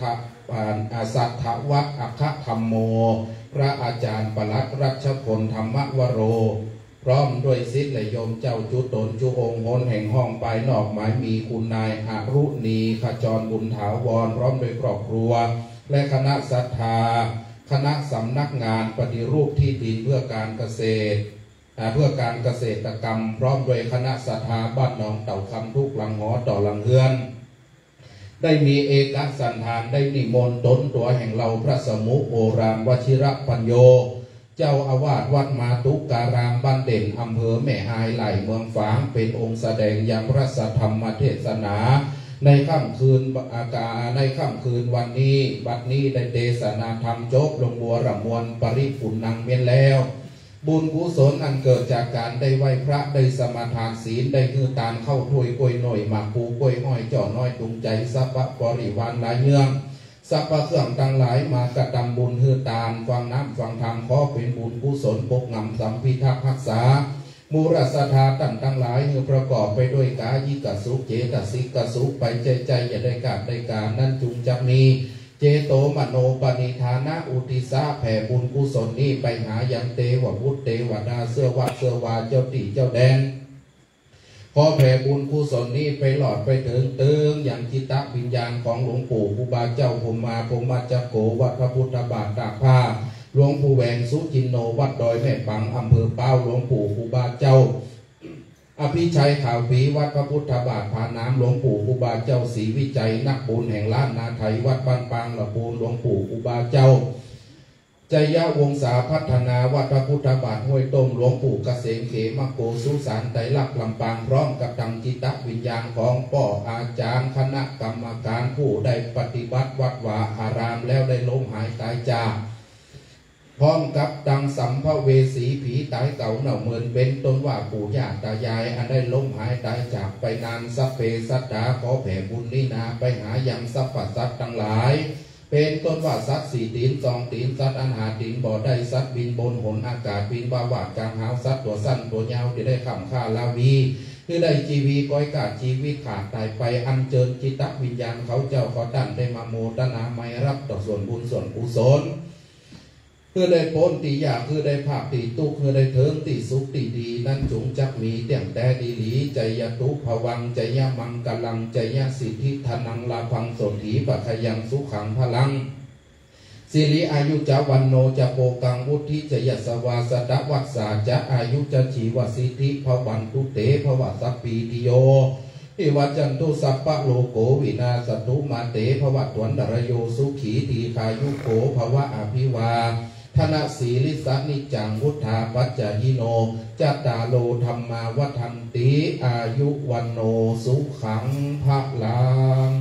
ปานอาสัทธวัฒน์อัคคธรรมโมพระอาจารย์ปลัดรัชพลธรรมวโรพร้อมด้วยศิษย์และโยมเจ้าจุตนจุองค์หนแห่งห้องไปนอกหมายมีคุณนายอรุณีขจรบุญถาวรพร้อมด้วยครอบครัวและคณะศรัทธาคณะสำนักงานปฏิรูปที่ดินเพื่อการเกษตรเพื่อการเกษตรกรรมพร้อมด้วยคณะศรัทธาบ้านหนองเต่าคำทุกหลังหอต่อหลังเฮือนได้มีเอกสันธานได้นิมนต์ตนตัวแห่งเราพระสมุโอรามวชิรปัญโยเจ้าอาวาสวัดมาตุการามบ้านเด่นอำเภอแม่อายไหลเมืองฝางเป็นองค์แสดงยังพระสัทธรรมเทศนาในค่ำคืนอากาในค่ำคืนวันนี้บัดนี้ได้เทศนาธรรมจบลงบัวรำมวลปริปุณนังเมียนแล้วบุญกุศลอันเกิดจากการได้ไหว้พระได้สมาทานศีลได้คือตานเข้าถ้วยกล้วยหน่อยหมากปูกล้วยห้อยจ่อน้อยตุงใจสัพพะบริวารหลายเนืองสัพพะเครื่องต่างหลายมากระทำบุญคือตานฟังน้ำฟังธรรมขอเป็นบุญกุศลปกงำสัมพิทักษ์รักษามูรสธาตั้งทั้งหลายคือประกอบไปด้วยกายิกสุขเจตสิกสุขไปใจใจอย่าได้กาดได้การนั่นจุงจะมีเจโตมโนปณิธานะอุติสาแผ่บุญกุศลนี้ไปหายังเตววุฒเทวดาเสื้อวะเสื้อวาเจ้าตีเจ้าแดนขอแผ่บุญกุศลนี้ไปหลอดไปถึงเติงอย่างจิตวิญญาณของหลวงปู่ครูบาเจ้าภูมิมาภูมิจักโกวัดพระพุทธบาทตากผ้าหลวงปู่แหวงสุจินโนวัดดอยแม่ปังอำเภอเป้าหลวงปู่ครูบาเจ้าอภิชัยข่าวผีวัดพระพุทธบาทผาน้ำหลวงปู่ครูบาเจ้าศรีวิจัยนักบุญแห่งล้านนาไทยวัดบ้านปางละปูนหลวงปู่ครูบาเจ้าใจยะวงศาพัฒนาวัดพระพุทธบาทห้วยต้มหลวงปู่เกษมเขมโกสุสานไตรลักษณ์ลำปางพร้อมกับตังจิตวิญญาณของป่ออาจารย์คณะกรรมการผู้ได้ปฏิบัติวัดวาอารามแล้วได้ล้มหายตายจากพร้อมกับดังสัมภเวสีผีตายเก่าเน่าเหมือนเป็นต้นว่าปู่ย่าตายายอันได้ล้มหายตายจากไปนานสัพเพสัตตาขอแผ่บุญนี้นาไปหายังสัพพสัตทั้งหลายเป็นต้นว่าสัตว์สี่ตีนสองตีนสัตว์อันหาตีนบ่อได้สัตว์บินบนหนอากาศบินบาวาดกลางหาวสัตว์ตัวสั้นตัวยาวที่ได้ข่ำค่าลาวีคือได้ชีวีก้อยกาดชีวิตขาดตายไปอันเจิญจิตวิญญาณเขาเจ้าเขาดันได้มาโมทนาไม่รับต่อส่วนบุญส่วนกุศลคือได้พ้นตีอยากคือได้ภาพตีตุกคือได้เถิงตีสุขตีดีนั่นจงจักมีเตี่ยงแต่ดีหลีใจยตุภวังใจยมังกลังใจยสิทธิธนังลาพังสนถีปัจยังสุขังพลังสิริอายุจาวันโนจะโปกังวุฒิจะยสวาสดวัสสาจะอายุจะชีวสิทธิภวันตุเตภวสัพปีติโยอิวัจันตุสัพพะโลโกวินาสตุมาเตภวตวันดรโยสุขีตีคายุโกภวะอภิวาธนะสีลิสานิจังวุฒาปัจจยิโนจัตตาโลธรรมาวัฏันติอายุวันโนสุขังภะลัง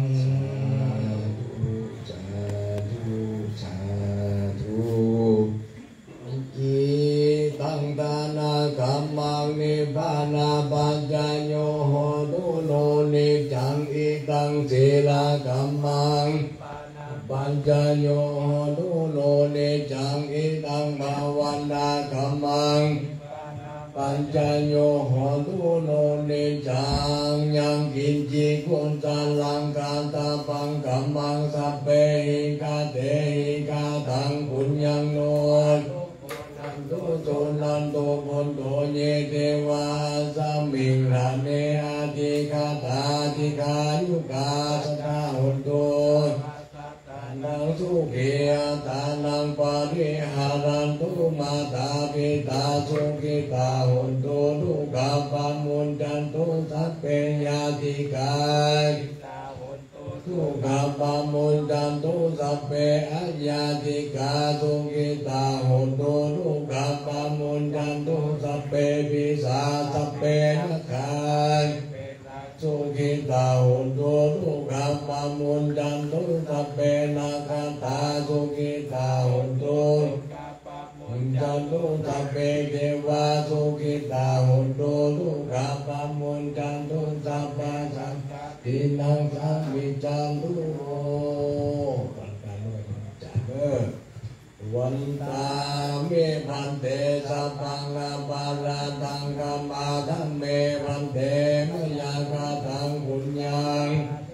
สาธุสาธุกิตังตานาคัมมังนิพพานาปัจจโยโหตุโนนิจังอิตังศีลาคัมมังปัญจโยโหตุโนนิจังอิตังภาวันดาคัมมังปัญจโยโหตุโนนิจังยังกินจิกุณจัลลังกาตาปังคัมมังสัพเพหิกาเตหิกาทังปุญญังโนตุโตนันโตพุนโตเยเทวาสัมมิงราเนอาทิคาตาทิคายุกาสทาหุนโตนังสุขีตานังปาริหารันตุมาตาปิตาสุขิตาหุนโตทุกขาปามุนจันตุสัพเพยาติกายทุกขาปามุนจันตุสัพเพอัญญาติกาสุขิตาหุนโตทุกขาปามุนจันตุสัพเพปิสาสัพเพนักขันสุขิตาหุนโตทุกขาปามุนจันตุสัพเพนาคาตาสุขิตาหุนโตจันตุสัพเพเทวาสุขิตาหุนโตทุกขาปามุนจันตุสัพพะสัพทินังสัมมิจันตุปัตตานุจักเกวันตาเมพันเตสัพพังอาปาราตังกัมมาทัมเมพันเตมยากาทังปุญญัง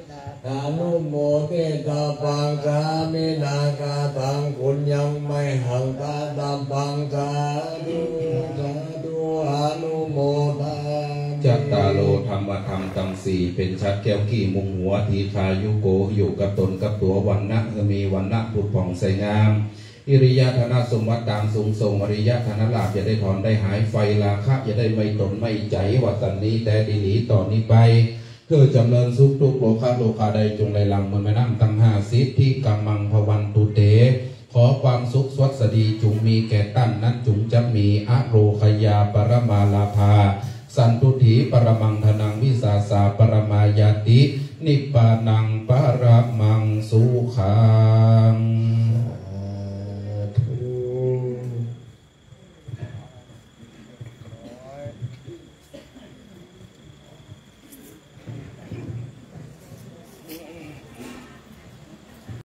อนุโมทิตาปังสามินากาตังคุณยังไม่หังตาตาปังสาธุสาธุอนุโมทาจัตตาโลธรรมธรรมตังสี่เป็นชัดแก้วขี้มุงหัวทีทายุโกอยู่กับตนกับตัววันนะมีวันนะผุดผ่องใสงามอิริยาธนสมวัตตามสูงส่งอริยธนลาภอย่าได้ถอนได้หายไฟราคะอย่าได้ไม่ตนไม่ใจวัตันนี้แต่ดีหลีต่อนนี้ไปเพื่อจำเริญสุขทุกโลกาโลกาใดจงไหลหลังเหมือนแม่น้ำตั้งห้าสิทธิกัมมังภวันตุเตขอความสุขสวัสดีจงมีแก่ตั้นนั้นจงจะมีอโรคยาปรมาลาภาสันตุถีปรมังธนังวิสาสาปรมายาตินิปานังป